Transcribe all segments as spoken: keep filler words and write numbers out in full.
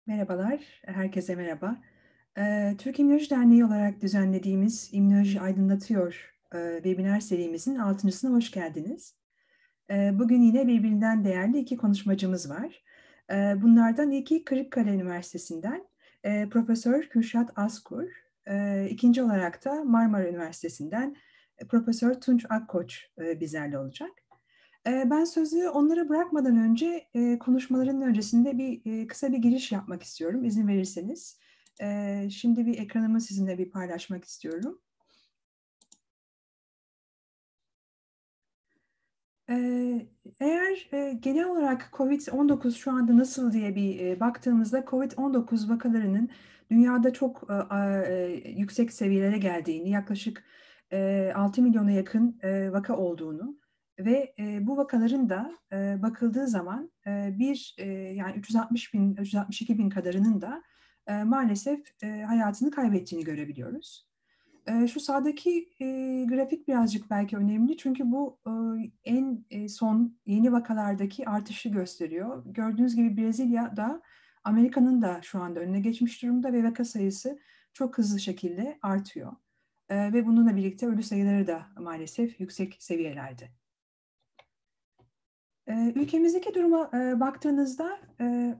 Merhabalar, herkese merhaba. Eee, Türk İmmünoloji Derneği olarak düzenlediğimiz İmmünoloji Aydınlatıyor eee, webinar serimizin altıncısına hoş geldiniz. Eee, bugün yine birbirinden değerli iki konuşmacımız var. Eee, bunlardan ilki Kırıkkale Üniversitesi'nden eee, Profesör Kürşat Askur, eee, ikinci olarak da Marmara Üniversitesi'nden e, Profesör Tunç Akkoç eee, bizlerle olacak. Eee, ben sözü onlara bırakmadan önce, eee, konuşmalarının öncesinde bir, eee, kısa bir giriş yapmak istiyorum izin verirseniz. Eee, şimdi bir ekranımı sizinle bir paylaşmak istiyorum. Eee, eğer, eee, genel olarak kovid on dokuz şu anda nasıl diye bir, eee, baktığımızda kovid on dokuz vakalarının dünyada çok, eee, aaa, eee, yüksek seviyelere geldiğini, yaklaşık, eee, altı milyona yakın, eee, vaka olduğunu ve, eee, bu vakaların da, eee, bakıldığı zaman, eee, bir, eee, yani üç yüz altmış bin, üç yüz altmış iki bin kadarının da, eee, maalesef, eee, hayatını kaybettiğini görebiliyoruz. Eee, şu sağdaki, eee, grafik birazcık belki önemli çünkü bu, ııı, en, eee, son yeni vakalardaki artışı gösteriyor. Gördüğünüz gibi Brezilya'da Amerika'nın da şu anda önüne geçmiş durumda ve vaka sayısı çok hızlı şekilde artıyor. Eee, ve bununla birlikte ölü sayıları da maalesef yüksek seviyelerde. Eee, ülkemizdeki duruma, eee, baktığınızda, eee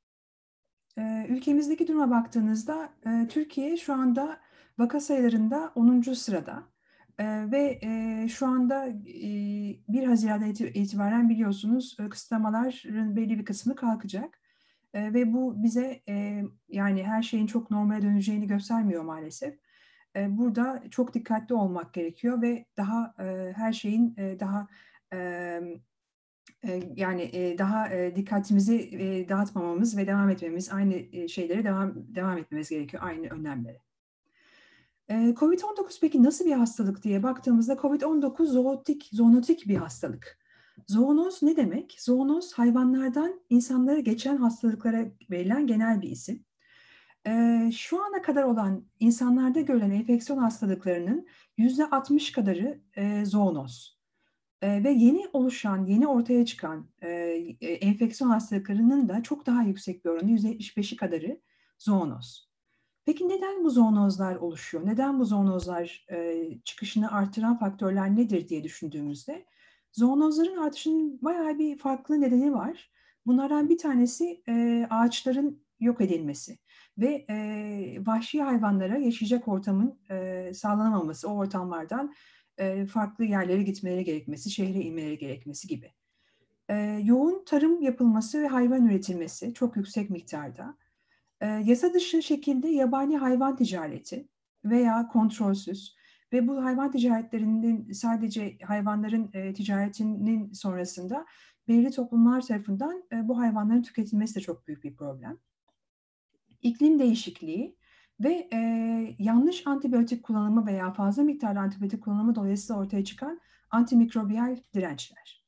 Eee, ülkemizdeki duruma baktığınızda, eee, Türkiye şu anda vaka sayılarında onuncu sırada, eee, ve, eee, şu anda, iii, bir Haziran'dan iti itibaren biliyorsunuz, eee, kısıtlamaların belli bir kısmı kalkacak, eee, ve bu bize, eee, yani her şeyin çok normale döneceğini göstermiyor maalesef. Eee, burada çok dikkatli olmak gerekiyor ve daha, eee, her şeyin, eee, daha, emm Eee, yani, eee, daha, eee, dikkatimizi, eee, dağıtmamamız ve devam etmemiz, aynı, eee, şeylere devam devam etmemiz gerekiyor, aynı önlemlere. Eee, kovid on dokuz peki nasıl bir hastalık diye baktığımızda kovid on dokuz zootik zoonotik bir hastalık. Zoonoz ne demek? Zoonoz hayvanlardan insanlara geçen hastalıklara verilen genel bir isim. Eee, şu ana kadar olan insanlarda görülen enfeksiyon hastalıklarının yüzde altmış kadarı, eee, zoonoz. Eee, ve yeni oluşan, yeni ortaya çıkan, eee, eee, enfeksiyon hastalıklarının da çok daha yüksek bir oranı, yüzde yetmiş beşi kadarı zoonoz. Peki neden bu zoonozlar oluşuyor? Neden bu zoonozlar, eee, çıkışını artıran faktörler nedir diye düşündüğümüzde, zoonozların artışının bayağı bir farklı nedeni var. Bunlardan bir tanesi, eee, ağaçların yok edilmesi ve, eee, vahşi hayvanlara yaşayacak ortamın, eee, sağlanamaması, o ortamlardan, eee, farklı yerlere gitmeleri gerekmesi, şehre inmeleri gerekmesi gibi. Eee, yoğun tarım yapılması ve hayvan üretilmesi çok yüksek miktarda. Eee, yasa dışı şekilde yabani hayvan ticareti veya kontrolsüz ve bu hayvan ticaretlerinin sadece hayvanların, eee, ticaretinin sonrasında belirli toplumlar tarafından, eee, bu hayvanların tüketilmesi de çok büyük bir problem. İklim değişikliği ve, eee, yanlış antibiyotik kullanımı veya fazla miktarda antibiyotik kullanımı dolayısıyla ortaya çıkan antimikrobiyal dirençler.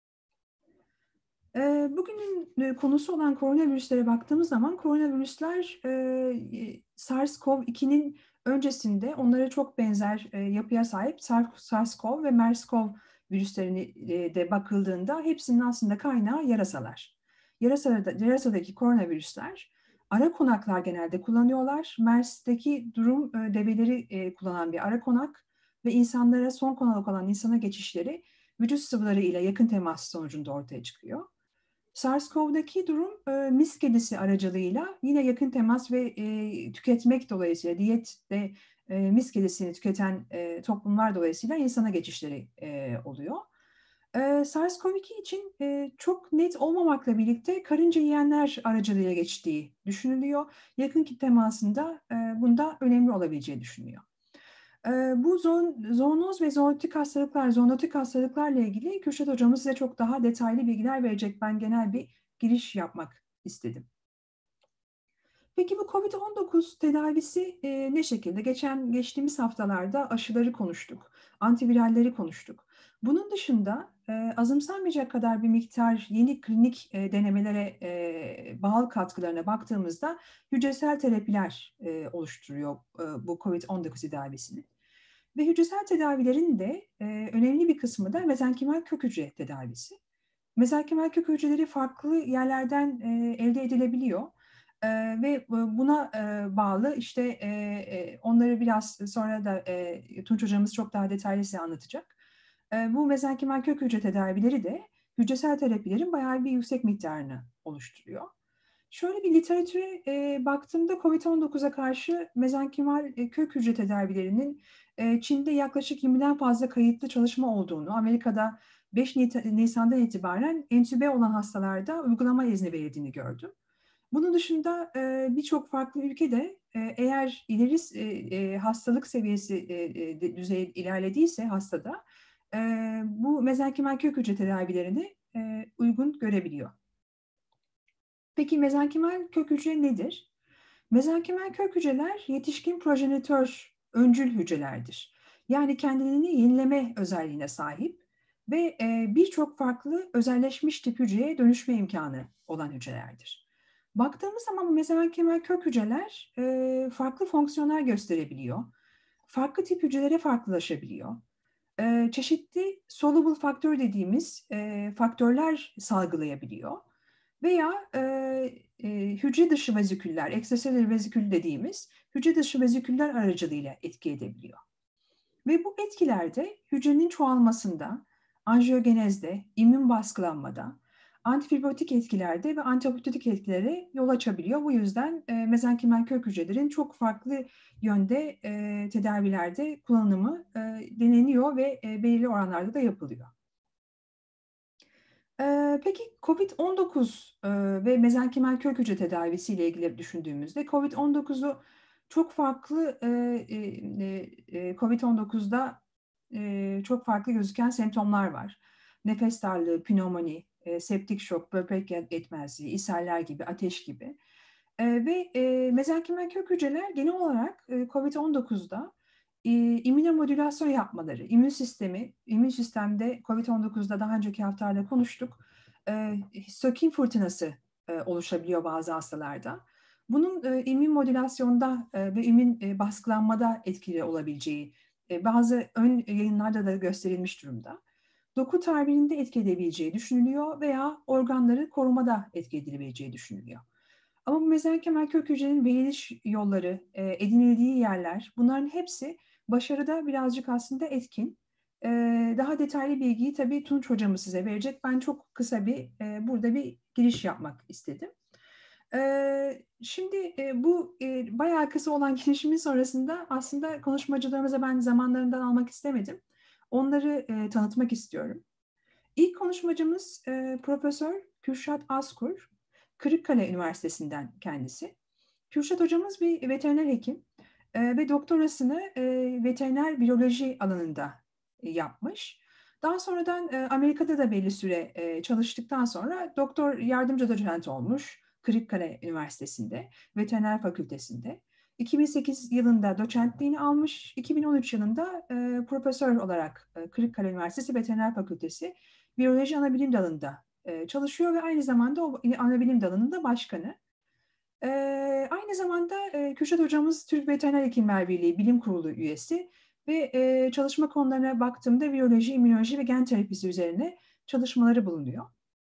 Eee, bugünün, eee, konusu olan koronavirüslere baktığımız zaman koronavirüsler, eee, SARS-CoV iki'nin öncesinde onlara çok benzer, eee, yapıya sahip sar SARS-CoV ve MERS-CoV virüslerine eee, de bakıldığında hepsinin aslında kaynağı yarasalar. Yarasada yarasadaki koronavirüsler ara konaklar genelde kullanıyorlar. MERS'teki durum, eee, develeri, eee, kullanan bir ara konak ve insanlara son konak olan insana geçişleri vücut sıvıları ile yakın temas sonucunda ortaya çıkıyor. SARS-CoV'daki durum, eee, mis kedisi aracılığıyla yine yakın temas ve, eee, tüketmek dolayısıyla diyette, eee, mis kedisini tüketen, eee, toplumlar dolayısıyla insana geçişleri, eee, oluyor. Eee, SARS-CoV iki için, eee, çok net olmamakla birlikte karınca yiyenler aracılığıyla geçtiği düşünülüyor. Yakın ki temasında, eee, bunda önemli olabileceği düşünülüyor. Eee, bu zoon zoonoz ve zoonotik hastalıklar, zoonotik hastalıklarla ilgili Kürşat hocamız size çok daha detaylı bilgiler verecek. Ben genel bir giriş yapmak istedim. Peki bu kovid on dokuz tedavisi, eee, ne şekilde? Geçen geçtiğimiz haftalarda aşıları konuştuk, antiviralleri konuştuk. Bunun dışında, eee, azımsanmayacak kadar bir miktar yeni klinik, eee, denemelere, eee, bağlı katkılarına baktığımızda hücresel terapiler, eee, oluşturuyor, eee, bu kovid on dokuz tedavisini. Ve hücresel tedavilerin de, eee, önemli bir kısmı da mezenkimal kök hücre tedavisi. Mezenkimal kök hücreleri farklı yerlerden, eee, elde edilebiliyor. E, ve buna e, bağlı işte e, e, onları biraz sonra da e, Tunç hocamız çok daha detaylı size anlatacak. E, bu mezenkimal kök hücre tedavileri de hücresel terapilerin bayağı bir yüksek miktarını oluşturuyor. Şöyle bir literatüre e, baktığımda kovid on dokuza karşı mezenkimal e, kök hücre tedavilerinin e, Çin'de yaklaşık yirmiden fazla kayıtlı çalışma olduğunu, Amerika'da beş Nisan'dan itibaren entübe olan hastalarda uygulama izni verildiğini gördüm. Bunun dışında e, birçok farklı ülkede e, eğer ileri e, e, hastalık seviyesi e, e, düzeyi ilerlediyse hastada e, bu mezenkimal kök hücre tedavilerini e, uygun görebiliyor. Peki mezenkimal kök hücre nedir? Mezenkimal kök hücreler yetişkin projenitör öncül hücrelerdir. Yani kendini yenileme özelliğine sahip ve e, birçok farklı özelleşmiş tip hücreye dönüşme imkanı olan hücrelerdir. Baktığımız zaman bu mezenkimal kök hücreler e, farklı fonksiyonlar gösterebiliyor. Farklı tip hücrelere farklılaşabiliyor. E, çeşitli soluble faktör dediğimiz e, faktörler salgılayabiliyor. Veya e, e, hücre dışı veziküller, ekstraselüler vezikül dediğimiz hücre dışı veziküller aracılığıyla etki edebiliyor. Ve bu etkilerde hücrenin çoğalmasında, anjiyogenezde, immün baskılanmada, antifibrotik etkilerde ve antiapoptotik etkilere yol açabiliyor. Bu yüzden e, mezenkimal kök hücrelerin çok farklı yönde e, tedavilerde kullanımı e, deneniyor ve e, belirli oranlarda da yapılıyor. Ee, peki kovid on dokuz e, ve mezenkimal kök hücre tedavisi ile ilgili düşündüğümüzde kovid on dokuzu çok farklı e, e, e, kovid on dokuzda e, çok farklı gözüken semptomlar var. Nefes darlığı, pnömoni, e, septik şok, böbrek yetmezliği, ishaller gibi, ateş gibi. E, ve e, mezenkimal kök hücreler genel olarak e, kovid on dokuzda e, immünomodülasyon yapmaları, immün sistemi, immün sistemde kovid on dokuzda daha önceki haftalarda konuştuk, e, histokin fırtınası e, oluşabiliyor bazı hastalarda. Bunun e, immün modülasyonda e, ve immün e, baskılanmada etkili olabileceği e, bazı ön yayınlarda da gösterilmiş durumda. Doku tabirinde etki edebileceği düşünülüyor veya organları korumada etki edilebileceği düşünülüyor. Ama bu mezenkimal kök hücrenin veriliş yolları, e, edinildiği yerler, bunların hepsi başarıda birazcık aslında etkin. E, daha detaylı bilgiyi tabii Tunç hocamız size verecek. Ben çok kısa bir e, burada bir giriş yapmak istedim. E, şimdi e, bu e, bayağı kısa olan girişimin sonrasında aslında konuşmacılarımıza ben zamanlarından almak istemedim. Onları e, tanıtmak istiyorum. İlk konuşmacımız e, Profesör Kürşat Askur, Kırıkkale Üniversitesi'nden kendisi. Kürşat hocamız bir veteriner hekim e, ve doktorasını e, veteriner biyoloji alanında e, yapmış. Daha sonradan e, Amerika'da da belli süre e, çalıştıktan sonra doktor yardımcı doçent olmuş Kırıkkale Üniversitesi'nde, veteriner fakültesinde. iki bin sekiz yılında doçentliğini almış, iki bin on üç yılında e, profesör olarak e, Kırıkkale Üniversitesi Veteriner Fakültesi Biyoloji Anabilim Dalı'nda e, çalışıyor ve aynı zamanda o anabilim dalının da başkanı. E, aynı zamanda e, Kürşat hocamız Türk Veteriner Hekimler Birliği Bilim Kurulu üyesi ve e, çalışma konularına baktığımda biyoloji, immünoloji ve gen terapisi üzerine çalışmaları bulunuyor.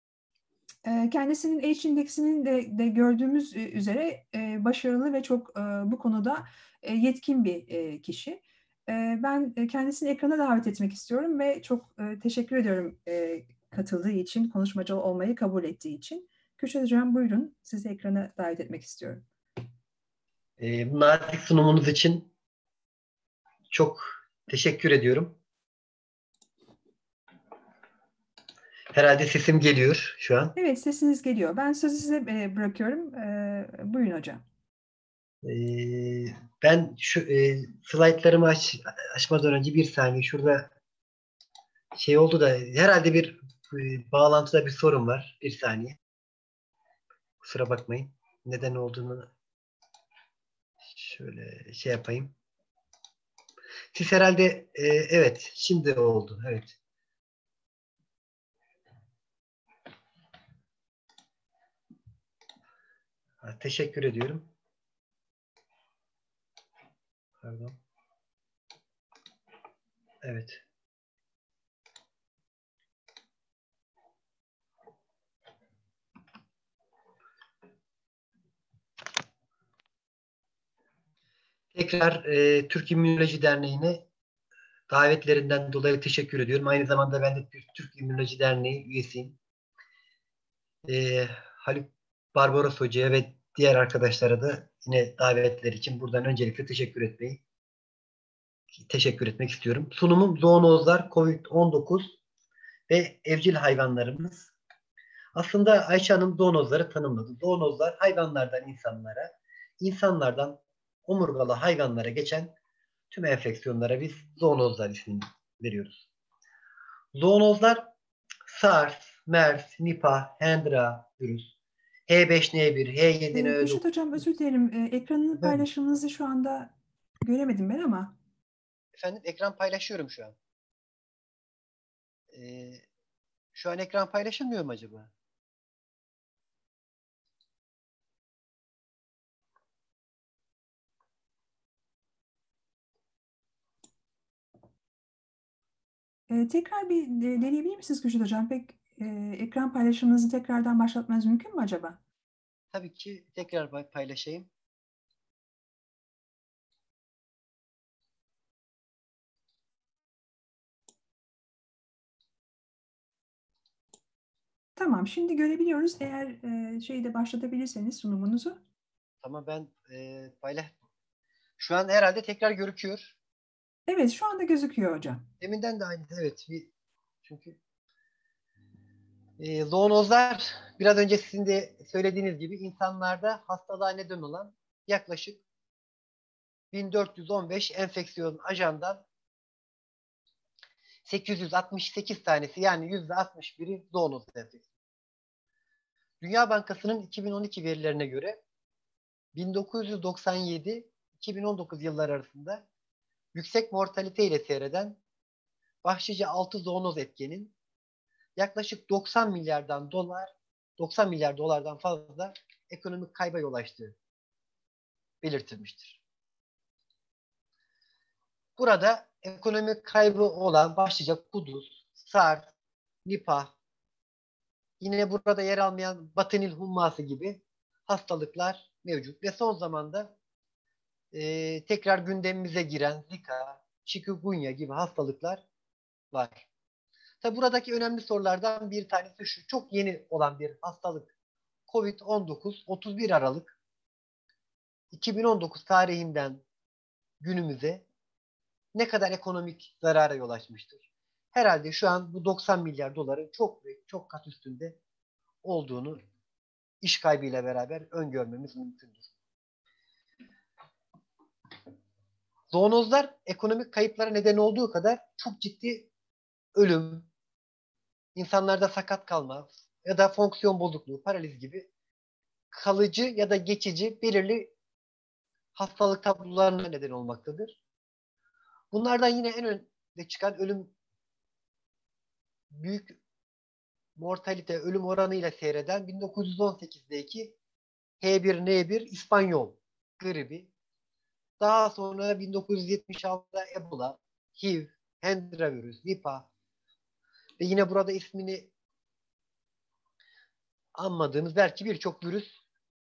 E, kendisinin H-indeksinin de, de gördüğümüz üzere e, başarılı ve çok e, bu konuda e, yetkin bir e, kişi. E, ben kendisini ekrana davet etmek istiyorum ve çok e, teşekkür ediyorum e, katıldığı için, konuşmacı olmayı kabul ettiği için. Kürşat Hocam buyurun, sizi ekrana davet etmek istiyorum. E, bu nazik sunumunuz için çok teşekkür ediyorum. Herhalde sesim geliyor şu an. Evet, sesiniz geliyor. Ben sözü size e, bırakıyorum. E, buyurun hocam. E, ben şu e, slaytlarımı aç, açmadan önce bir saniye şurada şey oldu da herhalde bir e, bağlantıda bir sorun var. Bir saniye. Kusura bakmayın. Neden olduğunu şöyle şey yapayım. Siz herhalde e, evet şimdi oldu. Evet. Ha, teşekkür ediyorum. Pardon. Evet. Tekrar e, Türk İmmünoloji Derneği'ne davetlerinden dolayı teşekkür ediyorum. Aynı zamanda ben de Türk İmmünoloji Derneği üyesiyim. E, Haluk Barbaros Hoca'ya ve diğer arkadaşlara da yine davetleri için buradan öncelikle teşekkür etmeyi teşekkür etmek istiyorum. Sunumum zoonozlar, kovid on dokuz ve evcil hayvanlarımız. Aslında Ayşe Hanım zoonozları tanımladı. Zoonozlar hayvanlardan insanlara, insanlardan omurgalı hayvanlara geçen tüm enfeksiyonlara biz zoonozlar ismini veriyoruz. Zoonozlar SARS, MERS, Nipah, Hendra virüs, H beş N bir, H yedi E, N Kürşat dokuz. Hocam özür dilerim. E, ekranını Efendim, paylaşımınızı şu anda göremedim ben ama. efendim ekran paylaşıyorum şu an. Ee, Şu an ekran paylaşılmıyor mu acaba? E, tekrar bir de, deneyebilir misiniz Kürşat Hocam? Pek e, ekran paylaşımınızı tekrardan başlatmanız mümkün mü acaba? Tabii ki tekrar paylaşayım. Tamam, şimdi görebiliyoruz. Eğer e, şeyi de başlatabilirseniz sunumunuzu. Tamam ben e, paylaş. Şu an herhalde tekrar görüküyor. Evet, şu anda gözüküyor hocam. Deminden de aynı. Evet. Bir, çünkü e, zoonozlar biraz önce sizin de söylediğiniz gibi insanlarda hastalığa neden olan yaklaşık bin dört yüz on beş enfeksiyon ajandan sekiz yüz altmış sekiz tanesi yani yüzde altmış biri zoonoz enfeksiyonu. Dünya Bankası'nın iki bin on iki verilerine göre bin dokuz yüz doksan yedi iki bin on dokuz yılları arasında yüksek mortalite ile seyreden başlıca altı zoonoz etkenin yaklaşık doksan milyardan dolar doksan milyar dolardan fazla ekonomik kayba yol açtığı belirtilmiştir. Burada ekonomik kaybı olan başlıca kuduz, SARS, Nipah, yine burada yer almayan Batı Nil humması gibi hastalıklar mevcut ve son zamanda e, tekrar gündemimize giren Zika, Chikungunya gibi hastalıklar var. Tabi buradaki önemli sorulardan bir tanesi şu. Çok yeni olan bir hastalık kovid on dokuz otuz bir Aralık iki bin on dokuz tarihinden günümüze ne kadar ekonomik zarara yol açmıştır? Herhalde şu an bu doksan milyar doların çok büyük, çok kat üstünde olduğunu iş kaybıyla beraber öngörmemiz mümkündür. Zoonozlar ekonomik kayıplara neden olduğu kadar çok ciddi ölüm, insanlarda sakat kalma ya da fonksiyon bozukluğu, paraliz gibi kalıcı ya da geçici belirli hastalık tablolarına neden olmaktadır. Bunlardan yine en önde çıkan ölüm büyük mortalite, ölüm oranıyla seyreden bin dokuz yüz on sekizdeki H bir N bir İspanyol gribi. Daha sonra bin dokuz yüz yetmiş altıda Ebola, H I V, Hendra virüs, Nipah ve yine burada ismini anmadığımız belki birçok virüs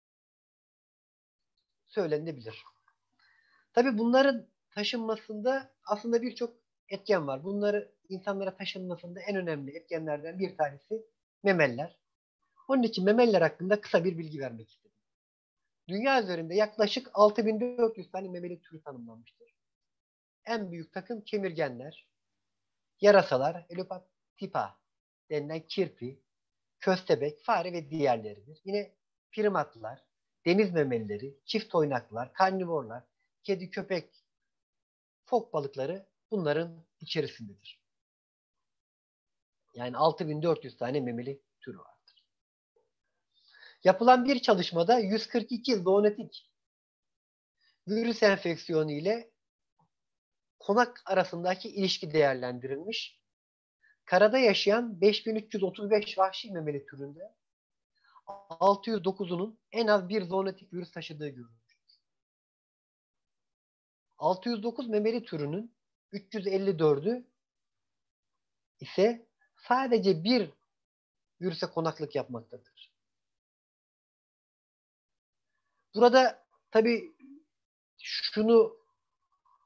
söylenebilir. Tabii bunların taşınmasında aslında birçok etken var. Bunları insanlara taşınmasında en önemli etkenlerden bir tanesi memeliler. Onun için memeliler hakkında kısa bir bilgi vermek istedim. Dünya üzerinde yaklaşık altı bin dört yüz tane memeli türü tanımlanmıştır. En büyük takım kemirgenler, yarasalar, Elopatipa denilen kirpi, köstebek, fare ve diğerleridir. Yine primatlar, deniz memelileri, çift oynaklar, karnivorlar, kedi, köpek, fok balıkları bunların içerisindedir. Yani altı bin dört yüz tane memeli türü vardır. Yapılan bir çalışmada yüz kırk iki zoonotik virüs enfeksiyonu ile konak arasındaki ilişki değerlendirilmiş. Karada yaşayan beş bin üç yüz otuz beş vahşi memeli türünde altı yüz dokuzunun en az bir zoonotik virüs taşıdığı görülmüştür. altı yüz dokuz memeli türünün üç yüz elli dördü ise sadece bir virüse konaklık yapmaktadır. Burada tabii şunu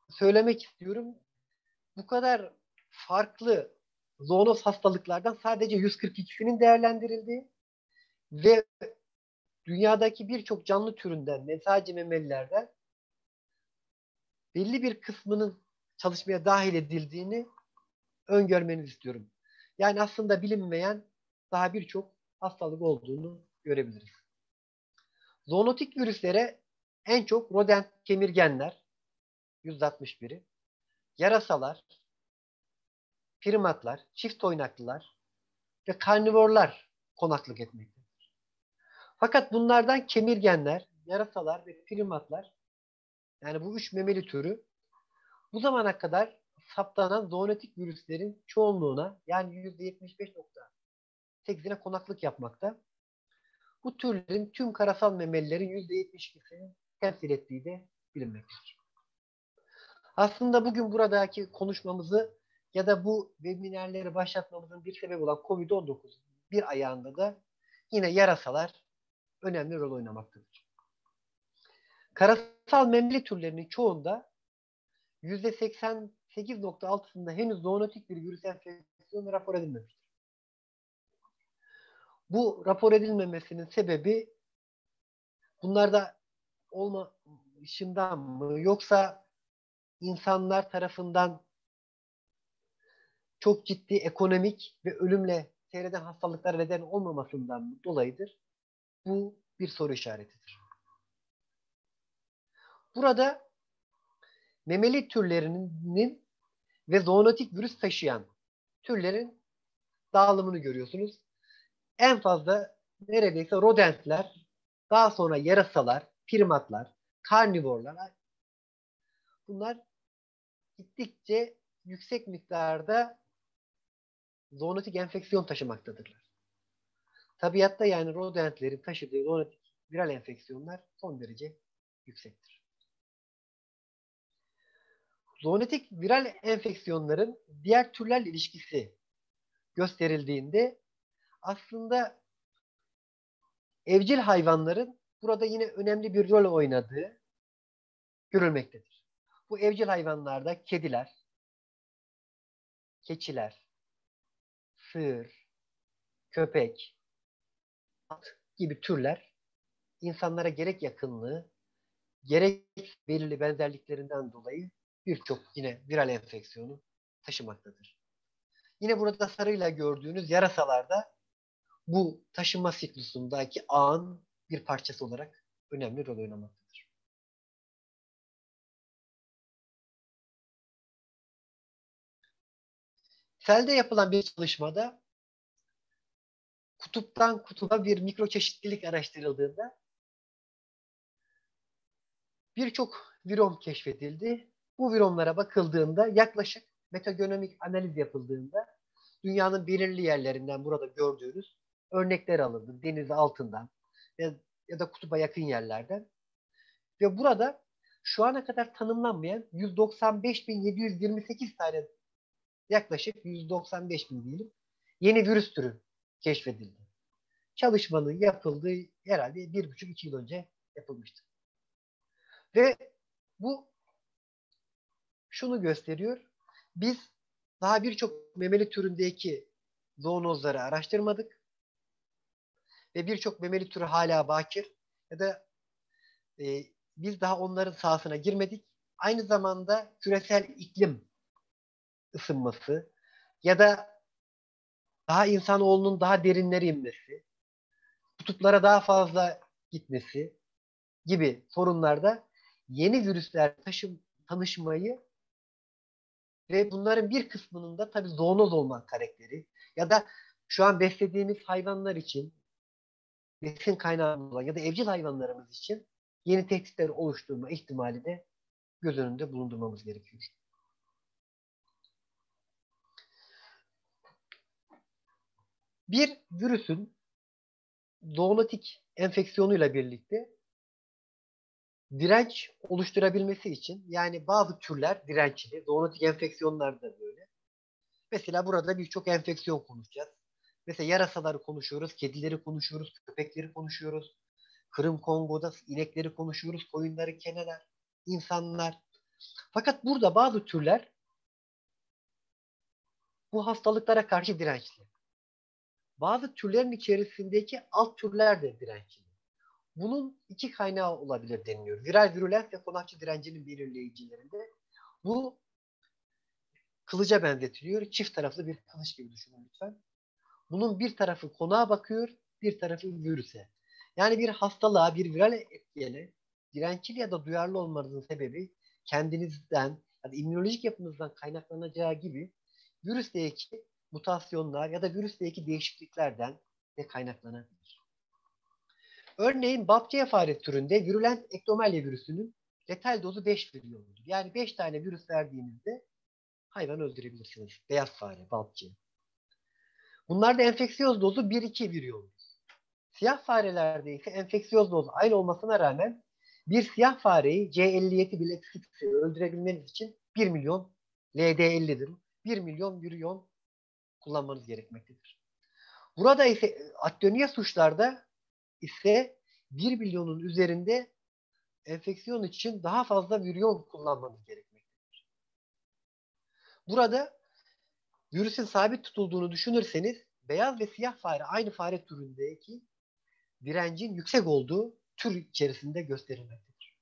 söylemek istiyorum. Bu kadar farklı zoonoz hastalıklardan sadece yüz kırk ikisinin değerlendirildiği ve dünyadaki birçok canlı türünden ve sadece memelilerden belli bir kısmının çalışmaya dahil edildiğini öngörmenizi istiyorum. Yani aslında bilinmeyen daha birçok hastalık olduğunu görebiliriz. Zoonotik virüslere en çok rodent kemirgenler yüzde altmış biri, yarasalar, primatlar, çift oynaklılar ve karnivorlar konaklık etmektedir. Fakat bunlardan kemirgenler, yarasalar ve primatlar, yani bu üç memeli türü bu zamana kadar saptanan zoonotik virüslerin çoğunluğuna, yani yüzde yetmiş beş nokta sekizine konaklık yapmakta. Bu türlerin tüm karasal memelilerin yüzde yetmiş ikisini temsil ettiği de bilinmektedir. Aslında bugün buradaki konuşmamızı ya da bu webinerleri başlatmamızın bir sebebi olan kovid on dokuz bir ayağında da yine yarasalar önemli rol oynamaktadır. Karasal memeli türlerinin çoğunda yüzde seksen sekiz nokta altısında henüz zoonotik bir virüs enfeksiyonu rapor edilmemiştir. Bu rapor edilmemesinin sebebi bunlarda olmayışından mı, yoksa insanlar tarafından çok ciddi ekonomik ve ölümle seyreden hastalıklar neden olmamasından mı dolayıdır? Bu bir soru işaretidir. Burada memeli türlerinin ve zoonotik virüs taşıyan türlerin dağılımını görüyorsunuz. En fazla neredeyse rodentler, daha sonra yarasalar, primatlar, karnivorlar, bunlar gittikçe yüksek miktarda zoonotik enfeksiyon taşımaktadırlar. Tabiatta yani rodentlerin taşıdığı zoonotik viral enfeksiyonlar son derece yüksektir. Zoonotik viral enfeksiyonların diğer türlerle ilişkisi gösterildiğinde aslında evcil hayvanların burada yine önemli bir rol oynadığı görülmektedir. Bu evcil hayvanlarda kediler, keçiler, sığır, köpek, at gibi türler insanlara gerek yakınlığı, gerek belirli benzerliklerinden dolayı birçok yine viral enfeksiyonu taşımaktadır. Yine burada sarıyla gördüğünüz yarasalarda bu taşıma siklusundaki ağın bir parçası olarak önemli rol oynamaktadır. Selde yapılan bir çalışmada kutuptan kutuba bir mikro çeşitlilik araştırıldığında birçok virom keşfedildi. Bu viromlara bakıldığında yaklaşık metagenomik analiz yapıldığında dünyanın belirli yerlerinden burada gördüğünüz örnekler alındı. Deniz altından ya, ya da kutuba yakın yerlerden. Ve burada şu ana kadar tanımlanmayan yüz doksan beş bin yedi yüz yirmi sekiz tane, yaklaşık yüz doksan beş bin diyelim, yeni virüs türü keşfedildi. Çalışmanın yapıldığı herhalde bir buçuk iki yıl önce yapılmıştı. Ve bu şunu gösteriyor. Biz daha birçok memeli türündeki zoonozları araştırmadık. Ve birçok memeli türü hala bakir. Ya da e, biz daha onların sahasına girmedik. Aynı zamanda küresel iklim ısınması ya da daha insanoğlunun daha derinlere inmesi, kutuplara daha fazla gitmesi gibi sorunlarda yeni virüsler taşım, tanışmayı ve bunların bir kısmının da tabii zoonoz olmak karakteri ya da şu an beslediğimiz hayvanlar için besin kaynağı olan ya da evcil hayvanlarımız için yeni tehditler oluşturma ihtimali de göz önünde bulundurmamız gerekiyor. Bir virüsün zoonotik enfeksiyonuyla birlikte direnç oluşturabilmesi için, yani bazı türler dirençli, zoonotik enfeksiyonlar da böyle. Mesela burada birçok enfeksiyon konuşacağız. Mesela yarasaları konuşuyoruz, kedileri konuşuyoruz, köpekleri konuşuyoruz. Kırım Kongo'da inekleri konuşuyoruz, koyunları, keneler, insanlar. Fakat burada bazı türler bu hastalıklara karşı dirençli. Bazı türlerin içerisindeki alt türler de dirençli. Bunun iki kaynağı olabilir deniliyor. Viral virülens ve konakçı direncinin belirleyicilerinde bu kılıca benzetiliyor. Çift taraflı bir kılıç gibi düşünün lütfen. Bunun bir tarafı konağa bakıyor, bir tarafı virüse. Yani bir hastalığa, bir viral etkene dirençli ya da duyarlı olmanızın sebebi kendinizden ya da immünolojik yapınızdan kaynaklanacağı gibi virüsteki mutasyonlar ya da virüsteki değişikliklerden de kaynaklanabilir. Örneğin Babcia fare türünde virulent ektomelya virüsünün letal dozu beş milyondur. Yani beş tane virüs verdiğinizde hayvan öldürebilirsiniz. Beyaz fare, Babcia. Bunlarda enfeksiyoz dozu bir iki viriyordur. Siyah farelerde ise enfeksiyoz dozu aynı olmasına rağmen bir siyah fareyi C elli yedi bileksikse öldürebilmeniz için bir milyon L D ellidir. bir milyon viriyon kullanmanız gerekmektedir. Burada ise Adenoya suçlarda ise bir milyonun üzerinde enfeksiyon için daha fazla viriyon kullanmanız gerekmektedir. Burada virüsün sabit tutulduğunu düşünürseniz beyaz ve siyah fare aynı fare türündeki direncin yüksek olduğu tür içerisinde gösterilmektedir.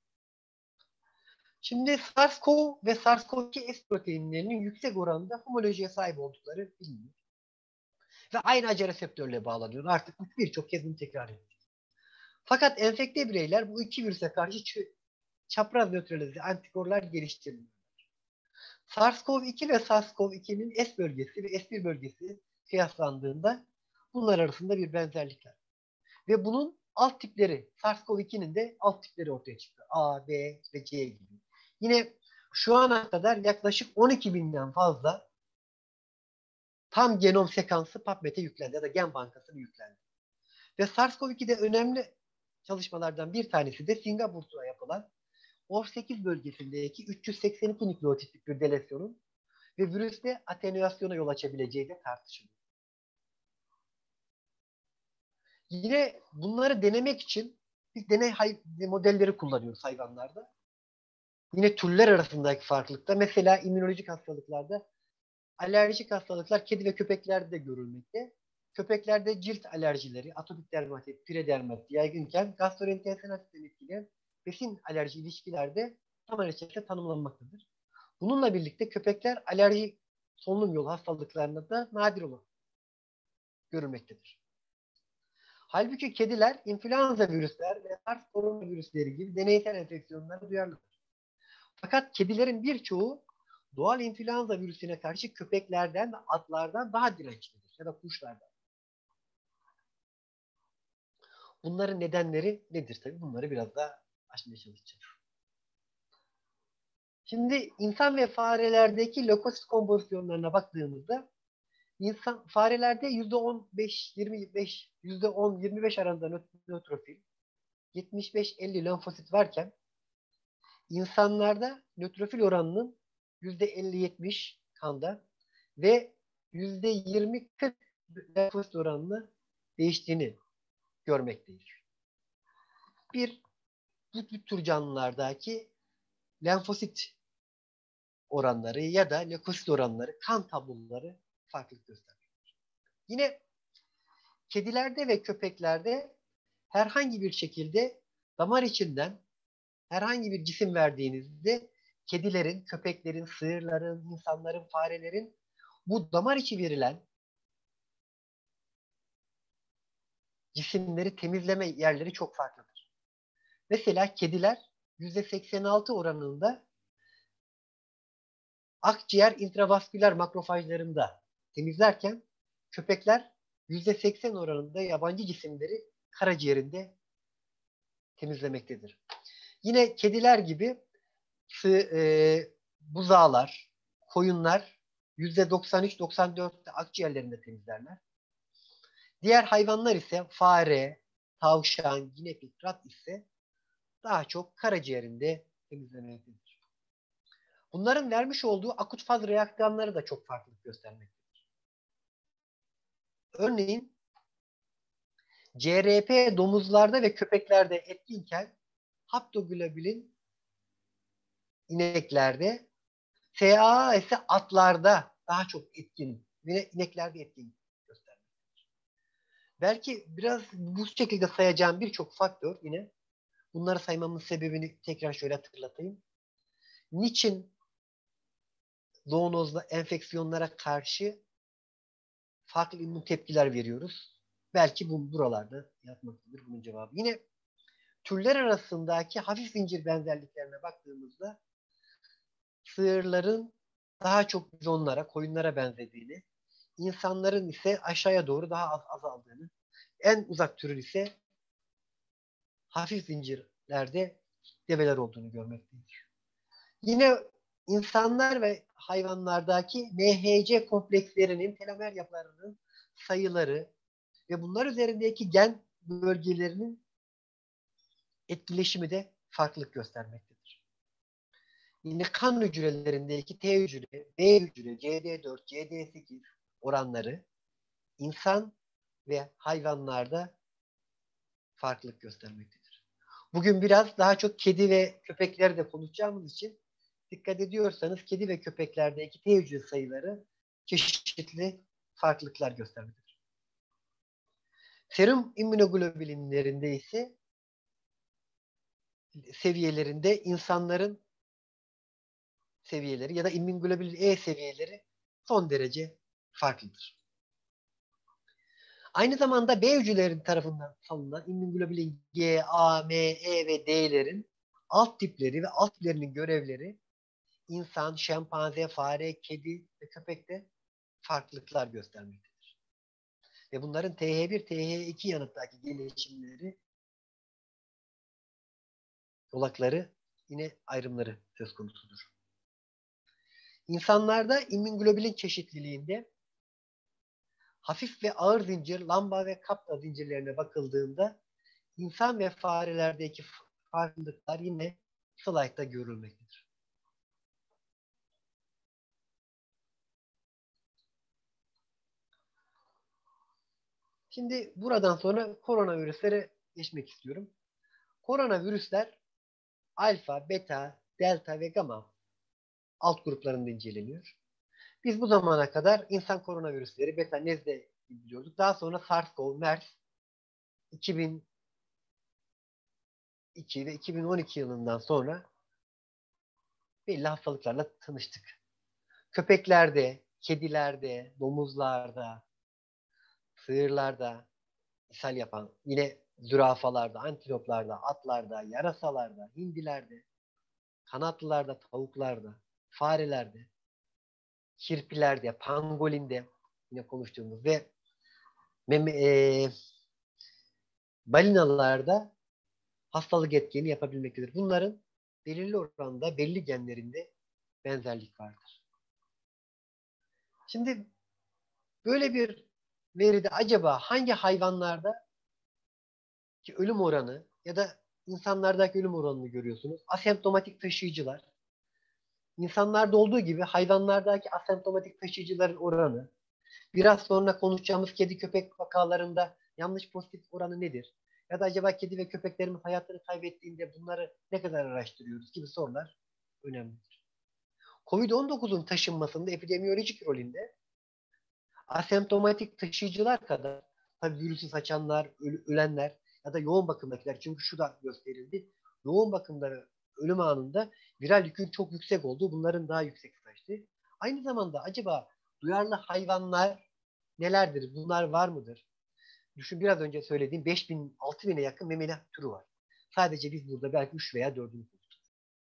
Şimdi SARS-CoV ve SARS-CoV iki S proteinlerinin yüksek oranda homolojiye sahip oldukları biliniyor. Ve aynı A C E reseptörle bağlanıyor. Artık birçok kez bunu tekrar ettik. Fakat enfekte bireyler bu iki virüse karşı çapraz nötralize antikorlar geliştirmiyor. SARS-CoV iki ve SARS-CoV ikinin S bölgesi ve S bir bölgesi kıyaslandığında bunlar arasında bir benzerlik var. Ve bunun alt tipleri, SARS-CoV ikinin de alt tipleri ortaya çıktı. A, B ve C gibi. Yine şu ana kadar yaklaşık on iki binden fazla tam genom sekansı PubMed'e yüklendi ya da gen bankasına yüklendi. Ve SARS-CoV ikide önemli çalışmalardan bir tanesi de Singapur'da yapılan O R sekiz bölgesindeki üç yüz seksen iki nükleotitlik bir delesyonun ve virüsle atenuasyona yol açabileceği de tartışılıyor. Yine bunları denemek için biz deney modelleri kullanıyoruz hayvanlarda. Yine türler arasındaki farklılıkta mesela immünolojik hastalıklarda alerjik hastalıklar kedi ve köpeklerde de görülmekte. Köpeklerde cilt alerjileri, atopik dermatit, piredermat yaygınken gastrointestinal sistemi etkileyen besin alerji ilişkilerde tamamen içerisinde tanımlanmaktadır. Bununla birlikte köpekler alerji solunum yolu hastalıklarında da nadir olarak görülmektedir. Halbuki kediler influenza virüsler ve SARS koronavirüsleri gibi deneysel enfeksiyonlara duyarlıdır. Fakat kedilerin birçoğu doğal influenza virüsüne karşı köpeklerden ve atlardan daha dirençlidir ya da kuşlardan. Bunların nedenleri nedir tabii? Bunları biraz daha açmaya çalışacağız. Şimdi insan ve farelerdeki lökosit kompozisyonlarına baktığımızda insan farelerde yüzde on beş yirmi beş yüzde on yirmi beş arasında nötrofil, yetmiş beş elli lenfosit varken insanlarda nötrofil oranının yüzde elli yetmiş kanda ve yüzde yirmi kırk lenfosit oranını değiştiğini görmekteyiz. Bir, bu tür canlılardaki lenfosit oranları ya da lökosit oranları, kan tabloları farklılık gösteriyor. Yine kedilerde ve köpeklerde herhangi bir şekilde damar içinden herhangi bir cisim verdiğinizde kedilerin, köpeklerin, sığırların, insanların, farelerin bu damar içi verilen cisimleri temizleme yerleri çok farklıdır. Mesela kediler yüzde seksen altı oranında akciğer intravasküler makrofajlarında temizlerken köpekler yüzde seksen oranında yabancı cisimleri karaciğerinde temizlemektedir. Yine kediler gibi e, buzağlar, koyunlar yüzde doksan üç doksan dörtte akciğerlerinde temizlerler. Diğer hayvanlar ise fare, tavşan, ginepik, rat ise daha çok karaciğerinde temizlemektedir. Bunların vermiş olduğu akut faz reaksiyonları da çok farklılık göstermektedir. Örneğin C R P domuzlarda ve köpeklerde etkinken haptoglobulin ineklerde, S A A ise atlarda daha çok etkin ve ineklerde etkin göstermektedir. Belki biraz bu şekilde sayacağım birçok faktör yine bunları saymamın sebebini tekrar şöyle hatırlatayım. Niçin zoonozla enfeksiyonlara karşı farklı immün tepkiler veriyoruz? Belki bu buralarda yatmaktadır bunun cevabı. Yine türler arasındaki hafif zincir benzerliklerine baktığımızda sığırların daha çok bizonlara, koyunlara benzediğini, insanların ise aşağıya doğru daha az azaldığını, en uzak türün ise hafif zincirlerde develer olduğunu görmekteyiz. Yine insanlar ve hayvanlardaki N H C komplekslerinin telomer yapılarının sayıları ve bunlar üzerindeki gen bölgelerinin etkileşimi de farklılık göstermektedir. Yine kan hücrelerindeki T hücre, B hücre, C D dört, C D sekiz oranları insan ve hayvanlarda farklılık göstermektedir. Bugün biraz daha çok kedi ve köpekleri de konuşacağımız için dikkat ediyorsanız kedi ve köpeklerdeki T hücre sayıları çeşitli farklılıklar göstermektedir. Serum immünoglobulinlerinde ise seviyelerinde insanların seviyeleri ya da immunoglobulin E seviyeleri son derece farklıdır. Aynı zamanda B hücreleri tarafından salınan immunoglobulin G, A, M, E ve D'lerin alt tipleri ve alt tiplerinin görevleri insan, şempanze, fare, kedi ve köpekte farklılıklar göstermektedir. Ve bunların T H bir, T H iki yanıttaki gelişimleri, yolakları yine ayrımları söz konusudur. İnsanlarda immunoglobulin çeşitliliğinde hafif ve ağır zincir, lamba ve kapta zincirlerine bakıldığında insan ve farelerdeki farklılıklar yine slaytta görülmektedir. Şimdi buradan sonra koronavirüslere geçmek istiyorum. Koronavirüsler alfa, beta, delta ve gamma alt gruplarında inceleniyor. Biz bu zamana kadar insan koronavirüsleri, beta, nezle biliyorduk. Daha sonra SARS-CoV, MERS iki bin iki ve iki bin on iki yılından sonra belli hastalıklarla tanıştık. Köpeklerde, kedilerde, domuzlarda, sığırlarda ishal yapan, yine zürafalarda, antiloplarda, atlarda, yarasalarda, hindilerde, kanatlılarda, tavuklarda, farelerde, kirpilerde, pangolinde yine konuştuğumuz ve meme, e, balinalarda hastalık etkeni yapabilmektedir. Bunların belirli oranda belli genlerinde benzerlik vardır. Şimdi böyle bir veride acaba hangi hayvanlarda ki ölüm oranı ya da insanlardaki ölüm oranını görüyorsunuz? Asemptomatik taşıyıcılar. İnsanlarda olduğu gibi hayvanlardaki asemptomatik taşıyıcıların oranı, biraz sonra konuşacağımız kedi köpek vakalarında yanlış pozitif oranı nedir? Ya da acaba kedi ve köpeklerimiz hayatını kaybettiğinde bunları ne kadar araştırıyoruz gibi sorular önemlidir. kovid on dokuzun taşınmasında epidemiyolojik rolünde asemptomatik taşıyıcılar kadar tabii virüsü saçanlar, ölenler ya da yoğun bakımdakiler, çünkü şu da gösterildi. Yoğun bakımda ölüm anında viral yükün çok yüksek olduğu, bunların daha yüksek saçtı. Aynı zamanda acaba duyarlı hayvanlar nelerdir? Bunlar var mıdır? Düşün, biraz önce söylediğim beş bin altı bine yakın memeli türü var. Sadece biz burada belki üç veya dördünü bulduk.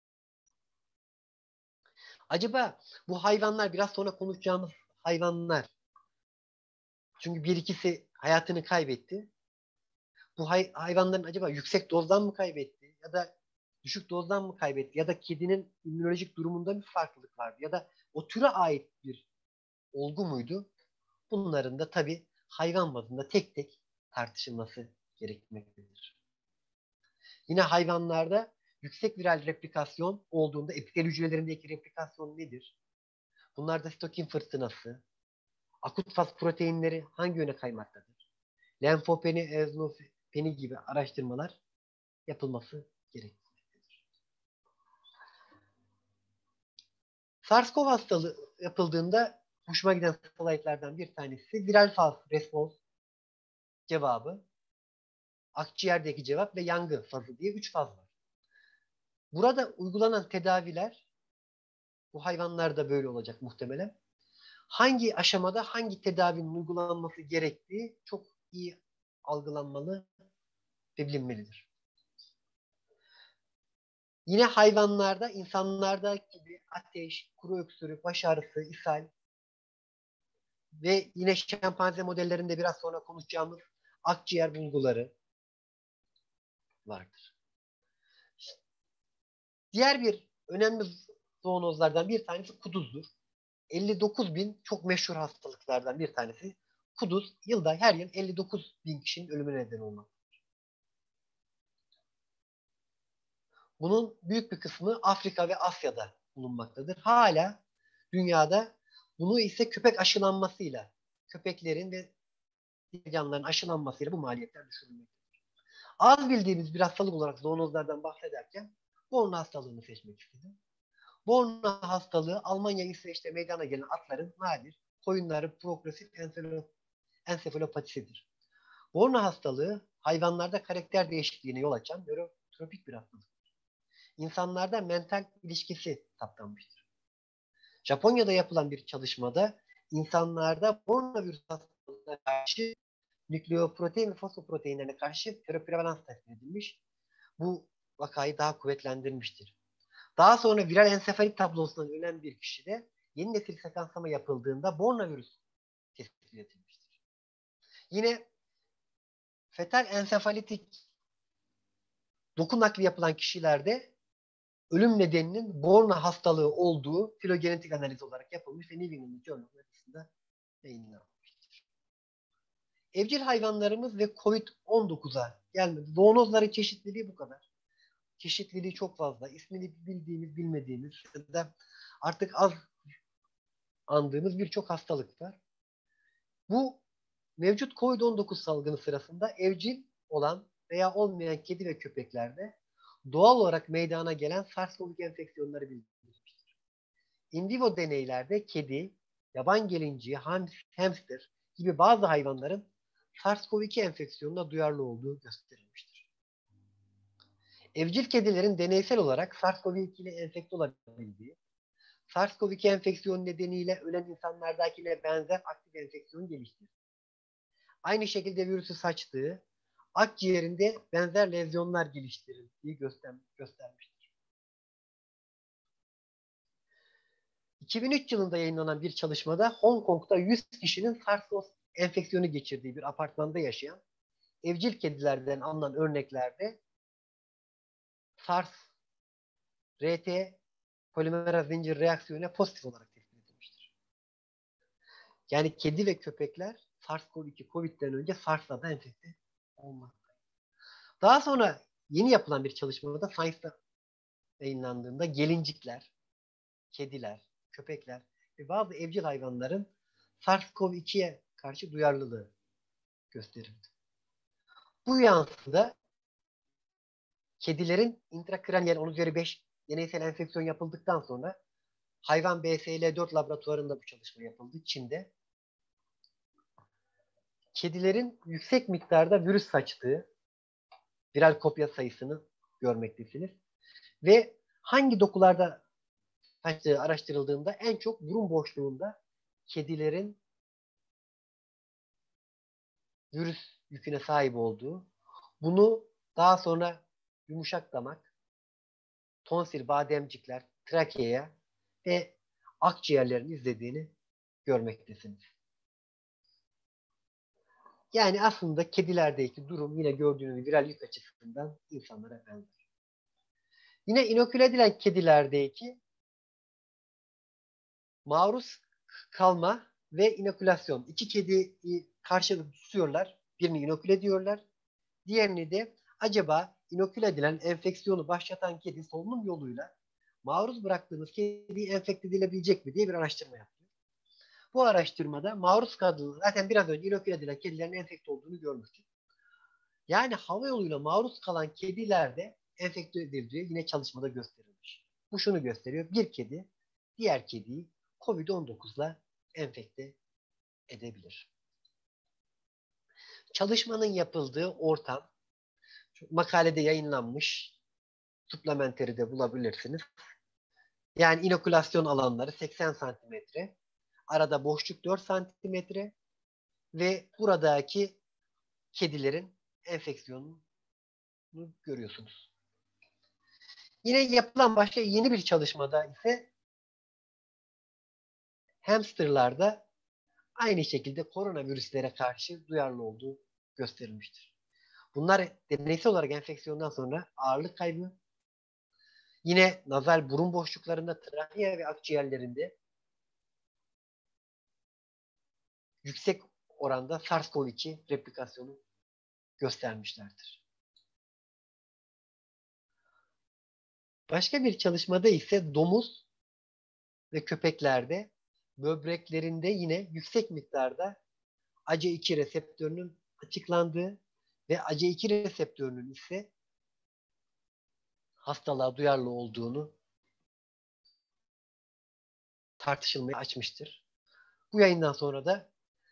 Acaba bu hayvanlar, biraz sonra konuşacağımız hayvanlar, çünkü bir ikisi hayatını kaybetti. Bu hay- hayvanların acaba yüksek dozdan mı kaybetti? Ya da düşük dozdan mı kaybetti? Ya da kedinin immünolojik durumunda bir farklılık vardı? Ya da o türe ait bir olgu muydu? Bunların da tabii hayvan bazında tek tek tartışılması gerekmektedir. Yine hayvanlarda yüksek viral replikasyon olduğunda epitel hücrelerindeki replikasyon nedir? Bunlarda sitokin fırtınası, akut faz proteinleri hangi yöne kaymaktadır? Lenfopeni, eozinofeni gibi araştırmalar yapılması gerekmektedir. SARS-CoV hastalığı yapıldığında hoşuma giden slaytlardan bir tanesi viral faz response cevabı, akciğerdeki cevap ve yangın fazı diye üç faz var. Burada uygulanan tedaviler, bu hayvanlarda böyle olacak muhtemelen, hangi aşamada hangi tedavinin uygulanması gerektiği çok iyi algılanmalı ve bilinmelidir. Yine hayvanlarda, insanlarda gibi ateş, kuru öksürük, baş ağrısı, ishal ve yine şempanze modellerinde biraz sonra konuşacağımız akciğer bulguları vardır. Diğer bir önemli zoonozlardan bir tanesi kuduzdur. elli dokuz bin çok meşhur hastalıklardan bir tanesi. Kuduz yılda her yıl elli dokuz bin kişinin ölümüne neden olmaktadır. Bunun büyük bir kısmı Afrika ve Asya'da bulunmaktadır. Hala dünyada bunu ise köpek aşılanmasıyla, köpeklerin ve canlıların aşılanmasıyla bu maliyetler düşürülmektedir. Az bildiğimiz bir hastalık olarak zoonozlardan bahsederken Borna hastalığını seçmek istedim. Borna hastalığı Almanya, İsveç'te meydana gelen atların nadir, koyunların progresif ensefalopatisidir. Borna hastalığı hayvanlarda karakter değişikliğine yol açan nörotropik bir hastalıktır. İnsanlarda mental ilişkisi saptanmıştır. Japonya'da yapılan bir çalışmada insanlarda Borna virüs hastalığına karşı nükleoprotein ve fosfoproteinlerine karşı seroprevalans tespit edilmiş. Bu vakayı daha kuvvetlendirmiştir. Daha sonra viral ensefalit tablosundan ölen bir kişide yeni nesil sekanslama yapıldığında Borna virüs tespit edilmiştir. Yine fetal ensefalitik doku nakli yapılan kişilerde ölüm nedeninin Borna hastalığı olduğu filogenetik analiz olarak yapılmış ve New England Journal arasında yayınlanmıştır. Evcil hayvanlarımız ve kovid on dokuza gelmedi. Zoonozların çeşitliliği bu kadar. Çeşitliliği çok fazla. İsmini bildiğimiz, bilmediğimiz ya da artık az andığımız birçok hastalık var. Bu mevcut kovid on dokuz salgını sırasında evcil olan veya olmayan kedi ve köpeklerde doğal olarak meydana gelen SARS-CoV iki enfeksiyonları bildirilmiştir. In vivo deneylerde kedi, yaban gelinciği, hamster gibi bazı hayvanların SARS-CoV iki enfeksiyonuna duyarlı olduğu gösterilmiştir. Evcil kedilerin deneysel olarak SARS-CoV iki ile enfekte olabildiği, SARS-CoV iki enfeksiyonu nedeniyle ölen insanlardakine benzer aktif enfeksiyon geliştirir. Aynı şekilde virüsü saçtığı, akciğerinde benzer lezyonlar geliştirildiği göster göstermiştir. iki bin üç yılında yayınlanan bir çalışmada Hong Kong'da yüz kişinin SARS-CoV enfeksiyonu geçirdiği bir apartmanda yaşayan evcil kedilerden alınan örneklerde SARS, R T, polimeraz zincir reaksiyonu pozitif olarak tespit edilmiştir. Yani kedi ve köpekler SARS-CoV iki, Covid'den önce SARS'la da enfekte olmakta. Daha sonra yeni yapılan bir çalışmada Science'da yayınlandığında gelincikler, kediler, köpekler ve bazı evcil hayvanların SARS-CoV ikiye karşı duyarlılığı gösterildi. Bu yansıda kedilerin intrakraniyel on üzeri beş deneysel enfeksiyon yapıldıktan sonra hayvan B S L dört laboratuvarında bu çalışma yapıldı Çin'de. Kedilerin yüksek miktarda virüs saçtığı viral kopya sayısını görmektesiniz. Ve hangi dokularda saçtığı araştırıldığında en çok burun boşluğunda kedilerin virüs yüküne sahip olduğu, bunu daha sonra yumuşak damak, tonsil, bademcikler, trakeya ve akciğerlerin izlediğini görmektesiniz. Yani aslında kedilerdeki durum yine gördüğünüz viral yük açısından insanlara benzer. Yine inoküle edilen kedilerdeki maruz kalma ve inokülasyon. İki kediyi karşılıklı tutuyorlar. Birini inoküle ediyorlar. Diğerini de acaba inoküle edilen enfeksiyonu başlatan kedi solunum yoluyla maruz bıraktığınız kedi enfekte edilebilecek mi diye bir araştırma yapıyor. Bu araştırmada maruz kaldığı zaten biraz önce inoküle edilen kedilerin enfekte olduğunu görmüştük. Yani hava yoluyla maruz kalan kedilerde enfekte edildiği yine çalışmada gösterilmiş. Bu şunu gösteriyor. Bir kedi diğer kediyi kovid on dokuzla enfekte edebilir. Çalışmanın yapıldığı ortam makalede yayınlanmış, suplementeri de bulabilirsiniz. Yani inokülasyon alanları seksen santimetre, arada boşluk dört santimetre ve buradaki kedilerin enfeksiyonunu görüyorsunuz. Yine yapılan başka yeni bir çalışmada ise hamsterlarda aynı şekilde koronavirüslere karşı duyarlı olduğu gösterilmiştir. Bunlar deneysel olarak enfeksiyondan sonra ağırlık kaybı, yine nazal burun boşluklarında, trakea ve akciğerlerinde yüksek oranda SARS-CoV iki replikasyonu göstermişlerdir. Başka bir çalışmada ise domuz ve köpeklerde böbreklerinde yine yüksek miktarda A C E iki reseptörünün açıklandığı ve A C E iki reseptörünün ise hastalığa duyarlı olduğunu tartışılmaya açmıştır. Bu yayından sonra da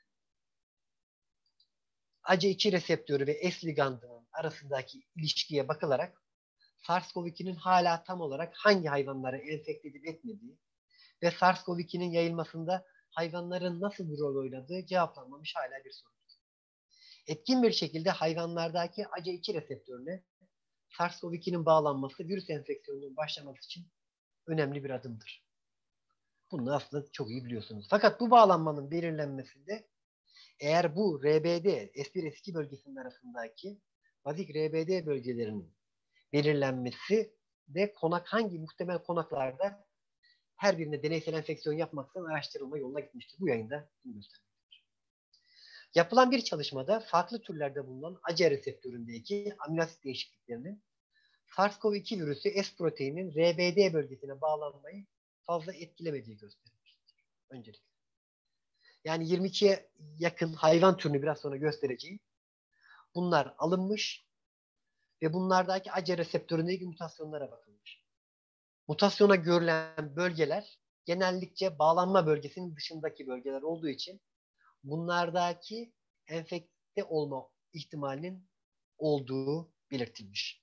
A C E iki reseptörü ve S ligandının arasındaki ilişkiye bakılarak SARS-CoV ikinin hala tam olarak hangi hayvanları enfekte edip etmediği ve SARS-CoV ikinin yayılmasında hayvanların nasıl bir rol oynadığı cevaplanmamış hala bir soru. Etkin bir şekilde hayvanlardaki A C E iki reseptörüne SARS-CoV ikinin bağlanması virüs enfeksiyonunun başlaması için önemli bir adımdır. Bunu aslında çok iyi biliyorsunuz. Fakat bu bağlanmanın belirlenmesinde eğer bu R B D, S bir S iki bölgesinin arasındaki bazik R B D bölgelerinin belirlenmesi ve konak hangi muhtemel konaklarda her birine deneysel enfeksiyon yapmaktan araştırılma yoluna gitmiştir. Bu yayında bunu göstermiştir. Yapılan bir çalışmada farklı türlerde bulunan A C E reseptöründeki amino asit değişikliklerinin SARS-CoV iki virüsü S proteininin R B D bölgesine bağlanmayı fazla etkilemediği gösterilmiştir. Öncelikle. Yani yirmi ikiye yakın hayvan türünü biraz sonra göstereceğim. Bunlar alınmış ve bunlardaki A C E reseptöründeki mutasyonlara bakılmış. Mutasyona görülen bölgeler genellikle bağlanma bölgesinin dışındaki bölgeler olduğu için bunlardaki enfekte olma ihtimalinin olduğu belirtilmiş.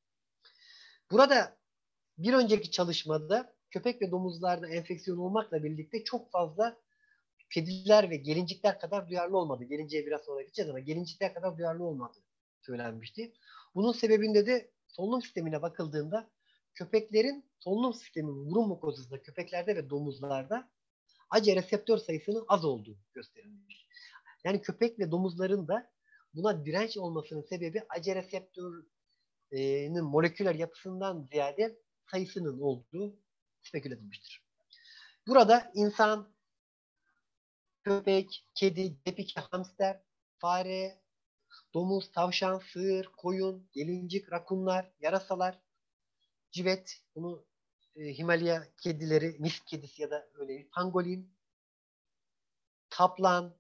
Burada bir önceki çalışmada köpek ve domuzlarda enfeksiyon olmakla birlikte çok fazla kediler ve gelincikler kadar duyarlı olmadı. Gelinciye biraz sonra gideceğiz ama gelincikler kadar duyarlı olmadı söylenmişti. Bunun sebebinde de solunum sistemine bakıldığında köpeklerin solunum sistemi burun mukozasında köpeklerde ve domuzlarda A C E reseptör sayısının az olduğu gösterilmiş. Yani köpek ve domuzların da buna direnç olmasının sebebi A C E reseptörünün moleküler yapısından ziyade sayısının olduğu speküle edilmiştir. Burada insan, köpek, kedi, gepik, hamster, fare, domuz, tavşan, sığır, koyun, gelincik, rakunlar, yarasalar, civet, bunu e, Himalaya kedileri, misk kedisi ya da öyle pangolin, kaplan,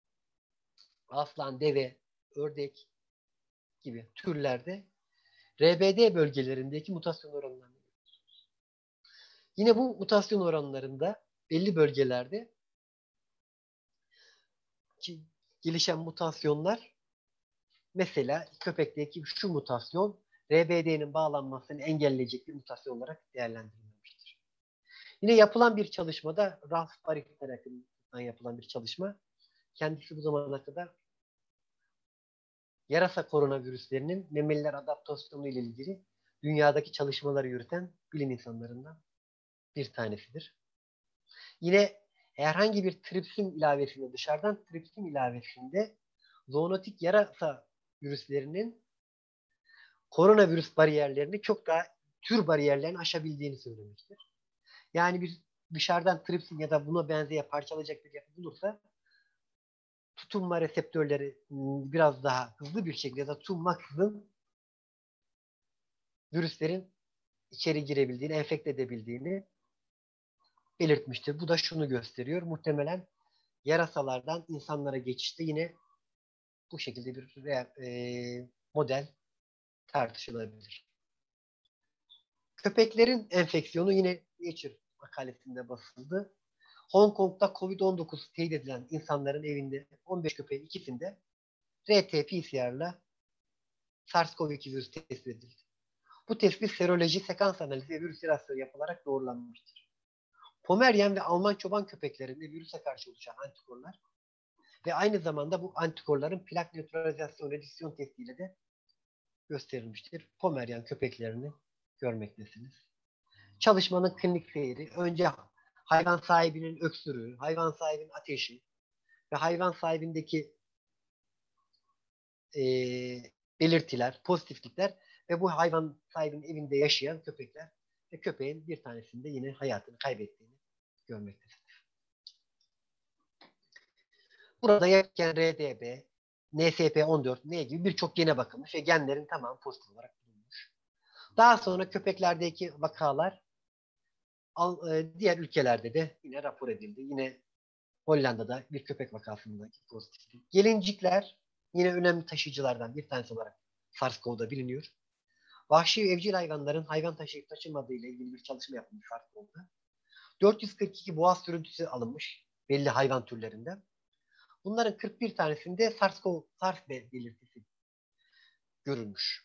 aslan, deve, ördek gibi türlerde R B D bölgelerindeki mutasyon oranlarını görüyorsunuz. Yine bu mutasyon oranlarında belli bölgelerde gelişen mutasyonlar, mesela köpekteki şu mutasyon R B D'nin bağlanmasını engelleyecek bir mutasyon olarak değerlendirilmiştir. Yine yapılan bir çalışmada Ralph Baric tarafından yapılan bir çalışma. Kendisi bu zamana kadar yarasa koronavirüslerinin memeliler adaptasyonu ile ilgili dünyadaki çalışmaları yürüten bilim insanlarından bir tanesidir. Yine herhangi bir tripsin ilavesinde, dışarıdan tripsin ilavesinde zoonotik yarasa virüslerinin koronavirüs bariyerlerini çok daha tür bariyerlerini aşabildiğini söylemiştir. Yani bir dışarıdan tripsin ya da buna benzeyen parçalayacak bir yapı bulursa tutunma reseptörleri biraz daha hızlı bir şekilde ya da tutunmaksızın virüslerin içeri girebildiğini, enfekte edebildiğini belirtmiştir. Bu da şunu gösteriyor. Muhtemelen yarasalardan insanlara geçişte yine bu şekilde bir e, model tartışılabilir. Köpeklerin enfeksiyonu yine Nature makalesinde basıldı. Hong Kong'da Covid on dokuz teyit edilen insanların evinde on beş köpeğin ikisinde R T P C R'la SARS-CoV iki virüsü tespit edildi. Bu tespit seroloji, sekans analizi ve virüs reaksiyonu yapılarak doğrulanmıştır. Pomeryan ve Alman çoban köpeklerinde virüse karşı oluşan antikorlar ve aynı zamanda bu antikorların plak nötralizasyon redüksiyon testiyle de gösterilmiştir. Pomeryan köpeklerini görmektesiniz. Çalışmanın klinik seyri önce hayvan sahibinin öksürüğü, hayvan sahibinin ateşi ve hayvan sahibindeki e, belirtiler, pozitiflikler ve bu hayvan sahibinin evinde yaşayan köpekler ve köpeğin bir tanesinde yine hayatını kaybettiğini görmektedir. Burada yapken R D B, N S P on dört, N gibi birçok gene bakılmış ve genlerin tamamı pozitif olarak bulunmuş. Daha sonra köpeklerdeki vakalar diğer ülkelerde de yine rapor edildi. Yine Hollanda'da bir köpek vakasındaki pozitiflik. Gelincikler yine önemli taşıyıcılardan bir tanesi olarak SARS-CoV'da biliniyor. Vahşi evcil hayvanların hayvan taşıyıp taşımadığı ile ilgili bir çalışma yapılmış SARS-CoV'da. dört yüz kırk iki boğaz sürüntüsü alınmış belli hayvan türlerinden. Bunların kırk bir tanesinde SARS-CoV, SARS belirtisi görülmüş.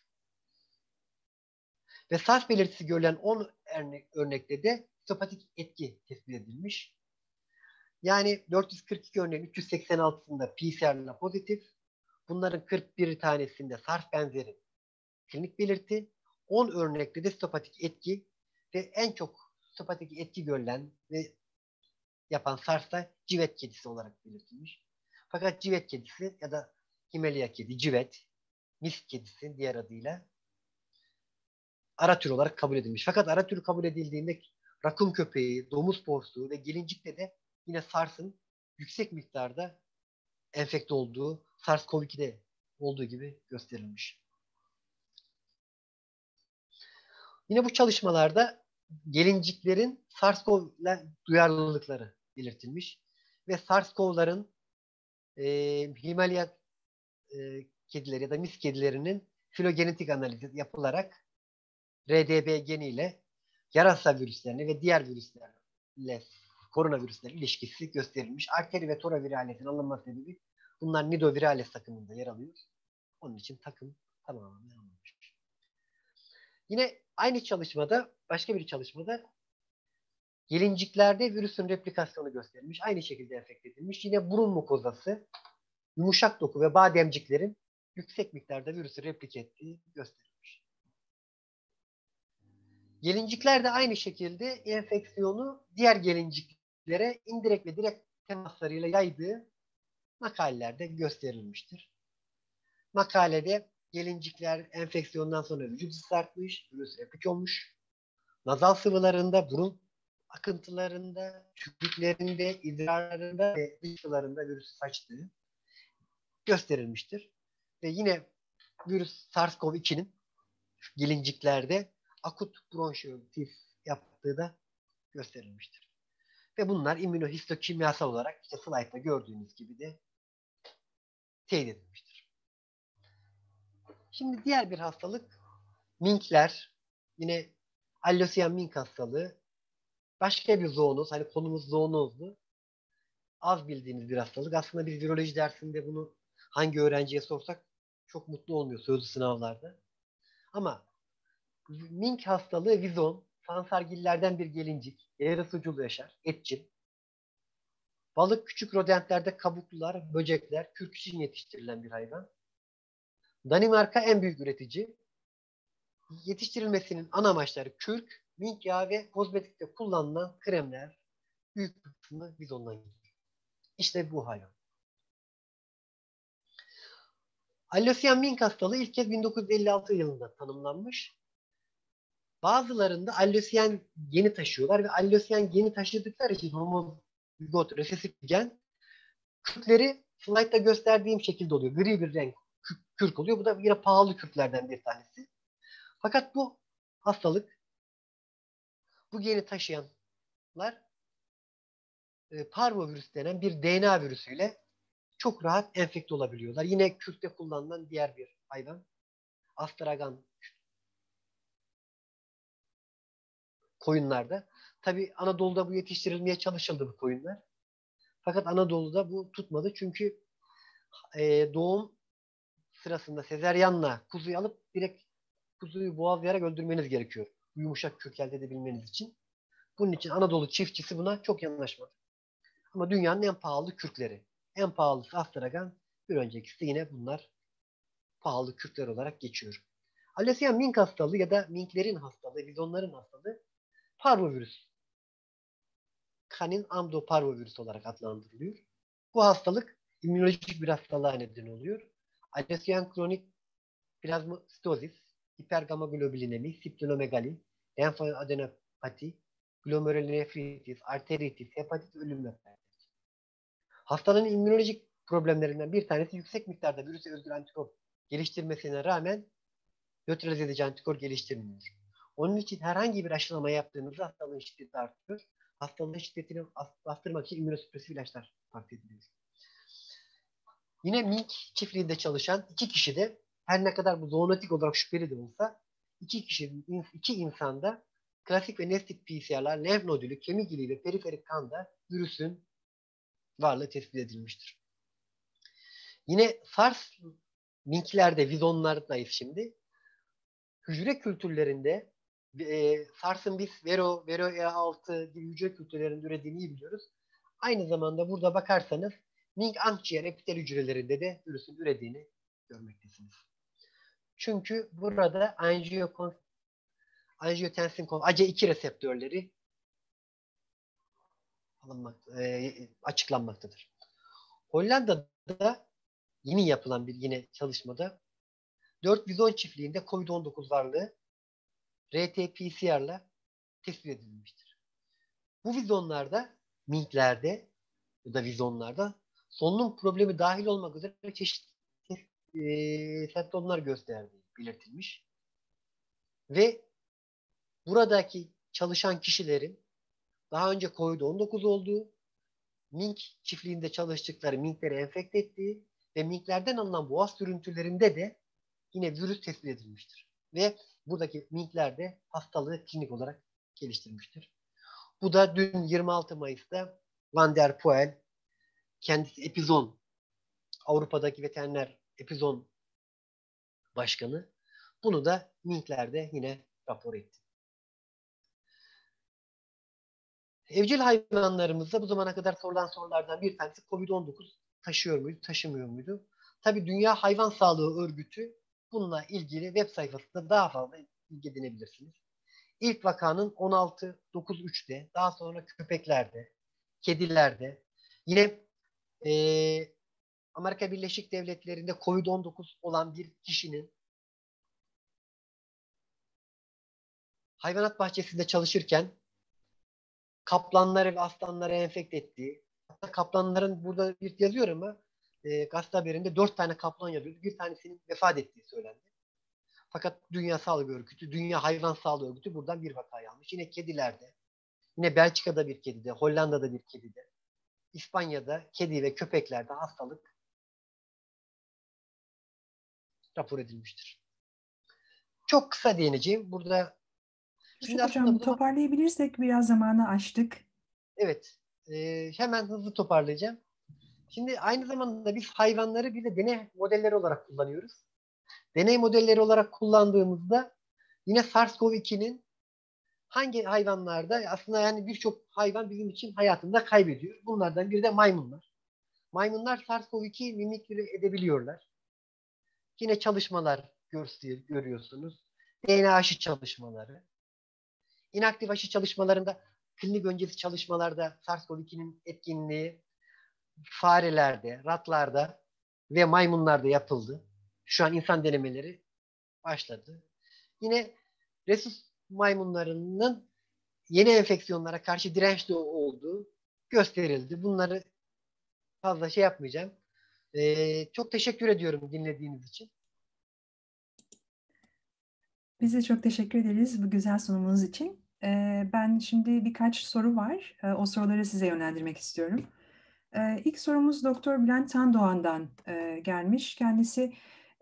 Ve SARS belirtisi görülen on örnekte de sitopatik etki tespit edilmiş. Yani dört yüz kırk iki örneğin üç yüz seksen altısında P C R'la pozitif, bunların kırk bir tanesinde SARS benzeri klinik belirti, on örnekte de sitopatik etki ve en çok sitopatik etki görülen ve yapan SARS'ta civet kedisi olarak belirtilmiş. Fakat civet kedisi ya da Himalaya kedi, civet, misk kedisi diğer adıyla ara tür olarak kabul edilmiş. Fakat ara tür kabul edildiğinde rakun köpeği, domuz porsuğu ve gelincikte de yine SARS'ın yüksek miktarda enfekte olduğu, SARS-CoV iki'de olduğu gibi gösterilmiş. Yine bu çalışmalarda gelinciklerin SARS-CoV ile duyarlılıkları belirtilmiş ve SARS-CoV'ların e, Himalaya e, kedileri ya da mis kedilerinin filogenetik analizi yapılarak R D B geniyle yarasa virüslerini ve diğer virüslerle koronavirüslerin ilişkisi gösterilmiş. Arteri ve toraviraletin alınma sebebi bunlar nidovirales takımında yer alıyor. Onun için takım tamamen alınmış. Yine aynı çalışmada, başka bir çalışmada gelinciklerde virüsün replikasyonu gösterilmiş. Aynı şekilde enfekte edilmiş. Yine burun mukozası, yumuşak doku ve bademciklerin yüksek miktarda virüsü replike ettiği gösterilmiş. Gelincikler de aynı şekilde enfeksiyonu diğer gelinciklere indirekt ve direkt temaslarıyla yaydığı makalelerde gösterilmiştir. Makalede gelincikler enfeksiyondan sonra vücut ısı artmış, virüs replik olmuş. Nazal sıvılarında, burun akıntılarında, tükürüklerinde, idrarlarında ve dışkılarında virüsü saçtığı gösterilmiştir. Ve yine virüs SARS-CoV iki'nin gelinciklerde akut bronşiolitis yaptığı da gösterilmiştir. Ve bunlar immünohistokimyasal olarak işte slaytta gördüğünüz gibi de teyit edilmiştir. Şimdi diğer bir hastalık minkler. Yine Allosian mink hastalığı. Başka bir zoonoz. Hani konumuz zoonozdu. Az bildiğimiz bir hastalık. Aslında biz viroloji dersinde bunu hangi öğrenciye sorsak çok mutlu olmuyor sözlü sınavlarda. Ama mink hastalığı vizon, sansargillerden bir gelincik, yarı sucul yaşar, etçil. Balık küçük rodentlerde kabuklular, böcekler, kürk için yetiştirilen bir hayvan. Danimarka en büyük üretici. Yetiştirilmesinin ana amaçları kürk, mink yağı ve kozmetikte kullanılan kremler büyük bir kısmı vizondan geliyor. İşte bu hayvan. Allosian mink hastalığı ilk kez bin dokuz yüz elli altı yılında tanımlanmış. Bazılarında Allosian geni taşıyorlar ve Allosian geni taşıdıkları için homozigot resesif gen kürkleri slaytta gösterdiğim şekilde oluyor. Gri bir renk kürk oluyor. Bu da yine pahalı kürklerden bir tanesi. Fakat bu hastalık, bu geni taşıyanlar e, parvovirüs denen bir D N A virüsüyle çok rahat enfekte olabiliyorlar. Yine kürkte kullanılan diğer bir hayvan. Astragan koyunlarda. Tabii Anadolu'da bu yetiştirilmeye çalışıldı bu koyunlar. Fakat Anadolu'da bu tutmadı. Çünkü e, doğum sırasında sezeryanla kuzuyu alıp direkt kuzuyu boğazlayarak öldürmeniz gerekiyor. Yumuşak kürk elde edebilmeniz için. Bunun için Anadolu çiftçisi buna çok yanaşmadı. Ama dünyanın en pahalı kürkleri. En pahalısı Astragan. Bir öncekisi de yine bunlar pahalı kürkler olarak geçiyor. Alesian mink hastalığı ya da minklerin hastalığı, bizonların hastalığı parvovirüs. Kanin amdoparvovirüs olarak adlandırılıyor. Bu hastalık immünolojik bir hastalığa neden oluyor. Alesian kronik plazmostozis, hipergamaglobulinemi, splenomegali, lenfadenopati, glomerulonefritis, arteritis, hepatit, ölüm yapar. Hastanın immünolojik problemlerinden bir tanesi yüksek miktarda virüse özgü antikor geliştirmesine rağmen nötralize edici antikor geliştirmiyor. Onun için herhangi bir aşılama yaptığınızda hastalığın şiddeti artıyor. Hastalığın şiddetini bastırmak için immünosüpresif ilaçlar takviye ediliyor. Yine mink çiftliğinde çalışan iki kişi de her ne kadar bu zoonotik olarak şüpheli de olsa iki kişi, iki insanda klasik ve nestik P C R'lar, lenf nodülü, kemik iliği ve periferik kanda virüsün varlığı tespit edilmiştir. Yine SARS minklerde, vizonlardayız şimdi. Hücre kültürlerinde e, SARS'ın biz Vero, Vero E altı gibi hücre kültürlerinde ürediğini iyi biliyoruz. Aynı zamanda burada bakarsanız mink akciğer epitel hücrelerinde de virüsün ürediğini görmektesiniz. Çünkü burada anjiyokon, anjiyotensin A C iki reseptörleri alınmak, e, açıklanmaktadır. Hollanda'da yeni yapılan bir yine çalışmada dört vizon çiftliğinde COVID on dokuz varlığı R T P C R'la tespit edilmiştir. Bu vizonlarda, minklerde ya da vizonlarda solunum problemi dahil olmak üzere çeşitli e, semptomlar gösterdiği belirtilmiş. Ve buradaki çalışan kişilerin daha önce COVID on dokuz olduğu, mink çiftliğinde çalıştıkları minkleri enfekte ettiği ve minklerden alınan boğaz sürüntülerinde de yine virüs tespit edilmiştir. Ve buradaki minkler de hastalığı klinik olarak geliştirmiştir. Bu da dün yirmi altı Mayıs'ta Van der Poel, kendisi Epizon, Avrupa'daki veteriner Epizon başkanı, bunu da minklerde yine rapor etti. Evcil hayvanlarımızda bu zamana kadar sorulan sorulardan bir tanesi COVID on dokuz taşıyor muydu, taşımıyor muydu? Tabii Dünya Hayvan Sağlığı Örgütü bununla ilgili web sayfasında daha fazla bilgi edinebilirsiniz. İlk vakanın on altı dokuz üçte, daha sonra köpeklerde, kedilerde, yine e, Amerika Birleşik Devletleri'nde COVID on dokuz olan bir kişinin hayvanat bahçesinde çalışırken kaplanları ve aslanları enfekte ettiği, hatta kaplanların burada bir yazıyor ama e, gazete haberinde dört tane kaplan yazıyordu. Bir tanesinin vefat ettiği söylendi. Fakat Dünya Sağlık Örgütü, Dünya Hayvan Sağlığı Örgütü buradan bir vakayı almış. Yine kedilerde, yine Belçika'da bir kedide, Hollanda'da bir kedide, İspanya'da kedi ve köpeklerde hastalık rapor edilmiştir. Çok kısa değineceğim. Burada şimdi Işık aslında Hocam, bu zaman toparlayabilirsek, biraz zamanı aştık. evet e, hemen hızlı toparlayacağım. Şimdi aynı zamanda biz hayvanları bir de deney modelleri olarak kullanıyoruz. Deney modelleri olarak kullandığımızda yine SARS-CoV ikinin hangi hayvanlarda aslında yani birçok hayvan bizim için hayatında kaybediyor. Bunlardan biri de maymunlar. Maymunlar SARS-CoV iki mimikri edebiliyorlar. Yine çalışmalar görüyorsunuz. D N A aşı çalışmaları. İnaktif aşı çalışmalarında, klinik öncesi çalışmalarda SARS-CoV ikinin etkinliği farelerde, ratlarda ve maymunlarda yapıldı. Şu an insan denemeleri başladı. Yine rhesus maymunlarının yeni enfeksiyonlara karşı dirençli olduğu gösterildi. Bunları fazla şey yapmayacağım. Ee, çok teşekkür ediyorum dinlediğiniz için. Biz de çok teşekkür ederiz bu güzel sunumunuz için. Ee, ben şimdi birkaç soru var. Ee, o soruları size yönlendirmek istiyorum. Ee, ilk sorumuz Doktor Bülent Tandoğan'dan e, gelmiş. Kendisi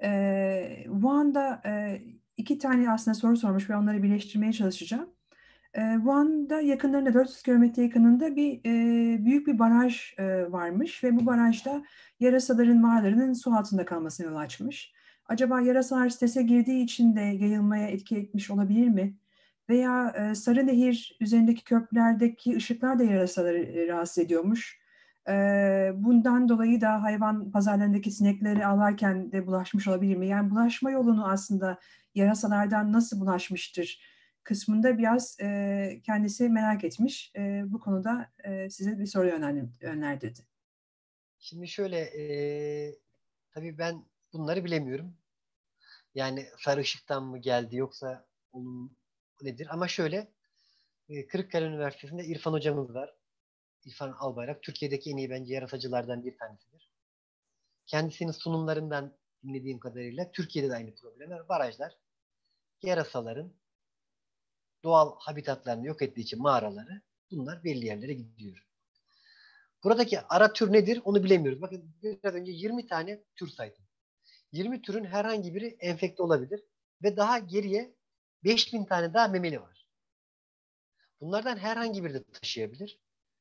e, Wuhan'da e, iki tane aslında soru sormuş ve onları birleştirmeye çalışacağım. E, Van'da yakınlarında dört yüz kilometre yakınında bir e, büyük bir baraj e, varmış ve bu barajda yarasaların mağaralarının su altında kalmasına yol açmış. Acaba yarasalar strese girdiği için de yayılmaya etki etmiş olabilir mi? Veya e, Sarınehir üzerindeki köprülerdeki ışıklar da yarasaları e, rahatsız ediyormuş. E, bundan dolayı da hayvan pazarlarındaki sinekleri avlarken de bulaşmış olabilir mi? Yani bulaşma yolunu aslında yarasalardan nasıl bulaşmıştır kısmında biraz e, kendisi merak etmiş. E, bu konuda e, size bir soru yönlendir- yönlendirdi. Şimdi şöyle, e, tabii ben bunları bilemiyorum. Yani sarı ışıktan mı geldi yoksa onun nedir? Ama şöyle, e, Kırıkkale Üniversitesi'nde İrfan hocamız var. İrfan Albayrak. Türkiye'deki en iyi bence yaratıcılardan bir tanesidir. Kendisinin sunumlarından dinlediğim kadarıyla Türkiye'de de aynı problemler. Barajlar, yarasaların doğal habitatlarını yok ettiği için mağaraları, bunlar belli yerlere gidiyor. Buradaki ara tür nedir onu bilemiyoruz. Bakın biraz önce yirmi tane tür saydım. yirmi türün herhangi biri enfekte olabilir ve daha geriye beş bin tane daha memeli var. Bunlardan herhangi biri de taşıyabilir.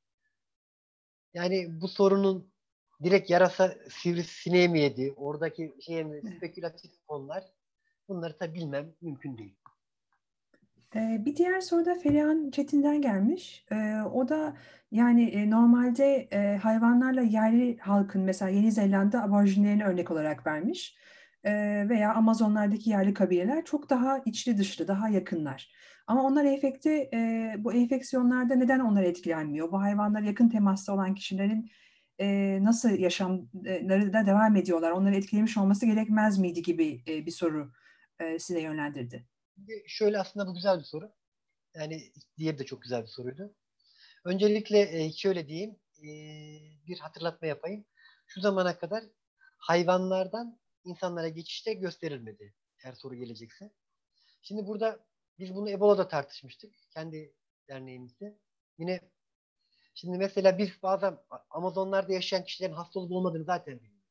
Yani bu sorunun direkt yarasa sivrisineğe mi yedi, oradaki şeye mi, Evet. spekülatif konular, bunları tabii bilmem mümkün değil. E, bir diğer soru da Ferihan Çetin'den gelmiş. E, o da yani e, normalde e, hayvanlarla yerli halkın mesela Yeni Zelanda aborjinlerini örnek olarak vermiş. E, veya Amazonlardaki yerli kabileler çok daha içli dışlı, daha yakınlar. Ama onlar enfekte, e, bu enfeksiyonlarda neden onlar etkilenmiyor? Bu hayvanlar yakın temasta olan kişilerin e, nasıl yaşamları da devam ediyorlar? Onları etkilemiş olması gerekmez miydi gibi e, bir soru e, size yönlendirdi. Şöyle, aslında bu güzel bir soru. Yani diğeri de çok güzel bir soruydu. Öncelikle e, şöyle diyeyim, e, bir hatırlatma yapayım. Şu zamana kadar hayvanlardan insanlara geçişte gösterilmedi. Eğer soru gelecekse. Şimdi burada biz bunu Ebola'da tartışmıştık. Kendi derneğimizde. Yine şimdi mesela biz bazen Amazonlarda yaşayan kişilerin hasta olup olmadığını zaten bilmiyoruz.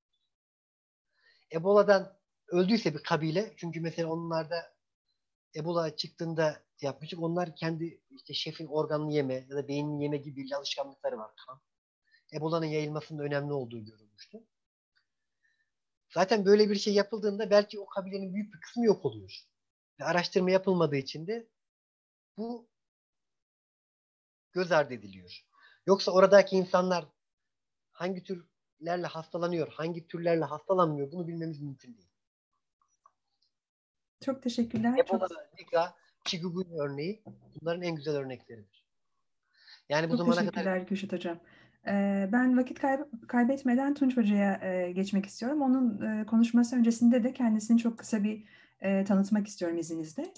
Ebola'dan öldüyse bir kabile, çünkü mesela onlarda Ebola çıktığında yapmıştık. Onlar kendi işte şefin organını yeme ya da beynini yeme gibi bir alışkanlıkları var. Ebola'nın yayılmasının önemli olduğu görülmüştü. Zaten böyle bir şey yapıldığında belki o kabilenin büyük bir kısmı yok oluyor. Ve araştırma yapılmadığı için de bu göz ardı ediliyor. Yoksa oradaki insanlar hangi türlerle hastalanıyor, hangi türlerle hastalanmıyor, bunu bilmemiz mümkün değil. Çok teşekkürler. Çok Ebola, Zika, Chikungunya örneği bunların en güzel örnekleridir. Yani bu çok zamana kadar teşekkürler Kürşat Hocam. Ee, ben vakit kayb kaybetmeden Tunç Hoca'ya e, geçmek istiyorum. Onun e, konuşması öncesinde de kendisini çok kısa bir e, tanıtmak istiyorum izninizle.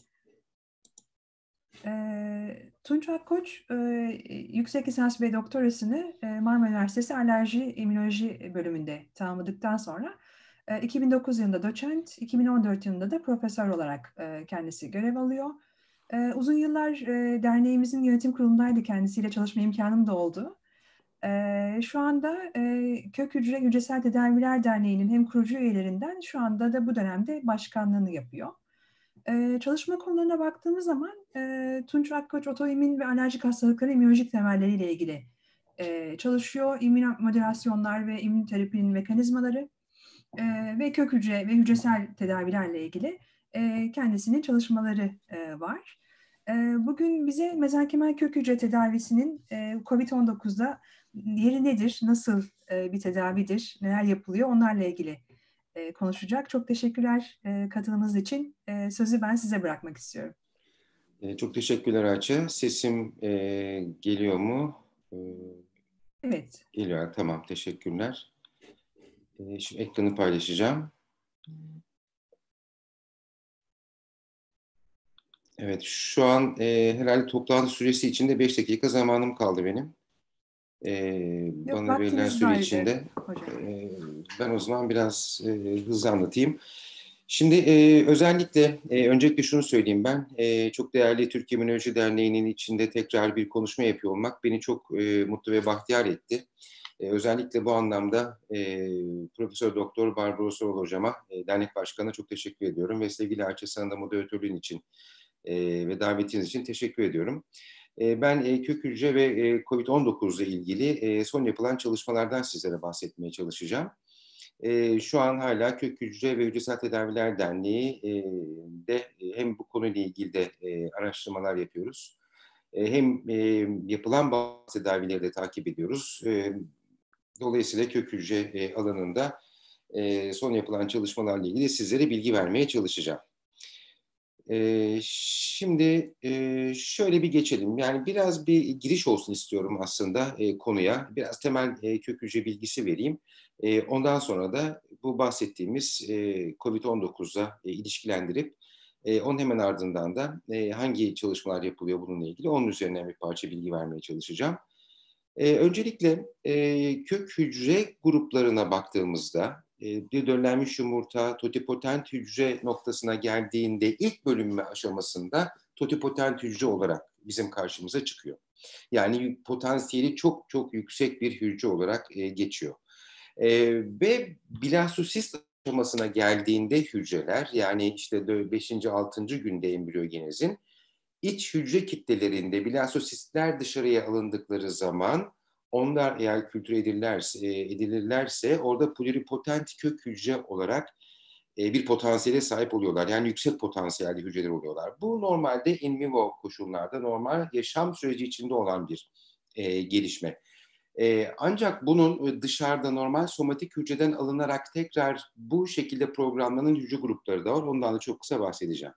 E, Tunç Akkoç e, yüksek lisans ve doktorasını e, Marmara Üniversitesi Alerji İmmünoloji bölümünde tamamladıktan sonra e, iki bin dokuz yılında doçent, iki bin on dört yılında da profesör olarak e, kendisi görev alıyor. E, uzun yıllar e, derneğimizin yönetim kurulundaydı, kendisiyle çalışma imkanım da oldu. E, şu anda e, Kök Hücre Hücresel Tedaviler Derneği'nin hem kurucu üyelerinden, şu anda da bu dönemde başkanlığını yapıyor. Ee, çalışma konularına baktığımız zaman e, Tunç Akkoç otoimmün ve alerjik hastalıkların immünolojik temelleriyle ilgili e, çalışıyor. İmmünomodülasyonlar ve immünoterapinin mekanizmaları e, ve kök hücre ve hücresel tedavilerle ilgili e, kendisinin çalışmaları e, var. E, bugün bize mezenkimal kök hücre tedavisinin e, kovid on dokuzda yeri nedir, nasıl e, bir tedavidir, neler yapılıyor, onlarla ilgili e, konuşacak. Çok teşekkürler e, katılımınız için. E, sözü ben size bırakmak istiyorum. E, çok teşekkürler Ayça. Sesim e, geliyor mu? E, Evet. geliyor. Tamam, teşekkürler. E, şimdi ekranı paylaşacağım. Evet, şu an e, herhalde toplantı süresi içinde beş dakika zamanım kaldı benim. E, Yok, bana verilen vaktiniz süre var e, içinde hocam. e, ben o zaman biraz e, hızlı anlatayım. Şimdi e, özellikle, e, öncelikle şunu söyleyeyim ben, e, çok değerli Türkiye İmmünoloji Derneği'nin içinde tekrar bir konuşma yapıyor olmak beni çok e, mutlu ve bahtiyar etti. E, özellikle bu anlamda e, Profesör Doktor Barbaros Orol Hocama, e, dernek başkanına çok teşekkür ediyorum ve sevgili Ayça, sana da moderatörlüğün için e, ve davetiniz için teşekkür ediyorum. E, ben e, kök hücre ve e, kovid on dokuz ile ilgili e, son yapılan çalışmalardan sizlere bahsetmeye çalışacağım. E, şu an hala Kök Hücre ve Hücresel Tedaviler Derneği e, de e, hem bu konuyla ilgili de e, araştırmalar yapıyoruz. E, hem e, yapılan bazı tedavileri de takip ediyoruz. E, dolayısıyla kök hücre e, alanında e, son yapılan çalışmalarla ilgili sizlere bilgi vermeye çalışacağım. E, şimdi e, şöyle bir geçelim. Yani biraz bir giriş olsun istiyorum aslında e, konuya. Biraz temel e, kök hücre bilgisi vereyim. E, ondan sonra da bu bahsettiğimiz e, kovid on dokuzla e, ilişkilendirip e, onun hemen ardından da e, hangi çalışmalar yapılıyor bununla ilgili onun üzerine bir parça bilgi vermeye çalışacağım. E, öncelikle e, kök hücre gruplarına baktığımızda e, bir döllenmiş yumurta totipotent hücre noktasına geldiğinde ilk bölünme aşamasında totipotent hücre olarak bizim karşımıza çıkıyor. Yani potansiyeli çok çok yüksek bir hücre olarak e, geçiyor. E, ve blastosist aşamasına geldiğinde hücreler yani işte beşinci altıncı günde embriyogenezin İç hücre kitlelerinde blastosistler dışarıya alındıkları zaman onlar eğer kültür edilirlerse, edilirlerse orada pluripotent kök hücre olarak bir potansiyele sahip oluyorlar. Yani yüksek potansiyelli hücreler oluyorlar. Bu normalde in vivo koşullarda normal yaşam süreci içinde olan bir e, gelişme. E, ancak bunun dışarıda normal somatik hücreden alınarak tekrar bu şekilde programlanan hücre grupları da var. Ondan da çok kısa bahsedeceğim.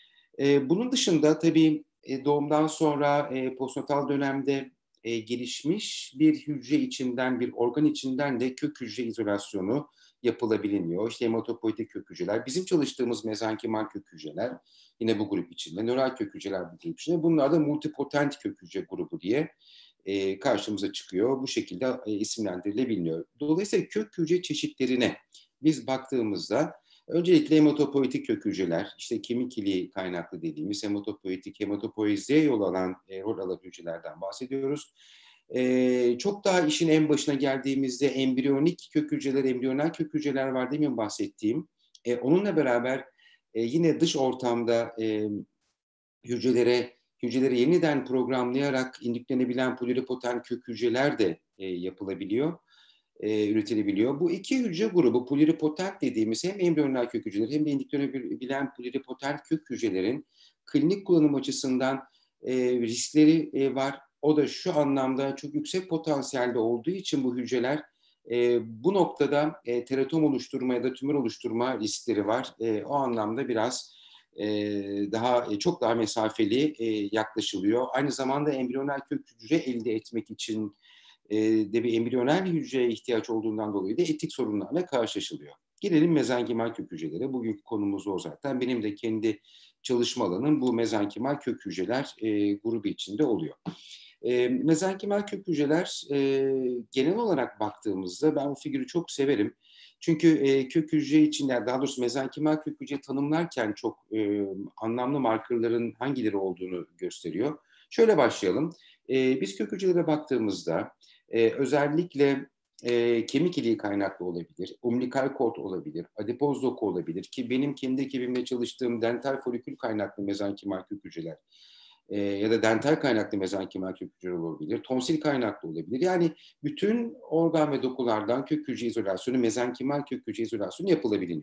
E, bunun dışında tabii e, doğumdan sonra e, postnatal dönemde e, gelişmiş bir hücre içinden, bir organ içinden de kök hücre izolasyonu yapılabiliyor. İşte hematopoietik kök hücreler, bizim çalıştığımız mezenkimal kök hücreler yine bu grup içinde, nöral kök hücreler bu grup içinde. Bunlar da multipotent kök hücre grubu diye e, karşımıza çıkıyor. Bu şekilde e, isimlendirilebiliyor. Dolayısıyla kök hücre çeşitlerine biz baktığımızda öncelikle hematopoietik kök hücreler, işte kemik iliği kaynaklı dediğimiz hematopoietik, hematopoiezeye yol alan, e, rol alan hücrelerden bahsediyoruz. E, çok daha işin en başına geldiğimizde embriyonik kök hücreler, embriyonel kök hücreler var değil mi bahsettiğim? E, onunla beraber e, yine dış ortamda e, hücrelere hücreleri yeniden programlayarak indüklenebilen pluripotent kök hücreler de e, yapılabiliyor. E, üretilebiliyor. Bu iki hücre grubu pluripotent dediğimiz hem embriyonel kök hücreleri hem de indüklenebilen pluripotent kök hücrelerin klinik kullanım açısından e, riskleri e, var. O da şu anlamda çok yüksek potansiyelde olduğu için bu hücreler e, bu noktada e, teratom oluşturma ya da tümör oluşturma riskleri var. E, o anlamda biraz e, daha e, çok daha mesafeli e, yaklaşılıyor. Aynı zamanda embriyonel kök hücre elde etmek için de bir embriyonel hücreye ihtiyaç olduğundan dolayı da etik sorunlarla karşılaşılıyor. Gelelim mezenkimal kök hücrelere. Bugünkü konumuz o zaten. Benim de kendi çalışma alanım bu mezenkimal kök hücreler e, grubu içinde oluyor. E, mezenkimal kök hücreler e, genel olarak baktığımızda ben bu figürü çok severim. Çünkü e, kök hücre için, daha doğrusu mezenkimal kök hücre tanımlarken çok e, anlamlı markerların hangileri olduğunu gösteriyor. Şöyle başlayalım. E, biz kök hücrelere baktığımızda Ee, özellikle e, kemik iliği kaynaklı olabilir, umbilikal kort olabilir, adipoz doku olabilir ki benim kendi ekibimle çalıştığım dental folikül kaynaklı mezenkimal kök hücreler e, ya da dental kaynaklı mezenkimal kök hücreler olabilir, tonsil kaynaklı olabilir. Yani bütün organ ve dokulardan kök hücre izolasyonu, mezenkimal kök hücre izolasyonu yapılabiliyor.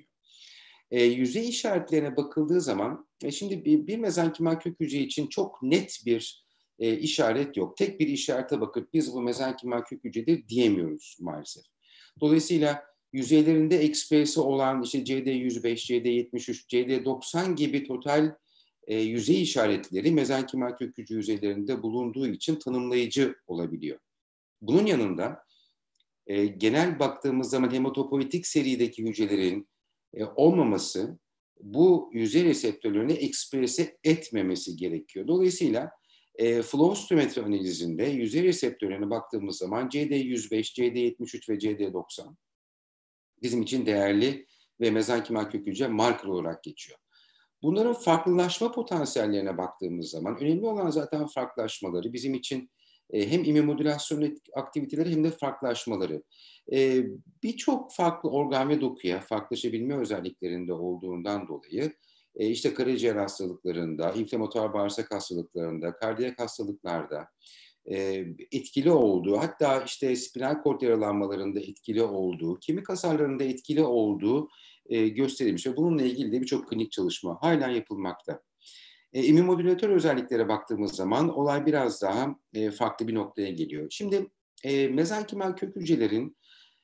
E, yüzey işaretlerine bakıldığı zaman, e, şimdi bir, bir mezenkimal kök hücre için çok net bir e, işaret yok. Tek bir işarete bakıp biz bu mezenkimal kök hücredir diyemiyoruz maalesef. Dolayısıyla yüzeylerinde ekspresi olan işte C D yüz beş, C D yetmiş üç, C D doksan gibi total e, yüzey işaretleri mezenkimal kök hücre yüzeylerinde bulunduğu için tanımlayıcı olabiliyor. Bunun yanında e, genel baktığımız zaman hematopoietik serideki hücrelerin e, olmaması bu yüzey reseptörlerini eksprese etmemesi gerekiyor. Dolayısıyla e, flow stometri analizinde yüzey reseptörlerine baktığımız zaman C D yüz beş, C D yetmiş üç ve C D doksan bizim için değerli ve mezenkimal kök hücre marker olarak geçiyor. Bunların farklılaşma potansiyellerine baktığımız zaman önemli olan zaten farklılaşmaları bizim için e, hem immünomodülasyon aktiviteleri hem de farklılaşmaları. E, Birçok farklı organ ve dokuya farklılaşabilme özelliklerinde olduğundan dolayı e, işte karaciğer hastalıklarında, inflamatuar bağırsak hastalıklarında, kardiyak hastalıklarda e, etkili olduğu, hatta işte spinal kort yaralanmalarında etkili olduğu, kemik hasarlarında etkili olduğu e, gösterilmiş ve bununla ilgili de birçok klinik çalışma hala yapılmakta. E, immünomodülatör özelliklere baktığımız zaman olay biraz daha e, farklı bir noktaya geliyor. Şimdi e, mezenkimal kök hücrelerin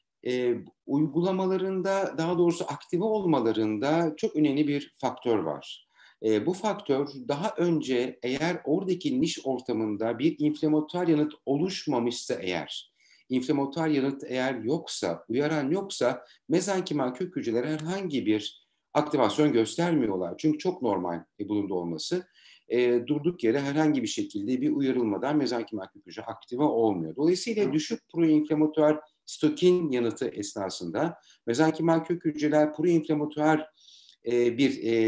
e, uygulamalarında, daha doğrusu aktive olmalarında çok önemli bir faktör var. E, bu faktör daha önce eğer oradaki niş ortamında bir inflamatuar yanıt oluşmamışsa eğer, inflamatuar yanıt eğer yoksa, uyaran yoksa mezenkimal kök hücreleri herhangi bir aktivasyon göstermiyorlar. Çünkü çok normal bulundu olması. E, durduk yere herhangi bir şekilde bir uyarılmadan mezenkimal kök hücre aktive olmuyor. Dolayısıyla düşük proinflamatuar stokin yanıtı esnasında mezenkimal kök hücreler proinflamatuar e, bir e,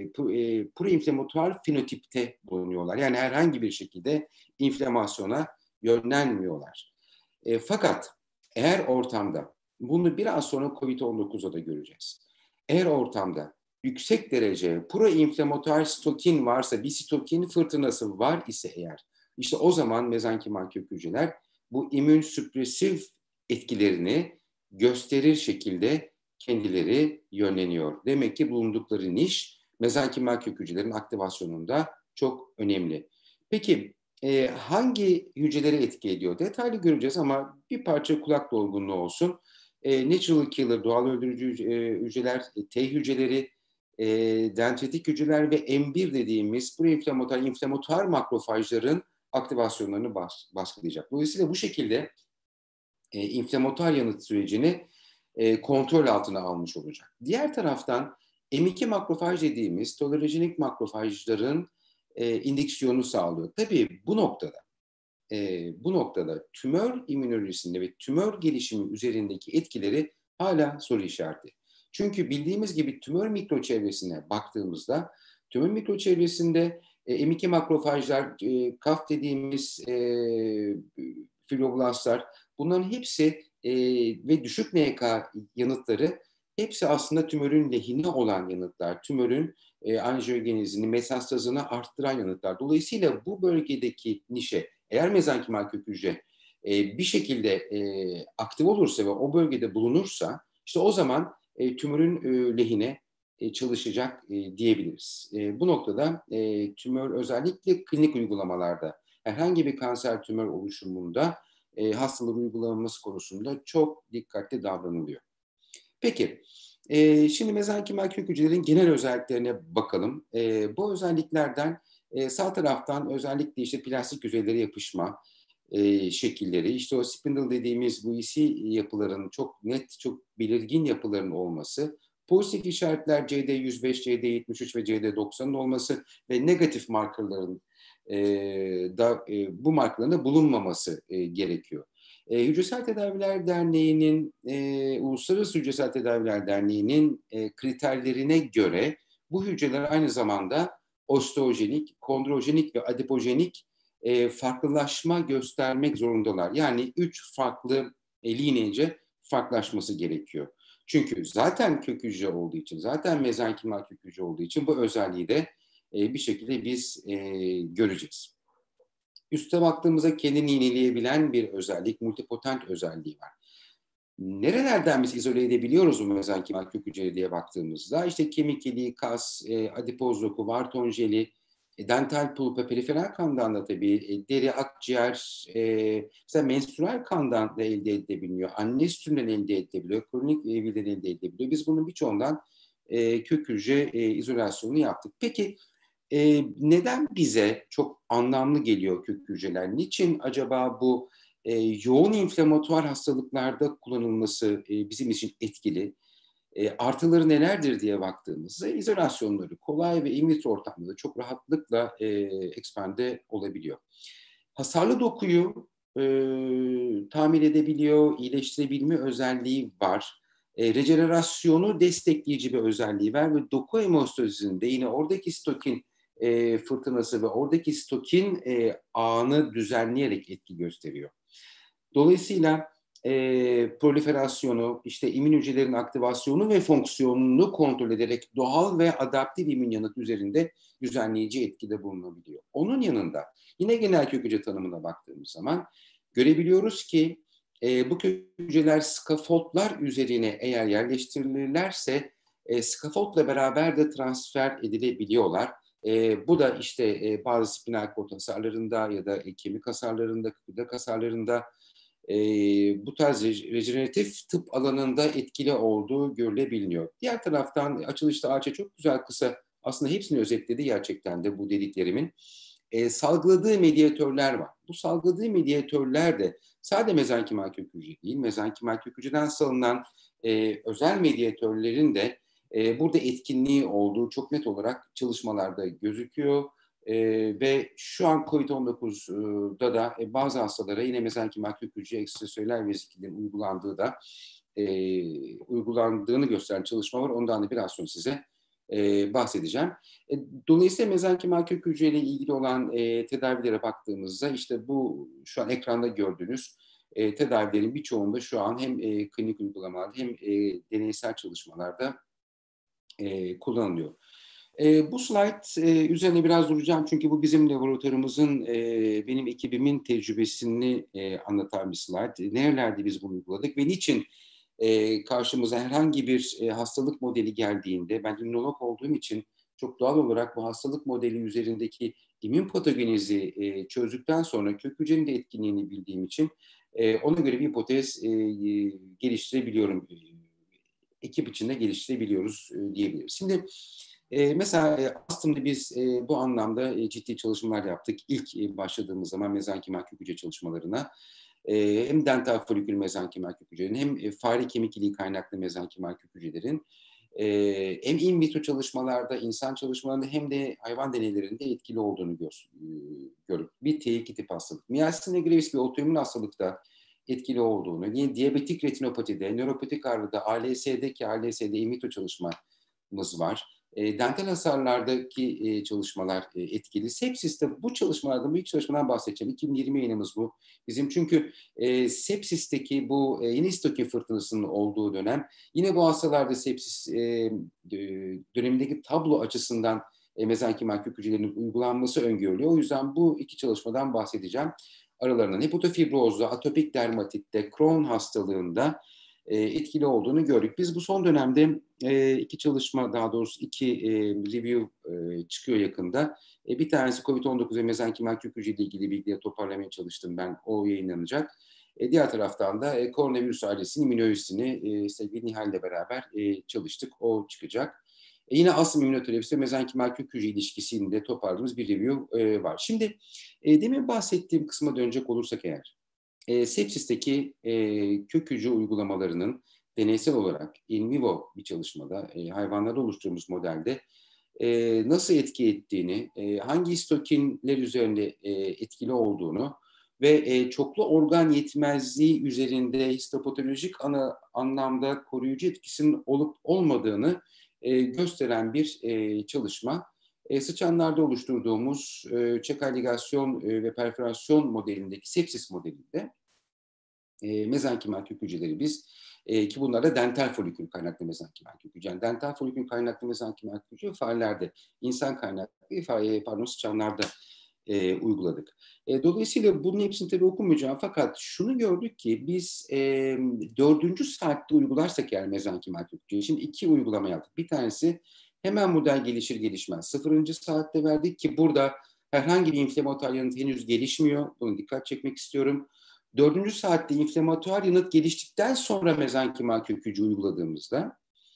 e, proinflamatuar fenotipte bulunuyorlar. Yani herhangi bir şekilde inflamasyona yönlenmiyorlar. E, fakat eğer ortamda, bunu biraz sonra kovid on dokuzda da göreceğiz. Eğer ortamda yüksek derece proinflamatuar stokin varsa, bir sitokin fırtınası var ise eğer, işte o zaman mezenkimal kök hücreler bu immün süpresif etkilerini gösterir şekilde kendileri yönleniyor. Demek ki bulundukları niş mezenkimal kök hücrelerin aktivasyonunda çok önemli. Peki e, hangi hücreleri etki ediyor? Detaylı göreceğiz ama bir parça kulak dolgunluğu olsun. E, natural killer, doğal öldürücü e, hücreler, e, T hücreleri, e, dendritik hücreler ve M bir dediğimiz proinflamatuar, inflamatuar makrofajların aktivasyonlarını bas, baskılayacak. Dolayısıyla bu şekilde e, inflamatuar yanıt sürecini e, kontrol altına almış olacak. Diğer taraftan M iki makrofaj dediğimiz tolerojenik makrofajların e, indüksiyonu sağlıyor. Tabii bu noktada e, bu noktada tümör immünolojisinde ve tümör gelişimi üzerindeki etkileri hala soru işareti. Çünkü bildiğimiz gibi tümör mikroçevresine baktığımızda tümör mikroçevresinde e, M iki makrofajlar, e, K A F dediğimiz e, fibroblastlar, bunların hepsi e, ve düşük N K yanıtları hepsi aslında tümörün lehine olan yanıtlar. Tümörün e, anjiyogenezini, metastazını arttıran yanıtlar. Dolayısıyla bu bölgedeki nişe eğer mezenkimal kök hücre e, bir şekilde e, aktif olursa ve o bölgede bulunursa işte o zaman e, tümörün e, lehine e, çalışacak e, diyebiliriz. E, bu noktada e, tümör özellikle klinik uygulamalarda herhangi bir kanser tümör oluşumunda e, hastaların uygulanması konusunda çok dikkatli davranılıyor. Peki, e, şimdi mezenkimal kök hücrelerin genel özelliklerine bakalım. E, bu özelliklerden e, sağ taraftan özellikle işte plastik yüzeylere yapışma e, şekilleri, işte o spindle dediğimiz bu isi yapıların çok net, çok belirgin yapıların olması, pozitif işaretler C D yüz beş, C D yetmiş üç ve C D doksanın olması ve negatif markerların e, da e, bu markaların bulunmaması e, gerekiyor. E, Hücresel Tedaviler Derneği'nin, e, Uluslararası Hücresel Tedaviler Derneği'nin e, kriterlerine göre bu hücreler aynı zamanda osteojenik, kondrojenik ve adipojenik e, farklılaşma göstermek zorundalar. Yani üç farklı e, lineage farklılaşması gerekiyor. Çünkü zaten kök hücre olduğu için, zaten mezenkimal kök hücre olduğu için bu özelliği de e, bir şekilde biz e, göreceğiz. Üste baktığımızda kendini yenileyebilen bir özellik, multipotent özelliği var. Nerelerden biz izole edebiliyoruz bu mezenkimal kök hücreleri diye baktığımızda? İşte kemik iliği, kas, e, adipoz doku, Wharton jeli, e, dental pulpa, periferal kandan da tabii, e, deri, akciğer, e, mesela menstrüel kandan da elde edilebiliyor, anne sütünden elde edilebiliyor, kronik evlilikten elde edilebiliyor. Biz bunun birçoğundan e, kök hücre e, izolasyonunu yaptık. Peki, Ee, neden bize çok anlamlı geliyor kök hücreler? Niçin acaba bu e, yoğun inflamatuar hastalıklarda kullanılması e, bizim için etkili? E, artıları nelerdir diye baktığımızda izolasyonları kolay ve in vitro ortamda çok rahatlıkla e, ekspande olabiliyor. Hasarlı dokuyu e, tamir edebiliyor, iyileştirebilme özelliği var. E, rejenerasyonu destekleyici bir özelliği var ve doku hemostazisinde yine oradaki stokin e, fırtınası ve oradaki stokin e, ağını düzenleyerek etki gösteriyor. Dolayısıyla e, proliferasyonu, işte immün hücrelerin aktivasyonu ve fonksiyonunu kontrol ederek doğal ve adaptif immün yanıt üzerinde düzenleyici etkide bulunabiliyor. Onun yanında yine genel kök hücre tanımına baktığımız zaman görebiliyoruz ki e, bu kök hücreler skafoldlar üzerine eğer yerleştirilirlerse e, skafoldla beraber de transfer edilebiliyorlar. E, bu da işte e, bazı spinal kort hasarlarında ya da e, kemik hasarlarında, kıkırdak hasarlarında e, bu tarz rejeneratif tıp alanında etkili olduğu görülebiliyor. Diğer taraftan açılışta Ayça çok güzel kısa aslında hepsini özetledi gerçekten de bu dediklerimin. E, salgıladığı medyatörler var. Bu salgıladığı medyatörler de sadece mezenkimal kök hücre değil, mezenkimal kök hücreden salınan e, özel medyatörlerin de e, burada etkinliği olduğu çok net olarak çalışmalarda gözüküyor. E, ve şu an kovid on dokuzda da e, bazı hastalara yine mezenkimal kök hücre ekstraselüler veziklerin uygulandığı da e, uygulandığını gösteren çalışma var. Ondan da biraz sonra size e, bahsedeceğim. E, dolayısıyla mezenkimal kök hücreyle ilgili olan e, tedavilere baktığımızda işte bu şu an ekranda gördüğünüz e, tedavilerin birçoğunda şu an hem e, klinik uygulamalarda hem e, deneysel çalışmalarda e, kullanılıyor. E, bu slide e, üzerine biraz duracağım çünkü bu bizim laboratuvarımızın, e, benim ekibimin tecrübesini e, anlatan bir slide. Nerelerde biz bunu uyguladık ve niçin e, karşımıza herhangi bir e, hastalık modeli geldiğinde, ben immünolog olduğum için çok doğal olarak bu hastalık modeli üzerindeki immün patogenizi e, çözdükten sonra kök hücrenin de etkinliğini bildiğim için e, ona göre bir hipotez e, geliştirebiliyorum. Ekip içinde geliştirebiliyoruz e, diyebiliriz. Şimdi e, mesela e, aslında biz e, bu anlamda e, ciddi çalışmalar yaptık. İlk e, başladığımız zaman mezenkimal kök hücre çalışmalarına e, hem dental folikül mezenkimal kök hücrelerin hem e, fare kemik iliği kaynaklı mezenkimal kök hücrelerin e, hem in vitro çalışmalarda, insan çalışmalarında hem de hayvan deneylerinde etkili olduğunu gör, e, gördük. Bir T iki tip hastalık. Myasthenia gravis bir otoimmün hastalıkta etkili olduğunu, yine diyabetik retinopatide, nöropatik ağrıda, A L S'deki A L S'de in vitro çalışmamız var. E, dental hasarlardaki e, çalışmalar e, etkili. Sepsis'te bu çalışmalardan, bu ilk çalışmadan bahsedeceğim. iki bin yirmi yayınımız bu. Bizim çünkü e, sepsisteki bu e, yeni istokin fırtınasının olduğu dönem, yine bu hastalarda sepsis e, dönemindeki tablo açısından e, mezenkimal kök hücrelerinin uygulanması öngörülüyor. O yüzden bu iki çalışmadan bahsedeceğim. Aralarından hepatofibrozda, atopik dermatitte, Crohn hastalığında e, etkili olduğunu gördük. Biz bu son dönemde e, iki çalışma, daha doğrusu iki e, review e, çıkıyor yakında. E, bir tanesi kovid on dokuz ve mezenkimal kök hücre ile ilgili bilgileri toparlamaya çalıştım ben. O yayınlanacak. E, diğer taraftan da e, koronavirüs ailesinin immünolojisini e, sevgili Nihal ile beraber e, çalıştık. O çıkacak. E, yine astım immünoterapisi ve mezenkimal kök hücre ilişkisini de toparladığımız bir review e, var. Şimdi e, demin bahsettiğim kısma dönecek olursak eğer, e, sepsisteki e, kök hücre uygulamalarının deneysel olarak in vivo bir çalışmada, e, hayvanlarda oluşturduğumuz modelde e, nasıl etki ettiğini, e, hangi histokinler üzerinde e, etkili olduğunu ve e, çoklu organ yetmezliği üzerinde histopatolojik ana, anlamda koruyucu etkisinin olup olmadığını e, gösteren bir e, çalışma. E, sıçanlarda oluşturduğumuz e, çekal ligasyon e, ve perforasyon modelindeki sepsis modelinde e, mezenkimal kök hücreleri biz e, ki bunlar da dental folikül kaynaklı mezenkimal kök hücre. Yani dental folikül kaynaklı mezenkimal kök hücre farelerde, insan kaynaklı e, pardon sıçanlarda e, uyguladık. E, dolayısıyla bunun hepsini tabii okumayacağım fakat şunu gördük ki biz e, dördüncü saatte uygularsak eğer mezenkimal kök hücre, şimdi iki uygulama yaptık. Bir tanesi hemen model gelişir gelişmez sıfırıncı saatte verdik ki burada herhangi bir inflamatuar yanıt henüz gelişmiyor. Bunu dikkat çekmek istiyorum. Dördüncü saatte inflamatuar yanıt geliştikten sonra mezenkimal kök hücre uyguladığımızda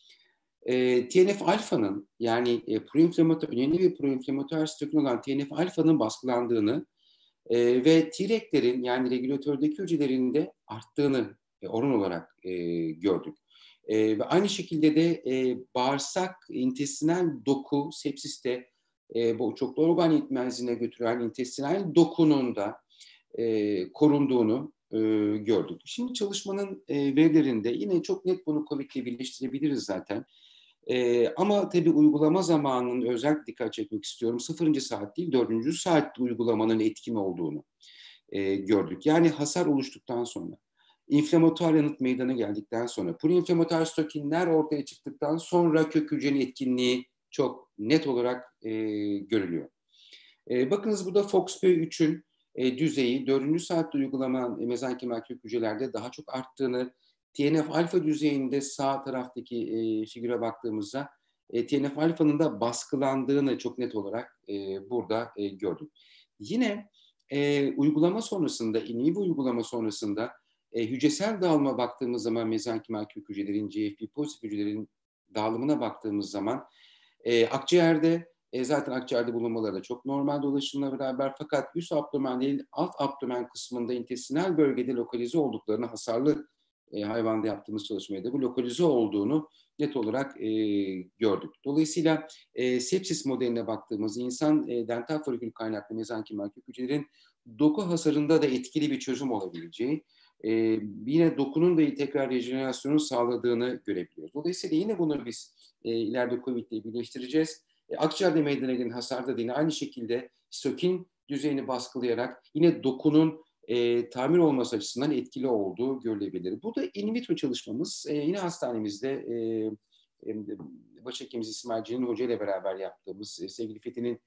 e, T N F alfanın yani e, proinflamatuar, önemli bir proinflamatuar sitokin olan T N F alfanın baskılandığını e, ve T-reglerin yani regülatördeki hücrelerin de arttığını e, oran olarak e, gördük. E, ve aynı şekilde de e, bağırsak, intestinal doku, sepsiste e, bu çoklu organ yetmezliğine götüren intestinal dokunun da e, korunduğunu e, gördük. Şimdi çalışmanın e, verilerinde yine çok net bunu COVID ile birleştirebiliriz zaten. E, ama tabii uygulama zamanının özellikle dikkat çekmek istiyorum. Sıfırıncı saat değil, dördüncü saatte uygulamanın etkin olduğunu e, gördük. Yani hasar oluştuktan sonra. inflamatuar yanıt meydana geldikten sonra, proinflamatuar stokinler ortaya çıktıktan sonra kök hücrenin etkinliği çok net olarak e, görülüyor. E, bakınız burada F O X P üçün e, düzeyi dördüncü saatte uygulanan e, mezenkimal kök hücrelerde daha çok arttığını, T N F alfa düzeyinde sağ taraftaki e, figüre baktığımızda e, T N F alfanın da baskılandığını çok net olarak e, burada e, gördük. Yine e, uygulama sonrasında, in vivo uygulama sonrasında e, hücresel dağılıma baktığımız zaman mezenkimal kök hücrelerin, G F P pozitif hücrelerin dağılımına baktığımız zaman e, akciğerde E zaten akciğerde bulunmaları da çok normal dolaşımla beraber, fakat üst abdomen değil alt abdomen kısmında intestinal bölgede lokalize olduklarını, hasarlı e, hayvanda yaptığımız çalışmada bu lokalize olduğunu net olarak e, gördük. Dolayısıyla e, sepsis modeline baktığımız insan e, dental folikül kaynaklı mezenkimal kök hücrelerin doku hasarında da etkili bir çözüm olabileceği, e, yine dokunun da tekrar rejenerasyonu sağladığını görebiliyoruz. Dolayısıyla yine bunu biz e, ileride COVID ile birleştireceğiz. E, akciğerde meydana gelen hasarda da yine aynı şekilde stokin düzeyini baskılayarak yine dokunun e, tamir olması açısından etkili olduğu görülebilir. Bu da in vitro çalışmamız. E, yine hastanemizde e, e, başhekimimiz İsmail Celil Hoca ile beraber yaptığımız e, sevgili Fethi'nin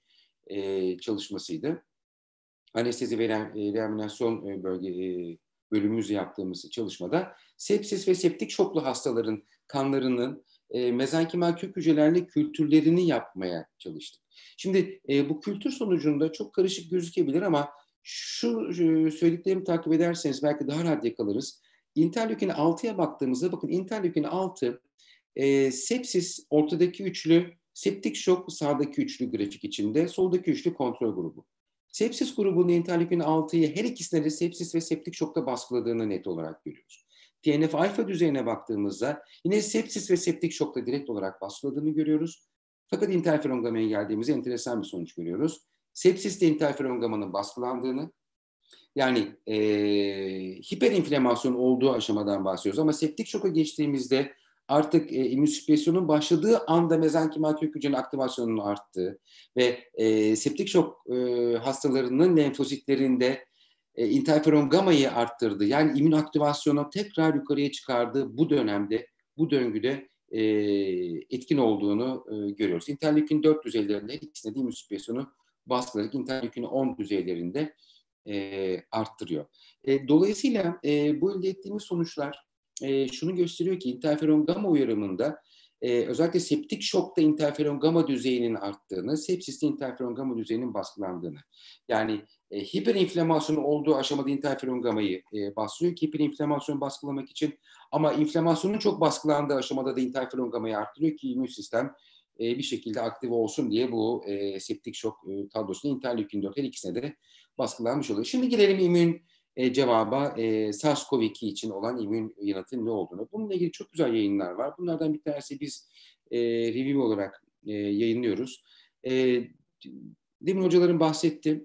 e, çalışmasıydı. Anestezi ve reanimasyon e, bölge e, bölümümüzü yaptığımız çalışmada sepsis ve septik şoklu hastaların kanlarının e, mezenkimal kök hücrelerle kültürlerini yapmaya çalıştık. Şimdi e, bu kültür sonucunda çok karışık gözükebilir ama şu e, söylediklerimi takip ederseniz belki daha rahat yakalarız. İnterleukin altıya baktığımızda bakın interleukin altı e, sepsis ortadaki üçlü, septik şok sağdaki üçlü grafik içinde, soldaki üçlü kontrol grubu. Sepsis grubunun interleukin altıyı her ikisine de sepsis ve septik şokta baskıladığını net olarak görüyoruz. T N F alfa düzeyine baktığımızda yine sepsis ve septik şokta direkt olarak baskıladığını görüyoruz. Fakat interferon gama'ya geldiğimizde enteresan bir sonuç görüyoruz. Sepsiste interferon gama'nın baskılandığını, yani e, hiperinflamasyon olduğu aşamadan bahsediyoruz. Ama septik şoka geçtiğimizde artık e, immünsüpresyonun başladığı anda mezenkimal kök hücrenin aktivasyonunun arttığı ve e, septik şok e, hastalarının lenfositlerinde e, interferon gama'yı arttırdı. Yani immün aktivasyonu tekrar yukarıya çıkardığı bu dönemde, bu döngüde e, etkin olduğunu e, görüyoruz. Interleukin dört düzeylerinde her ikisinde de immünsüpresyonu baskılayarak interleukin on düzeylerinde e, arttırıyor. E, dolayısıyla e, bu elde ettiğimiz sonuçlar e, şunu gösteriyor ki interferon gamma uyarımında e, özellikle septik şokta interferon gamma düzeyinin arttığını, sepsiste interferon gamma düzeyinin baskılandığını. Yani e, hiperinflamasyon olduğu aşamada interferon gamayı e, baskılıyor ki hiperinflamasyonu baskılamak için, ama inflamasyonun çok baskılandığı aşamada da interferon gamayı arttırıyor ki immün sistem e, bir şekilde aktif olsun diye bu e, septik şok e, tablosunda interleukin dört her ikisine de baskılanmış oluyor. Şimdi gelelim immün e, cevaba e, SARS-CoV iki için olan immün yanıtın ne olduğunu. Bununla ilgili çok güzel yayınlar var. Bunlardan bir tanesi biz e, review olarak e, yayınlıyoruz. E, demin hocaların bahsetti.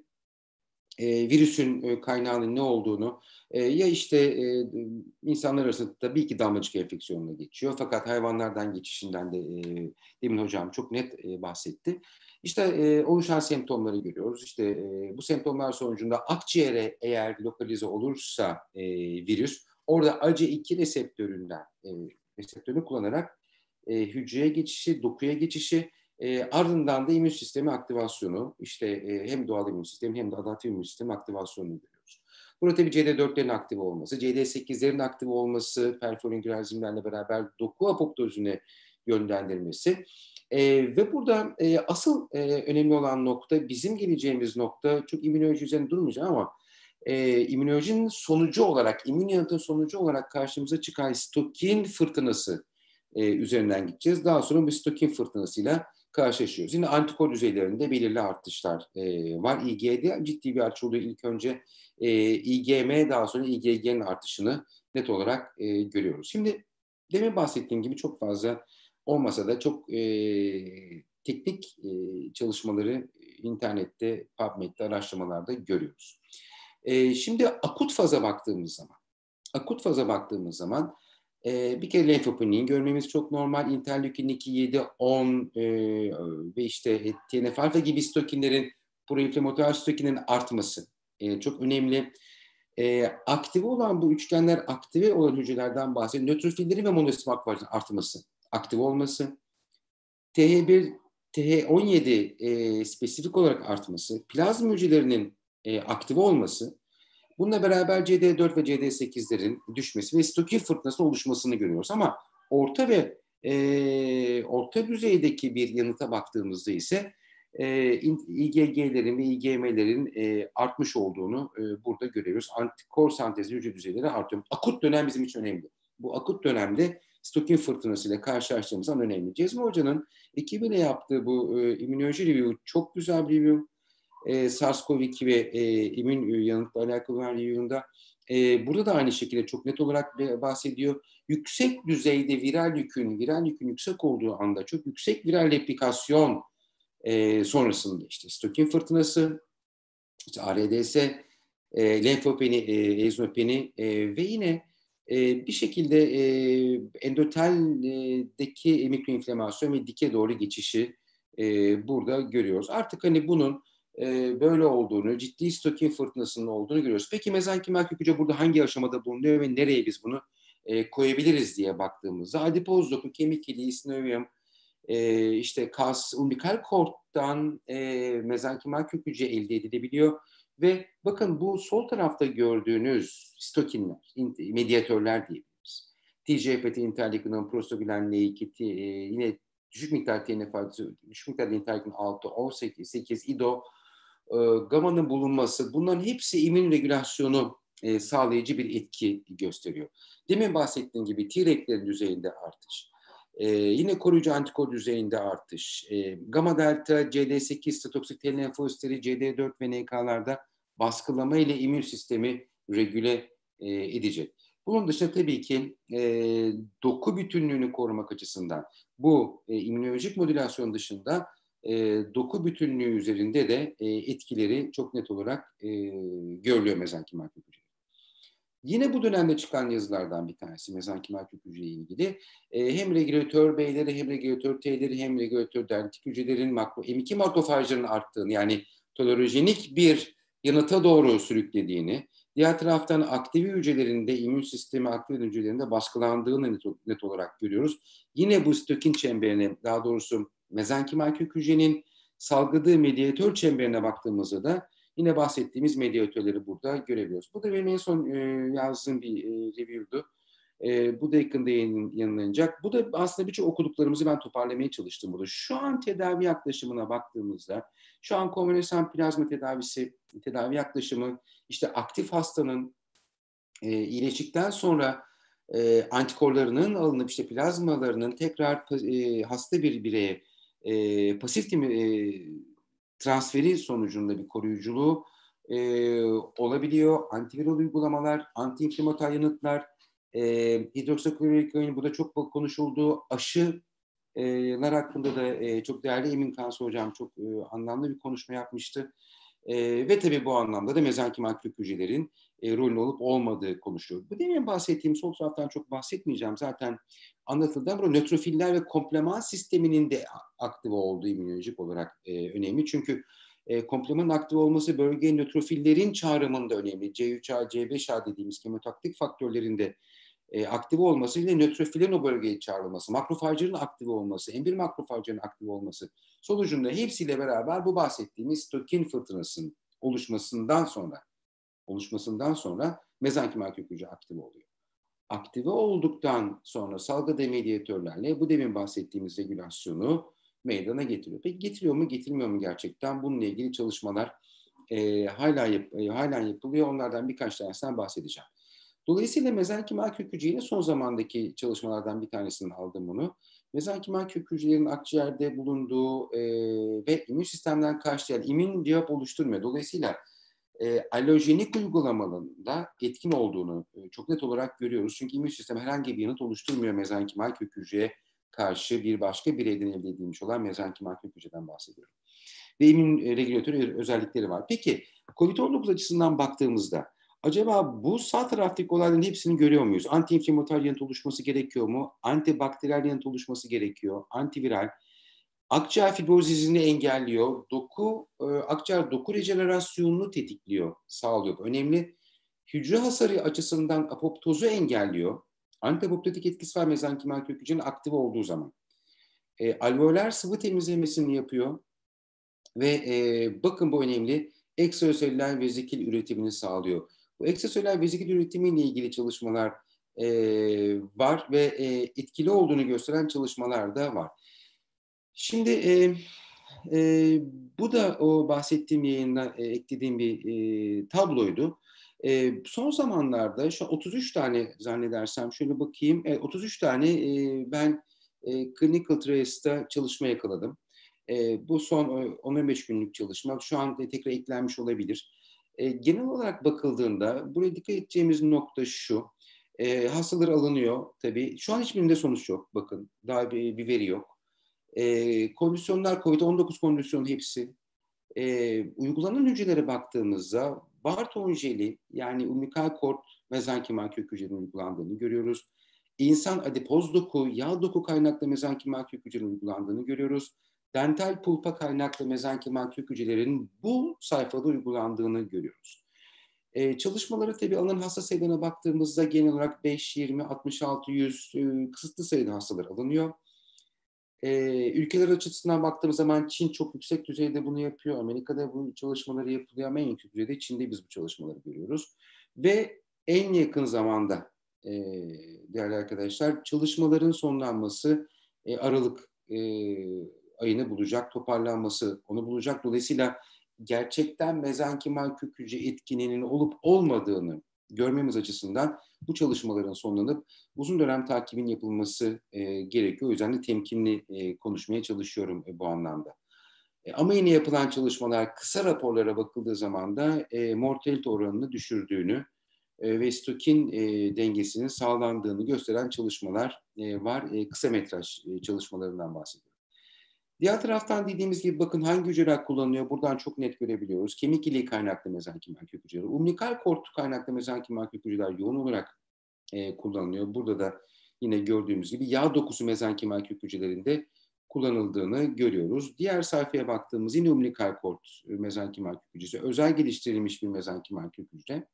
E, virüsün e, kaynağının ne olduğunu, e, ya işte e, insanlar arasında tabii ki damlacık enfeksiyonuna geçiyor, fakat hayvanlardan geçişinden de e, demin hocam çok net e, bahsetti. İşte e, oluşan semptomları görüyoruz. İşte e, bu semptomlar sonucunda akciğere eğer lokalize olursa e, virüs, orada A C E iki reseptöründen e, reseptörünü kullanarak e, hücreye geçişi, dokuya geçişi, E, ardından da immün sistemi aktivasyonu, işte e, hem doğal immün sistemi hem de adaptif immün sistemi aktivasyonunu görüyoruz. Burada tabii C D dörtlerin aktif olması, C D sekizlerin aktif olması, perforingülazimlerle beraber doku apoptozine yönlendirmesi e, ve burada e, asıl e, önemli olan nokta, bizim geleceğimiz nokta, çok immünoloji üzerine durmayacağım ama e, immünolojinin sonucu olarak, immün yanıtın sonucu olarak karşımıza çıkan stokin fırtınası e, üzerinden gideceğiz. Daha sonra bu stokin fırtınasıyla karşılaşıyoruz. Yine antikor düzeylerinde belirli artışlar e, var. I G'de ciddi bir artış oluyor. İlk önce e, I G M, daha sonra I G G'nin artışını net olarak e, görüyoruz. Şimdi demin bahsettiğim gibi çok fazla olmasa da çok e, teknik e, çalışmaları internette, PubMed'de, araştırmalarda görüyoruz. E, şimdi akut faza baktığımız zaman, akut faza baktığımız zaman Ee, bir kere lenfopeniği görmemiz çok normal. İnterleukin iki, yedi, on e, ve işte T N F alfa gibi stokinlerin, proinflamatuar stokinlerin artması e, çok önemli. E, aktive olan bu üçgenler, aktive olan hücrelerden bahsediyor. Nötrofillerin ve monosit makrofajenin artması, aktive olması, T H bir, T H on yedi e, spesifik olarak artması, plazma hücrelerinin e, aktive olması, bununla beraber C D dört ve C D sekizlerin düşmesi ve sitokin fırtınası oluşmasını görüyoruz. Ama orta ve e, orta düzeydeki bir yanıta baktığımızda ise e, I G G'lerin ve I G M'lerin e, artmış olduğunu e, burada görüyoruz. Antikor sentezi hücre düzeyleri artıyor. Akut dönem bizim için önemli. Bu akut dönemde sitokin fırtınasıyla karşılaştığımız an önemli. Cezmi Hoca'nın ekibiyle yaptığı bu e, immünoloji review çok güzel bir review. E, SARS-CoV iki ve e, immün yanıtla alakalı olan review'unda e, burada da aynı şekilde çok net olarak bahsediyor. Yüksek düzeyde viral yükün, viral yükün yüksek olduğu anda çok yüksek viral replikasyon e, sonrasında işte sitokin fırtınası, işte A R D S, e, lenfopeni, e, eozinopeni e, ve yine e, bir şekilde e, endoteldeki mikroinflamasyon ve dike doğru geçişi e, burada görüyoruz. Artık hani bunun e, böyle olduğunu, ciddi sitokin fırtınasının olduğunu görüyoruz. Peki mezenkimal kök hücre burada hangi aşamada bulunuyor ve nereye biz bunu e, koyabiliriz diye baktığımızda adipoz doku, kemik iliği, sinovium, e, işte kas, umbilikal korttan e, mezenkimal kök hücre elde edilebiliyor. Ve bakın bu sol tarafta gördüğünüz sitokinler, medyatörler diyebiliriz. T G F T, interleukin, prostaglandin L iki, e, yine düşük miktar T N F, düşük miktar interleukin altı, on sekiz, sekiz, I D O, e, gamanın bulunması, bunların hepsi immün regülasyonu e, sağlayıcı bir etki gösteriyor. Demin bahsettiğim gibi T-reglerin düzeyinde artış, e, yine koruyucu antikor düzeyinde artış, e, gamma delta, C D sekiz, sitotoksik T lenfositleri, C D dört ve N K'larda baskılama ile immün sistemi regüle e, edecek. Bunun dışında tabii ki e, doku bütünlüğünü korumak açısından bu e, immünolojik modülasyon dışında e, doku bütünlüğü üzerinde de e, etkileri çok net olarak e, görülüyor mezenkimal kök hücre. Yine bu dönemde çıkan yazılardan bir tanesi mezenkimal kök hücre ile ilgili. E, hem regülatör B'leri, hem regülatör T'leri, hem regülatör dendritik hücrelerin makro, M iki makrofajlarının arttığını, yani tolerojenik bir yanıta doğru sürüklediğini, diğer taraftan aktive hücrelerinde, immün sistemi aktive hücrelerinde baskılandığını net, net olarak görüyoruz. Yine bu sitokin çemberine, daha doğrusu mezenkimal kök hücrenin salgıladığı medyatör çemberine baktığımızda da yine bahsettiğimiz medyatörleri burada görebiliyoruz. Bu da benim en son e, yazdığım bir e, review'du. E, bu da yakında yayınlanacak. Bu da aslında birçok okuduklarımızı ben toparlamaya çalıştım burada. Şu an tedavi yaklaşımına baktığımızda, şu an konvalesen plazma tedavisi, tedavi yaklaşımı, işte aktif hastanın e, iyileştikten sonra e, antikorlarının alınıp işte plazmalarının tekrar e, hasta bir bireye e, pasif e, transferi sonucunda bir koruyuculuğu e, olabiliyor. Antiviral uygulamalar, antiinflamatuar yanıtlar, e, hidroksikloroquine, bu da çok konuşuldu. Aşılar hakkında da e, çok değerli Emin Kansı hocam çok e, anlamlı bir konuşma yapmıştı. E, ve tabii bu anlamda da mezenkimal kök hücrelerin e, rolün olup olmadığı konuşuluyor. Bu demin bahsettiğim, sol taraftan çok bahsetmeyeceğim. Zaten anlatıldı ama nötrofiller ve kompleman sisteminin de aktif olduğu immünolojik olarak e, önemli. Çünkü e, komplemanın aktif olması bölgeye nötrofillerin çağrımında önemli. C üç A, C beş A dediğimiz kemotaktik faktörlerinde e, aktif olması ile nötrofillerin o bölgeye çağrılması, makrofajların aktif olması, M bir makrofajların aktif olması sonucunda hepsiyle beraber bu bahsettiğimiz sitokin fırtınasının oluşmasından sonra oluşmasından sonra mezenkimal kök hücre aktif oluyor. Aktive olduktan sonra salgıda medyatörlerle bu demin bahsettiğimiz regülasyonu meydana getiriyor. Peki getiriyor mu, getirmiyor mu gerçekten? Bununla ilgili çalışmalar e, hala, yap, e, hala yapılıyor. Onlardan birkaç tanesinden bahsedeceğim. Dolayısıyla mezenkimal kök hücreyle son zamandaki çalışmalardan bir tanesinden aldım bunu. Mezenkimal kök hücrelerin akciğerde bulunduğu e, ve immün sistemden karşılayan immün cevap oluşturmuyor. Dolayısıyla E, allojenik uygulamalarında etkin olduğunu e, çok net olarak görüyoruz. Çünkü immün sistem herhangi bir yanıt oluşturmuyor mezenkimal kök hücreye karşı bir başka bireyden elde edilmiş olan mezenkimal kök hücreden bahsediyorum. Ve immün e, regülatör özellikleri var. Peki kovid on dokuz açısından baktığımızda acaba bu sağ taraftaki olayların hepsini görüyor muyuz? Anti-inflamatuar yanıt oluşması gerekiyor mu? Antibakteriyel yanıt oluşması gerekiyor. Antiviral. Akciğer fibrozizini engelliyor. Doku, e, akciğer doku rejenerasyonunu tetikliyor, sağlıyor. Önemli. hücre hasarı açısından apoptozu engelliyor. Antiapoptotik etkisi var mezenkimal kök hücrenin aktif olduğu zaman. E, alveoler sıvı temizlemesini yapıyor ve e, bakın bu önemli, ekstraselüler vezikül üretimini sağlıyor. Bu ekstraselüler vezikül üretimiyle ilgili çalışmalar e, var ve e, etkili olduğunu gösteren çalışmalar da var. Şimdi e, e, bu da o bahsettiğim yayında e, eklediğim bir e, tabloydu. E, son zamanlarda şu otuz üç tane zannedersem şöyle bakayım, e, otuz üç tane e, ben e, Clinical Trials'ta çalışma yakaladım. E, bu son on on beş günlük çalışma şu an tekrar eklenmiş olabilir. E, genel olarak bakıldığında buraya dikkat edeceğimiz nokta şu. E, hastalar alınıyor tabii. Şu an hiçbirinde sonuç yok. Bakın daha bir, bir veri yok. E, kondisyonlar kovid on dokuz kondisyonu hepsi. E, uygulanan hücrelere baktığımızda Barton jeli yani umbilical cord mezenkimal kök hücrelerinin uygulandığını görüyoruz. İnsan adipoz doku, yağ doku kaynaklı mezenkimal kök hücrelerinin uygulandığını görüyoruz. Dental pulpa kaynaklı mezenkimal kök hücrelerinin bu sayfada uygulandığını görüyoruz. Ee, çalışmaları tabii alınan hasta sayılarına baktığımızda genel olarak beş, yirmi, altmış altı, yüz e, kısıtlı sayıda hastalar alınıyor. Ee, ülkeler açısından baktığımız zaman Çin çok yüksek düzeyde bunu yapıyor. Amerika'da bu çalışmaları yapılıyor ama en yüksek düzeyde Çin'de biz bu çalışmaları görüyoruz. Ve en yakın zamanda e, değerli arkadaşlar çalışmaların sonlanması e, Aralık e, ayını bulacak, toparlanması onu bulacak. Dolayısıyla gerçekten mezenkimal kök hücre etkinliğinin olup olmadığını görmemiz açısından bu çalışmaların sonlanıp uzun dönem takibin yapılması e, gerekiyor. O yüzden de temkinli e, konuşmaya çalışıyorum e, bu anlamda. E, ama yine yapılan çalışmalar kısa raporlara bakıldığı zaman da e, mortalite oranını düşürdüğünü e, ve stokin e, dengesinin sağlandığını gösteren çalışmalar e, var. E, kısa metraj e, çalışmalarından bahsediyorum. Diğer taraftan dediğimiz gibi bakın hangi hücreler kullanılıyor. Buradan çok net görebiliyoruz. Kemik iliği kaynaklı mezenkimal kök hücreleri. Umbilical cord kaynaklı mezenkimal kök hücreler yoğun olarak e, kullanılıyor. Burada da yine gördüğümüz gibi yağ dokusu mezenkimal kök hücrelerinde kullanıldığını görüyoruz. Diğer sayfaya baktığımız yine umbilical cord mezenkimal kök hücresi. Özel geliştirilmiş bir mezenkimal kök hücre.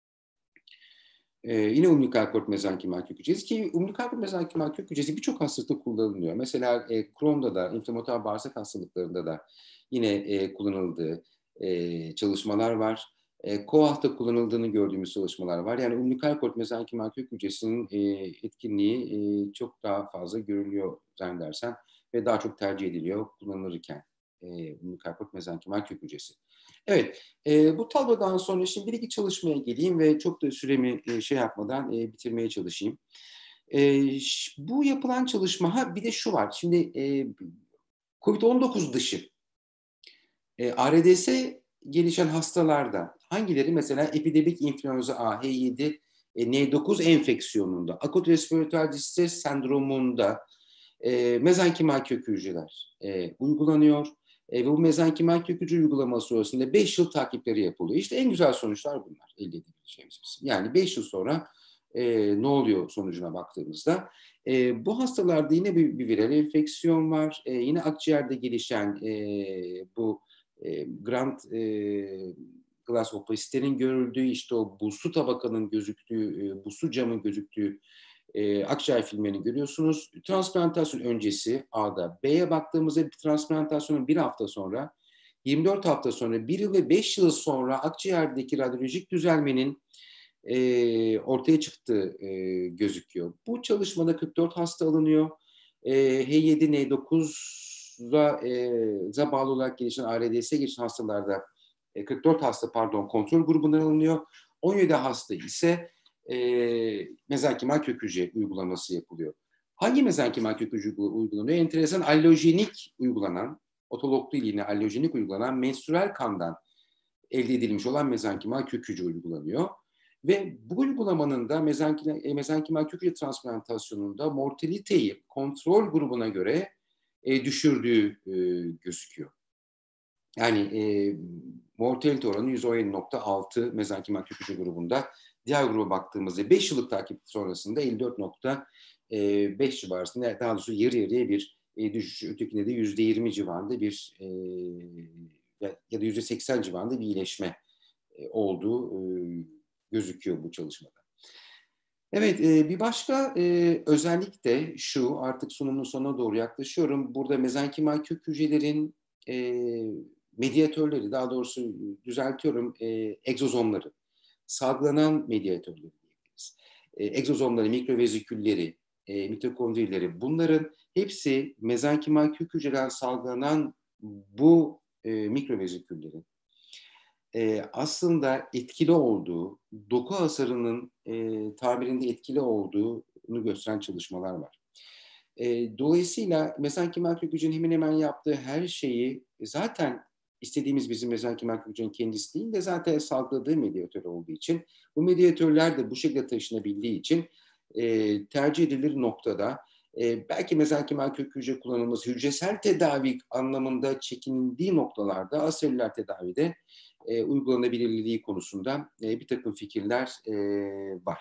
Ee, yine umbilical cord mezenkimal kök hücresi ki umbilical cord mezenkimal kök hücresi birçok hastalıkta kullanılıyor. Mesela e, Crohn'da da, inflamatuar bağırsak hastalıklarında da yine e, kullanıldığı e, çalışmalar var. E, C O A H'ta kullanıldığını gördüğümüz çalışmalar var. Yani umbilical cord mezenkimal kök hücresinin e, etkinliği e, çok daha fazla görülüyor zannedersem ve daha çok tercih ediliyor kullanılırken e, umbilical cord mezenkimal kök hücresi. Evet, e, bu tablodan sonra şimdi bir iki çalışmaya geleyim ve çok da süremi e, şey yapmadan e, bitirmeye çalışayım. E, bu yapılan çalışma, ha bir de şu var, şimdi e, kovid on dokuz dışı e, A R D S gelişen hastalarda hangileri mesela epidemik influenza A, H yedi N dokuz enfeksiyonunda, akut respiratuar distres sendromunda e, mezenkimal kök hücreler e, uygulanıyor. E, ve bu mezenkimal kök hücre uygulaması sonrasında beş yıl takipleri yapılıyor. İşte en güzel sonuçlar bunlar elde edebileceğimiz. Yani beş yıl sonra e, ne oluyor sonucuna baktığımızda. E, bu hastalarda yine bir, bir viral enfeksiyon var. E, yine akciğerde gelişen e, bu e, Grand e, glass opacite'nin görüldüğü, işte o buzlu tabakanın gözüktüğü, e, buzlu camın gözüktüğü e, akciğer filmlerini görüyorsunuz. Transplantasyon öncesi A'da. B'ye baktığımızda transplantasyonun bir hafta sonra, yirmi dört hafta sonra, bir yıl ve beş yıl sonra akciğerdeki radyolojik düzelmenin e, ortaya çıktığı e, gözüküyor. Bu çalışmada kırk dört hasta alınıyor. E, H yedi N dokuz'a e, bağlı olarak gelişen A R D S'ye geçen hastalarda e, kırk dört hasta pardon kontrol grubundan alınıyor. on yedi hasta ise e, mezenkimal kök hücre uygulaması yapılıyor. Hangi mezenkimal kök hücre uygulanıyor? Enteresan allojenik uygulanan, otolog değil yine allojenik uygulanan menstrüel kandan elde edilmiş olan mezenkimal kök hücre uygulanıyor. Ve bu uygulamanın da mezenkimal, mezenkimal kök hücre transplantasyonunda mortaliteyi kontrol grubuna göre e, düşürdüğü e, gözüküyor. Yani e, mortalite oranı yüzde on yedi nokta altı mezenkimal kök hücre grubunda. Diğer gruba baktığımızda beş yıllık takip sonrasında elli dört nokta beş civarında, daha doğrusu yarı yarıya bir e, düşüş. Ötekinde de yüzde yirmi civarında bir e, ya da yüzde seksen civarında bir iyileşme e, olduğu e, gözüküyor bu çalışmada. Evet, e, bir başka e, özellik de şu, artık sunumun sonuna doğru yaklaşıyorum. Burada mezenkimal kök hücrelerin e, medyatörleri, daha doğrusu düzeltiyorum, e, egzozomları, salgılanan medyatörleri diyebiliriz. E, egzozomları, mikrovezikülleri, e, mitokondrileri, bunların hepsi mezenkimal kök hücreden salgılanan bu e, mikroveziküllerin e, aslında etkili olduğu, doku hasarının e, tabirinde etkili olduğunu gösteren çalışmalar var. E, dolayısıyla mezenkimal kök hücrenin hemen hemen yaptığı her şeyi zaten istediğimiz bizim mezenkimal kök hücrenin kendisi değil de zaten salgıladığı medyatör olduğu için, bu medyatörler de bu şekilde taşınabildiği için e, tercih edilir noktada e, belki mezenkimal kök hücre kullanılması hücresel tedavi anlamında çekinildiği noktalarda aselüler tedavide e, uygulanabilirliği konusunda e, bir takım fikirler e, var.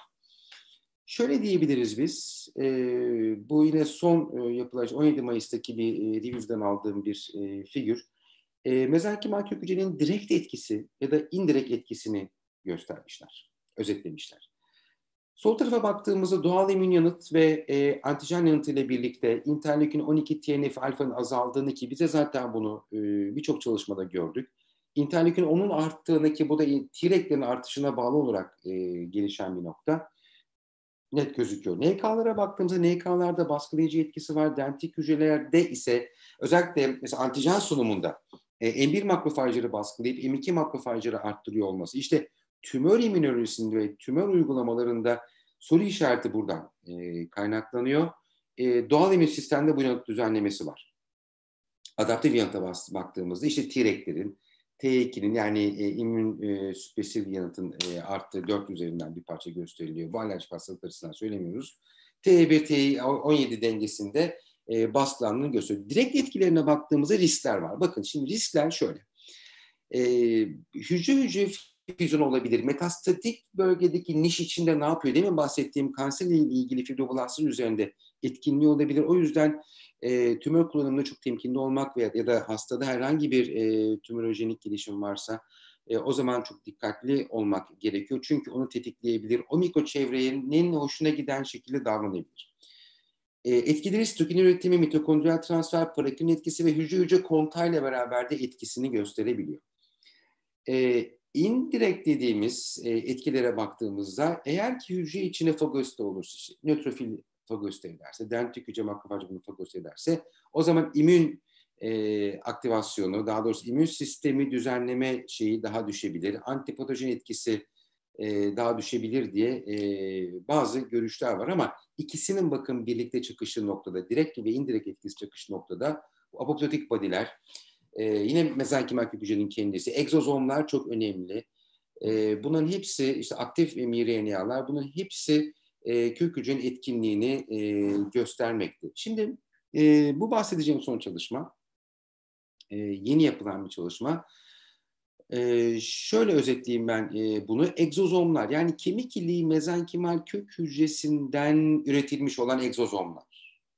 Şöyle diyebiliriz biz, e, bu yine son e, yapılacak on yedi Mayıs'taki bir e, review'den aldığım bir e, figür. E, mezenkimal kök hücrenin direkt etkisi ya da indirekt etkisini göstermişler, özetlemişler. Sol tarafa baktığımızda doğal immün yanıt ve e, antijen yanıtı ile birlikte interleukin on iki T N F alfanın azaldığını, ki bize zaten bunu e, birçok çalışmada gördük. İnterleukin onun arttığını, ki bu da T-reglerin artışına bağlı olarak e, gelişen bir nokta, net gözüküyor. N K'lara baktığımızda N K'larda baskılayıcı etkisi var. Dendritik hücrelerde ise özellikle mesela antijen sunumunda e, M bir makrofajları baskılayıp M iki makrofajları arttırıyor olması. İşte tümör immünolojisinde ve tümör uygulamalarında soru işareti buradan e, kaynaklanıyor. E, doğal immün sistemde bu yanıt düzenlemesi var. Adaptif yanıta baktığımızda işte T-reglerin, T ikinin yani e, immün e, süpresif yanıtın e, arttığı dört üzerinden bir parça gösteriliyor. Bu alerjik hastalık açısından söylemiyoruz. T bir T on yedi dengesinde e, baskılandığını gösteriyor. Direkt etkilerine baktığımızda riskler var. Bakın şimdi riskler şöyle. E, hücre hücre füzyonu olabilir. Metastatik bölgedeki niş içinde ne yapıyor? Demin bahsettiğim kanserle ilgili fibroblastlar üzerinde etkinliği olabilir. O yüzden e, tümör kullanımında çok temkinli olmak veya ya da hastada herhangi bir e, tümörojenik gelişim varsa e, o zaman çok dikkatli olmak gerekiyor. Çünkü onu tetikleyebilir. O mikro çevrenin hoşuna giden şekilde davranabilir. E, etkileri sitokin üretimi, mitokondriyal transfer, parakinin etkisi ve hücre hücre kontağıyla beraber de etkisini gösterebiliyor. E, indirekt dediğimiz e, etkilere baktığımızda eğer ki hücre içine fagosite olursa, işte, nötrofil fagosite ederse, dendritik hücre makrofaj bunu fagosite ederse o zaman immün e, aktivasyonu, daha doğrusu immün sistemi düzenleme şeyi daha düşebilir. Antipatojen etkisi e, daha düşebilir diye e, bazı görüşler var ama ikisinin bakın birlikte çıkışı noktada, direkt ve indirekt etkisi çıkışı noktada bu apoptotik body'ler, Ee, yine mezenkimal kök hücrenin kendisi, egzozomlar çok önemli. Ee, bunların hepsi, işte aktif miRNA'lar, bunların hepsi e, kök hücrenin etkinliğini e, göstermekte. Şimdi e, bu bahsedeceğim son çalışma, e, yeni yapılan bir çalışma. E, şöyle özetleyeyim ben e, bunu. Egzozomlar, yani kemik iliği mezenkimal kök hücresinden üretilmiş olan egzozomlar.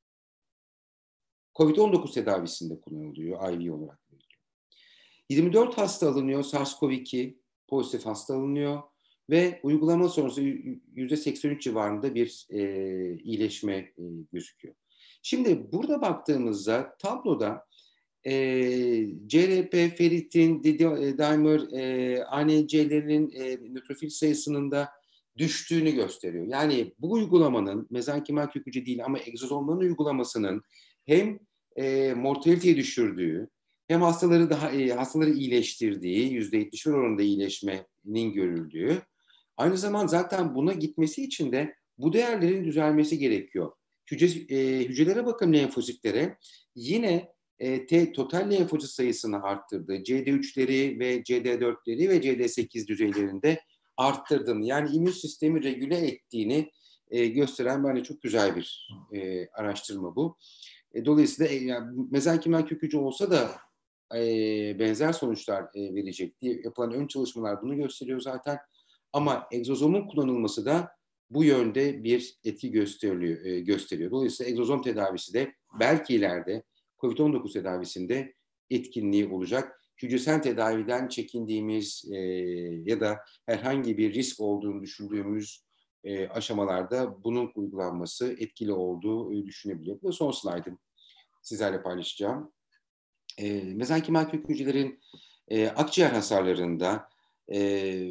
kovid on dokuz tedavisinde kullanılıyor, I V olarak veriliyor. yirmi dört hasta alınıyor, SARS-CoV iki pozitif hasta alınıyor ve uygulama sonrası yüzde seksen üç civarında bir e, iyileşme e, gözüküyor. Şimdi burada baktığımızda tabloda e, C R P, ferritin, dimer, e, A N C'lerin e, nötrofil sayısının da düştüğünü gösteriyor. Yani bu uygulamanın mezenkimal kök hücre değil ama egzozomların uygulamasının hem e, mortaliteyi düşürdüğü, hem hastaları daha e, hastaları iyileştirdiği, yüzde yetmiş bir oranında iyileşmenin görüldüğü. Aynı zamanda zaten buna gitmesi için de bu değerlerin düzelmesi gerekiyor. Hücre, e, hücrelere bakın, lenfositlere. Yine e, T, total lenfosit sayısını arttırdı. C D üçleri ve C D dörtleri ve C D sekiz düzeylerinde arttırdığını, yani immün sistemi regüle ettiğini e, gösteren bence çok güzel bir e, araştırma bu. E, dolayısıyla e, yani mezenkimal kök hücre olsa da e, benzer sonuçlar e, verecek diye yapılan ön çalışmalar bunu gösteriyor zaten. Ama egzozomun kullanılması da bu yönde bir etki gösteriyor. E, gösteriyor. Dolayısıyla egzozom tedavisi de belki ileride kovid on dokuz tedavisinde etkinliği olacak. hücresel tedaviden çekindiğimiz e, ya da herhangi bir risk olduğunu düşündüğümüz e, aşamalarda bunun uygulanması etkili olduğu e, düşünebiliyor. Bu son slaydım sizlerle paylaşacağım. E, mezenkimal kök hücrelerin e, akciğer hasarlarında e,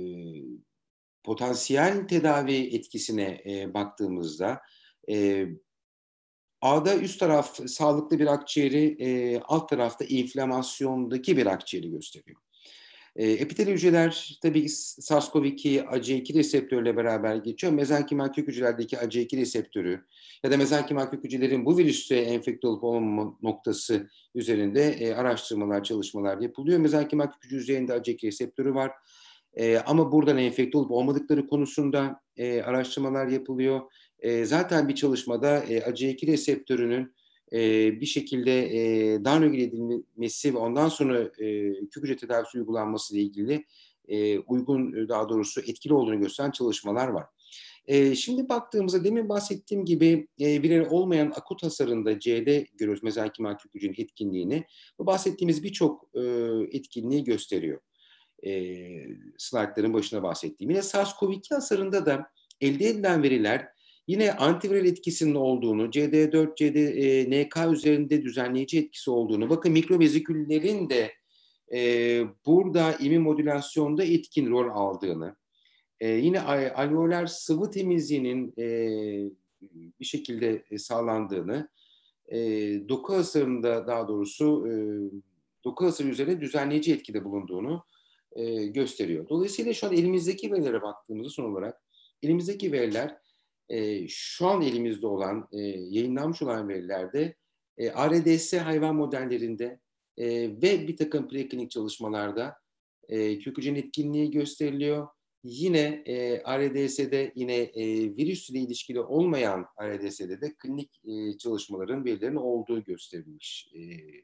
potansiyel tedavi etkisine e, baktığımızda e, A'da üst taraf sağlıklı bir akciğeri, e, alt tarafta inflamasyondaki bir akciğeri gösteriyor. E, epitel hücreler tabii SARS-CoV iki A C E iki reseptörüyle beraber geçiyor. Mezenkimal kök hücrelerdeki A C E iki reseptörü ya da mezenkimal kök hücrelerin bu virüse enfekte olup olmama noktası üzerinde e, araştırmalar, çalışmalar yapılıyor. Mezenkimal kök hücre üzerinde A C E iki reseptörü var. E, ama buradan enfekte olup olmadıkları konusunda e, araştırmalar yapılıyor. E, zaten bir çalışmada e, A C E iki reseptörünün e, bir şekilde e, downregüle edilmesi ve ondan sonra e, kök hücre tedavisi uygulanması ile ilgili e, uygun, daha doğrusu etkili olduğunu gösteren çalışmalar var. E, şimdi baktığımızda demin bahsettiğim gibi e, birer olmayan akut hasarında C'de görüyoruz mezenkimal kök hücrenin etkinliğini. Bu bahsettiğimiz birçok e, etkinliği gösteriyor. E, slaytların başına bahsettiğim. Yine SARS-CoV iki hasarında da elde edilen veriler yine antiviral etkisinin olduğunu, C D dört, C D N K üzerinde düzenleyici etkisi olduğunu, bakın mikroveziküllerin de e, burada immünmodülasyonda etkin rol aldığını, e, yine alveoler sıvı temizliğinin e, bir şekilde sağlandığını, e, doku hasarında daha doğrusu e, doku hasarı üzerine düzenleyici etkide bulunduğunu e, gösteriyor. Dolayısıyla şu an elimizdeki verilere baktığımızda son olarak elimizdeki veriler e, şu an elimizde olan e, yayınlanmış olan verilerde e, R D S hayvan modellerinde e, ve bir takım preklinik çalışmalarda e, kök hücrenin etkinliği gösteriliyor. Yine e, R D S'de yine e, virüs ile ilişkili olmayan R D S'de de klinik e, çalışmaların verilerinin olduğu gösterilmiş. E,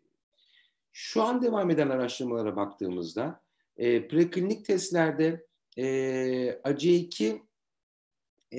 şu an devam eden araştırmalara baktığımızda e, preklinik testlerde e, A C E iki e,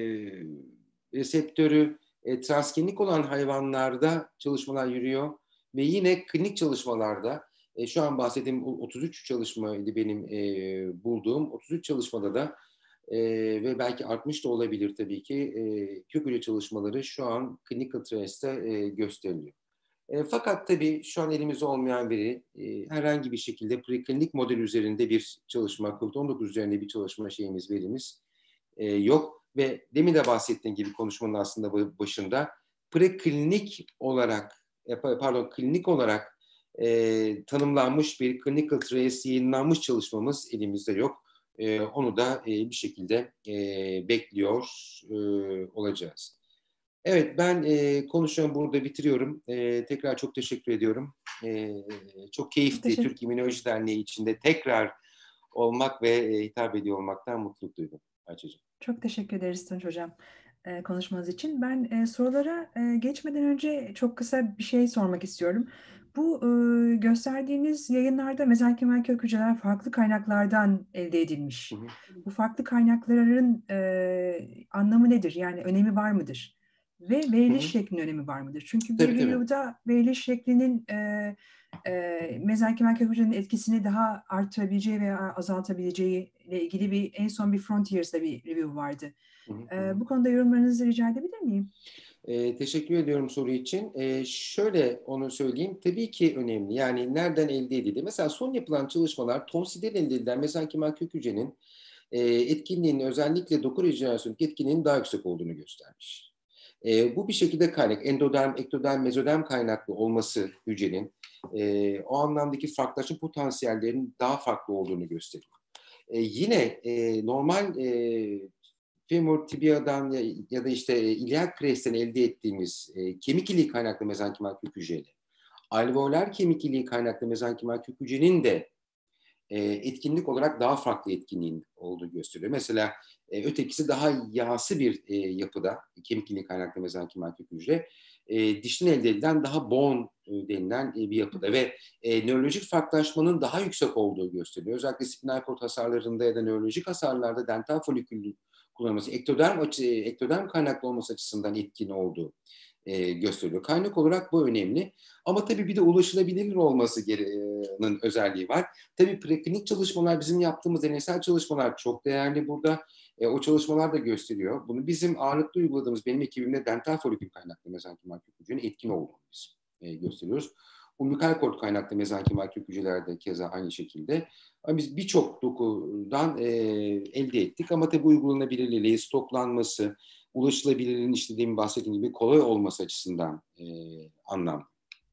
reseptörü e, transgenik olan hayvanlarda çalışmalar yürüyor ve yine klinik çalışmalarda e, şu an bahsettiğim otuz üç çalışmaydı benim e, bulduğum otuz üç çalışmada da e, ve belki artmış da olabilir tabii ki e, kök hücre çalışmaları şu an clinical trials'te e, gösteriliyor. E, fakat tabii şu an elimizde olmayan biri e, herhangi bir şekilde preklinik model üzerinde bir çalışma, kovid on dokuz üzerinde bir çalışma şeyimiz, verimiz e, yok. Ve demin de bahsettiğim gibi konuşmanın aslında başında preklinik olarak, pardon klinik olarak e, tanımlanmış bir clinical trials yayınlanmış çalışmamız elimizde yok. E, onu da e, bir şekilde e, bekliyor e, olacağız. Evet, ben e, konuşmamı burada bitiriyorum. E, tekrar çok teşekkür ediyorum. E, çok keyifli Teşekkür. Türk İmmünoloji Derneği içinde tekrar olmak ve e, hitap ediyor olmaktan mutluluk duydum Ayça'cığım. Çok teşekkür ederiz Tunç Hocam e, konuşmanız için. Ben e, sorulara e, geçmeden önce çok kısa bir şey sormak istiyorum. Bu e, gösterdiğiniz yayınlarda mezenkimal kök hücreler farklı kaynaklardan elde edilmiş. Hı hı. Bu farklı kaynakların e, anlamı nedir? Yani önemi var mıdır? Ve veriliş Hı hı. şeklinin önemi var mıdır? Çünkü bir Tabii, tabii. review'da veriliş şeklinin e, e, mezenkimal kök hücrenin etkisini daha artırabileceği veya azaltabileceği ile ilgili bir en son bir Frontiers'da bir review vardı. Hı hı. E, bu konuda yorumlarınızı rica edebilir miyim? E, teşekkür ediyorum soru için. E, şöyle onu söyleyeyim. Tabii ki önemli. Yani nereden elde edildi? Mesela son yapılan çalışmalar tonsiden elde edilen mezenkimal kök hücrenin e, etkinliğinin özellikle doku rejenerasyonundaki etkinliğinin daha yüksek olduğunu göstermiş. E, bu bir şekilde kaynak. Endoderm, ektoderm, mezoderm kaynaklı olması hücrenin e, o anlamdaki farklılaşma potansiyellerinin daha farklı olduğunu gösteriyor. E, yine e, normal e, femur tibiadan ya, ya da işte e, iliak kresten elde ettiğimiz e, kemik iliği kaynaklı mezenkimal kök hücreyle alveoler kemik iliği kaynaklı mezenkimal kök hücrenin de e, etkinlik olarak daha farklı etkinliğin olduğu gösteriyor. Mesela e, ötekisi daha yağsı bir e, yapıda, kemik iliği kaynaklı mezenkimal kök hücre, e, dişten elde edilen daha bone e, denilen e, bir yapıda ve e, nörolojik farklılaşmanın daha yüksek olduğu gösteriyor. Özellikle spinal kord hasarlarında ya da nörolojik hasarlarda dental folikül kullanılması, ektoderm, açı, ektoderm kaynaklı olması açısından etkin olduğu e, gösteriyor. Kaynak olarak bu önemli. Ama tabii bir de ulaşılabilir olması gereğinin özelliği var. Tabii preklinik çalışmalar, bizim yaptığımız deneysel çalışmalar çok değerli burada. E, o çalışmalar da gösteriyor. Bunu bizim ağırlıklı uyguladığımız, benim ekibimde dental folikül kaynaklı mezenkimal kök hücrenin etkin olduğunu biz e, gösteriyoruz. Umbilikal kort kaynaklı mezenkimal kök hücreler de keza aynı şekilde. Ama biz birçok dokudan e, elde ettik ama tabii uygulanabilirliği, stoklanması, ulaşılabilirliğin işte demin bahsettiğim gibi kolay olması açısından e, anlamlı.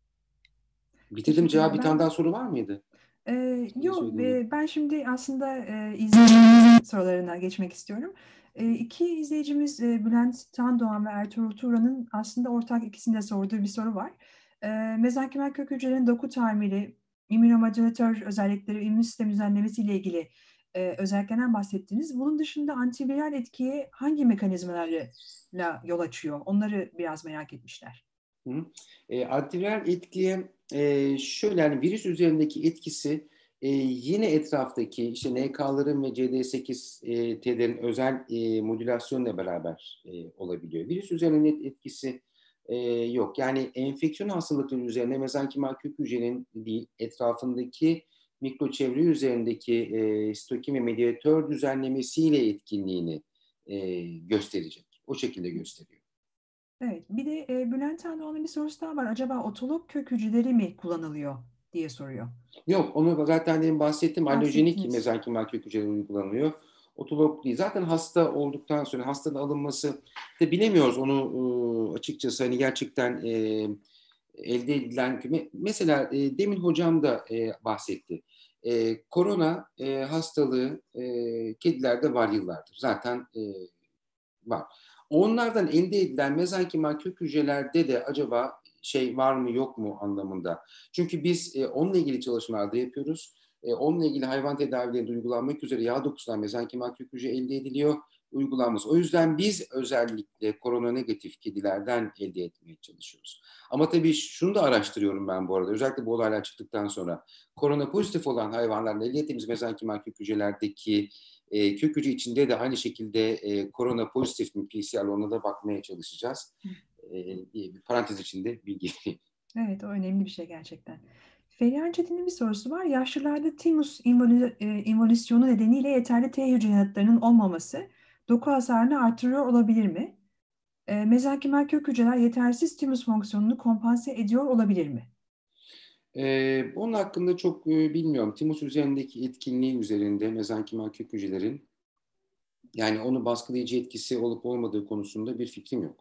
Bitirdim cevap. Bir tane daha soru var mıydı? Ee, yok, e, ben şimdi aslında e, izleyicimizin sorularına geçmek istiyorum. E, iki izleyicimiz e, Bülent Tandoğan ve Ertuğrul Turan'ın aslında ortak ikisinde sorduğu bir soru var. E, mezenkimal kök hücrelerin doku tamiri, immünomodülatör özellikleri, immün sistem düzenlemesi ile ilgili e, özelliklerinden bahsettiniz. Bunun dışında antiviral etkiye hangi mekanizmalarla yol açıyor? Onları biraz merak etmişler. Hı. E, antiviral etkiye e, şöyle, yani virüs üzerindeki etkisi e, yine etraftaki işte N K'ların ve C D sekiz T'lerin özel e, modülasyonla beraber e, olabiliyor. Virüs üzerinde net etkisi e, yok. Yani enfeksiyon hastalıkları üzerine mezenkimal kök hücrenin değil, etrafındaki mikroçevre üzerindeki e, sitokin ve medyatör düzenlemesiyle etkinliğini e, gösterecek. O şekilde gösteriyor. Evet, bir de e, Bülent Hanım'ın bir sorusu daha var. Acaba otolog kök hücreleri mi kullanılıyor diye soruyor. Yok, onu zaten demin bahsettim. Allojenik Bahsettiniz. mezenkimal kök hücreleri uygulanıyor. Otolog değil. Zaten hasta olduktan sonra hastanın alınması de bilemiyoruz onu e, açıkçası, hani gerçekten e, elde edilen mesela e, demin hocam da e, bahsetti. E, korona e, hastalığı e, kedilerde var yıllardır. Zaten e, var. Onlardan elde edilen mezenkimal kök hücrelerde de acaba şey var mı yok mu anlamında. Çünkü biz e, onunla ilgili çalışmalar da yapıyoruz. E, onunla ilgili hayvan tedavilerinde uygulanmak üzere yağ dokusundan mezenkimal kök hücre elde ediliyor, uygulanması. O yüzden biz özellikle korona negatif kedilerden elde etmeye çalışıyoruz. Ama tabii şunu da araştırıyorum ben bu arada. Özellikle bu olaylar çıktıktan sonra korona pozitif olan hayvanlarla elde ettiğimiz mezenkimal kök hücrelerdeki E, kök hücre içinde de aynı şekilde e, korona pozitif mi P C R, ona da bakmaya çalışacağız. E, diye bir parantez içinde bilgi. Evet, o önemli bir şey gerçekten. Feryal Çetin'in bir sorusu var. Yaşlılarda timus involüsyonu nedeniyle yeterli T hücre yanıtlarının olmaması doku hasarını artırıyor olabilir mi? E, mezenkimal kök hücreler yetersiz timus fonksiyonunu kompanse ediyor olabilir mi? E, onun hakkında çok e, bilmiyorum. Timus üzerindeki etkinliği üzerinde mezenkimal kök hücrelerin, yani onu baskılayıcı etkisi olup olmadığı konusunda bir fikrim yok.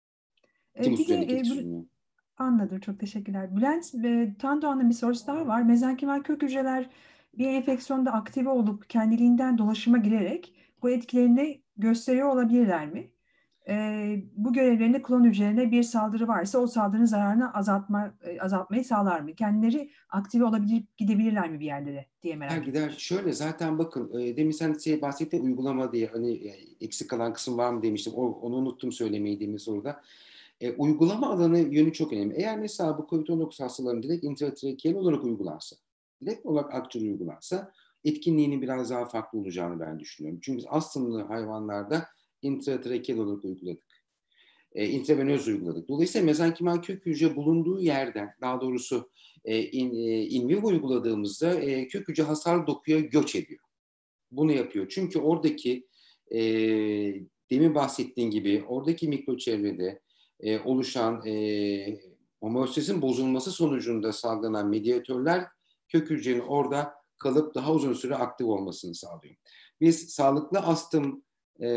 E, Timus bir de üzerindeki e, etkisi Bül- üzerinde. anladım, çok teşekkürler. Bülent e, Tandoğan'ın bir sorusu daha var. Mezenkimal kök hücreler bir enfeksiyonda aktive olup kendiliğinden dolaşıma girerek bu etkilerini gösteriyor olabilirler mi? E, bu görevlerinde klon hücrelerine bir saldırı varsa o saldırının zararını azaltma, e, azaltmayı sağlar mı? Kendileri aktive olabilir, gidebilirler mi bir yerlere diye Gider merak gider. etmiş. Şöyle zaten bakın e, demin sen şey bahsettin, uygulama diye, hani e, eksik kalan kısım var mı demiştim. O, onu unuttum söylemeyi demin soruda. E, uygulama alanı yönü çok önemli. Eğer mesela bu kovid on dokuz hastalarının direkt intratrakeal olarak uygulansa, direkt olarak akciğer uygulansa etkinliğinin biraz daha farklı olacağını ben düşünüyorum. Çünkü biz aslında hayvanlarda intratrakeal olarak uyguladık. E, intravenöz uyguladık. Dolayısıyla mezenkimal kök hücre bulunduğu yerden, daha doğrusu e, in, e, in vivo uyguladığımızda e, kök hücre hasarlı dokuya göç ediyor. Bunu yapıyor. Çünkü oradaki e, demin bahsettiğim gibi oradaki mikroçevrede e, oluşan e, homeostazisin bozulması sonucunda salgılanan medyatörler kök hücrenin orada kalıp daha uzun süre aktif olmasını sağlıyor. Biz sağlıklı astım, e,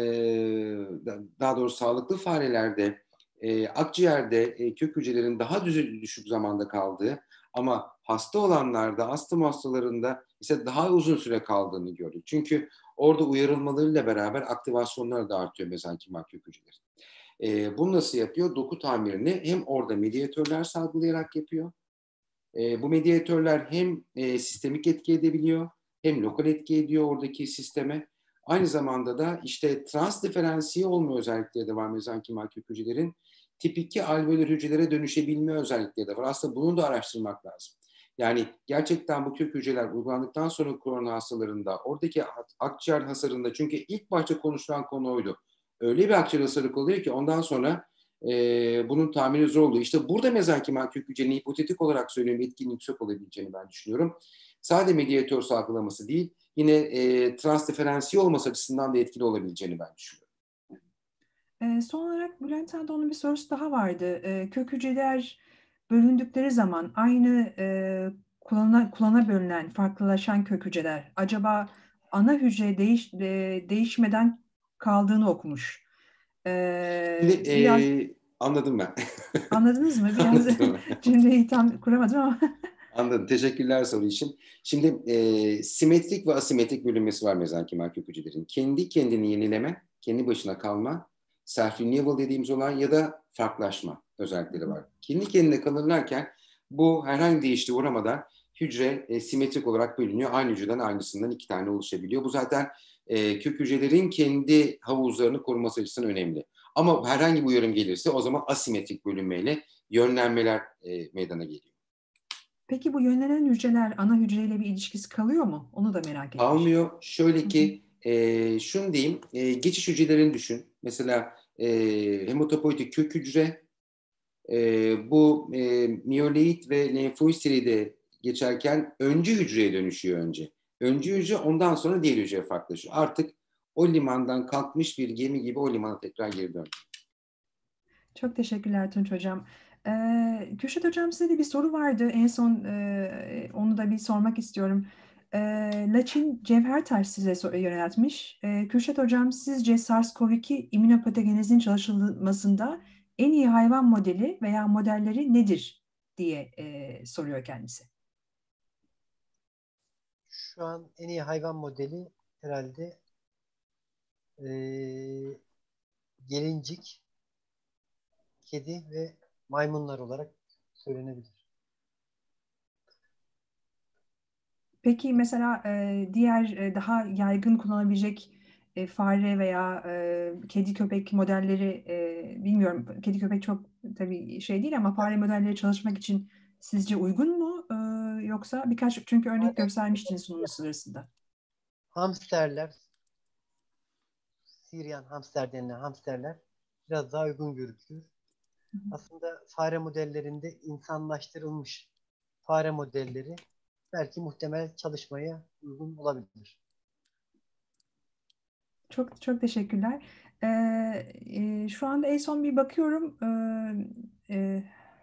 daha doğrusu sağlıklı farelerde e, akciğerde e, kök hücrelerin daha düşük zamanda kaldığı ama hasta olanlarda, astım hastalarında ise daha uzun süre kaldığını gördük. Çünkü orada uyarılmalarıyla beraber aktivasyonlar da artıyor mezenkimal kök hücreleri. E, bunu nasıl yapıyor? Doku tamirini hem orada medyatörler salgılayarak yapıyor. E, bu medyatörler hem e, sistemik etki edebiliyor, hem lokal etki ediyor oradaki sisteme. Aynı zamanda da işte transdiferansiye olma özellikleri de var mezenkimal kök hücrelerin. Tip iki alveolar hücrelere dönüşebilme özellikleri de var. Aslında bunu da araştırmak lazım. Yani gerçekten bu kök hücreler uygulandıktan sonra korona hastalarında oradaki akciğer hasarında, çünkü ilk başta konuşulan konu oydu. Öyle bir akciğer hasarı oluyor ki ondan sonra e, bunun tahmini zor oluyor. İşte burada mezenkimal kök hücrenin hipotetik olarak söylüyorum etkinliği yüksek olabileceğini ben düşünüyorum. Sadece medyatör salgılaması değil, yine e, transdiferansiye olması açısından da etkili olabileceğini ben düşünüyorum. E, son olarak Bülent Erdoğan'ın bir sorusu daha vardı. E, kök hücreler bölündükleri zaman aynı e, klona, klona bölünen, farklılaşan kök hücreler acaba ana hücre değiş, e, değişmeden kaldığını okumuş. Şimdi E, biraz e, anladım ben. anladınız mı? Biraz Anladım. cümleyi tam kuramadım ama. Anladım. Teşekkürler soru için. Şimdi e, simetrik ve asimetrik bölünmesi var mezenkimal kök hücrelerin. Kendi kendini yenileme, kendi başına kalma, self-renewal dediğimiz olan ya da farklılaşma özellikleri var. Kendi kendine kalırlarken bu herhangi değişikliğe uğramadan hücre e, simetrik olarak bölünüyor. Aynı hücreden aynısından iki tane oluşabiliyor. Bu zaten e, kök hücrelerin kendi havuzlarını koruması açısından önemli. Ama herhangi bir uyarım gelirse o zaman asimetrik bölünmeyle yönlenmeler e, meydana geliyor. Peki bu yönlenen hücreler ana hücreyle bir ilişkisi kalıyor mu? Onu da merak etmiş. Kalmıyor. Şöyle ki e, şunu diyeyim, e, geçiş hücrelerini düşün. Mesela e, hematopoietik kök hücre e, bu e, miyeloid ve lenfoid seride geçerken öncü hücreye dönüşüyor önce. Öncü hücre ondan sonra diğer hücreye farklılaşıyor. Artık o limandan kalkmış bir gemi gibi o limana tekrar geri dönüyor. Çok teşekkürler Tunç Hocam. Ee, Kürşat Hocam size de bir soru vardı. En son e, onu da bir sormak istiyorum. Ee, Laçin Cevhertaş size so- yöneltmiş. Ee, Kürşat Hocam sizce SARS-CoV iki immünopatogenezin çalışılmasında en iyi hayvan modeli veya modelleri nedir diye e, soruyor kendisi. Şu an en iyi hayvan modeli herhalde e, gelincik, kedi ve maymunlar olarak söylenebilir. Peki mesela e, diğer e, daha yaygın kullanabilecek e, fare veya e, kedi köpek modelleri e, bilmiyorum. Kedi köpek çok tabii şey değil ama fare modelleri çalışmak için sizce uygun mu? E, yoksa birkaç çünkü örnek göstermiştiniz sunumunuz sırasında. Hamsterler, Siryan hamster denilen hamsterler biraz daha uygun görülüyor. Aslında fare modellerinde insanlaştırılmış fare modelleri belki muhtemel çalışmaya uygun olabilir. Çok çok teşekkürler. E, e, şu anda en son bir bakıyorum. E, e,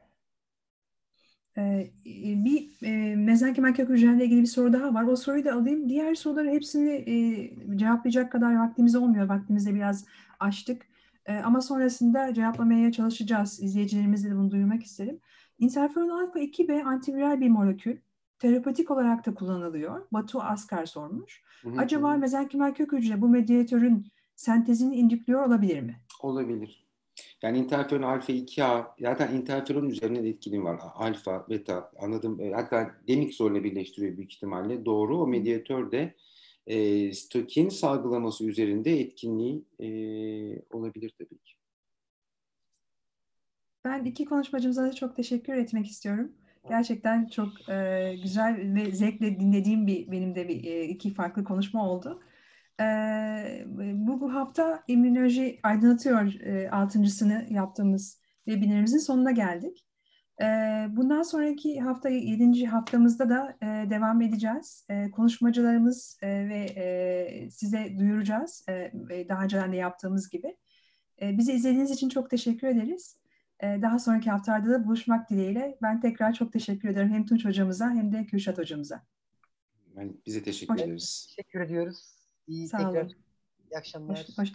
Ee, bir e, mezenkimal kök hücrelerle ilgili bir soru daha var. O soruyu da alayım. Diğer soruları hepsini e, cevaplayacak kadar vaktimiz olmuyor. Vaktimizi biraz aştık. E, ama sonrasında cevaplamaya çalışacağız. İzleyicilerimizle de bunu duyurmak isterim. İnterferon alfa iki B antiviral bir molekül. Terapetik olarak da kullanılıyor. Batu Askar sormuş. Hı hı, Acaba hı. mezenkimal kök hücre bu medyatörün sentezini indüklüyor olabilir mi? Olabilir. Yani interferon alfa iki A, zaten interferon üzerinde etkili var. Alfa, beta, anladım. E, Hatta Demixol'le birleştiriyor büyük ihtimalle. Doğru. O medyatör de e, stokin salgılaması üzerinde etkinliği e, olabilir tabii ki. Ben iki konuşmacımıza da çok teşekkür etmek istiyorum. Gerçekten çok e, güzel ve zevkle dinlediğim bir benim de bir e, iki farklı konuşma oldu. E, bu, bu hafta İmmünoloji Aydınlatıyor e, altıncısını yaptığımız webinlerimizin sonuna geldik. E, bundan sonraki hafta yedinci haftamızda da e, devam edeceğiz. E, konuşmacılarımız e, ve e, size duyuracağız. E, daha önceden de yaptığımız gibi. E, bizi izlediğiniz için çok teşekkür ederiz. Daha sonraki haftalarda da buluşmak dileğiyle ben tekrar çok teşekkür ederim hem Tunç hocamıza hem de Kürşat hocamıza. Yani bize teşekkür Hoş, ederiz. Teşekkür ediyoruz. İyi sağ tekrar olun. iyi Hoş, akşamlar. hoş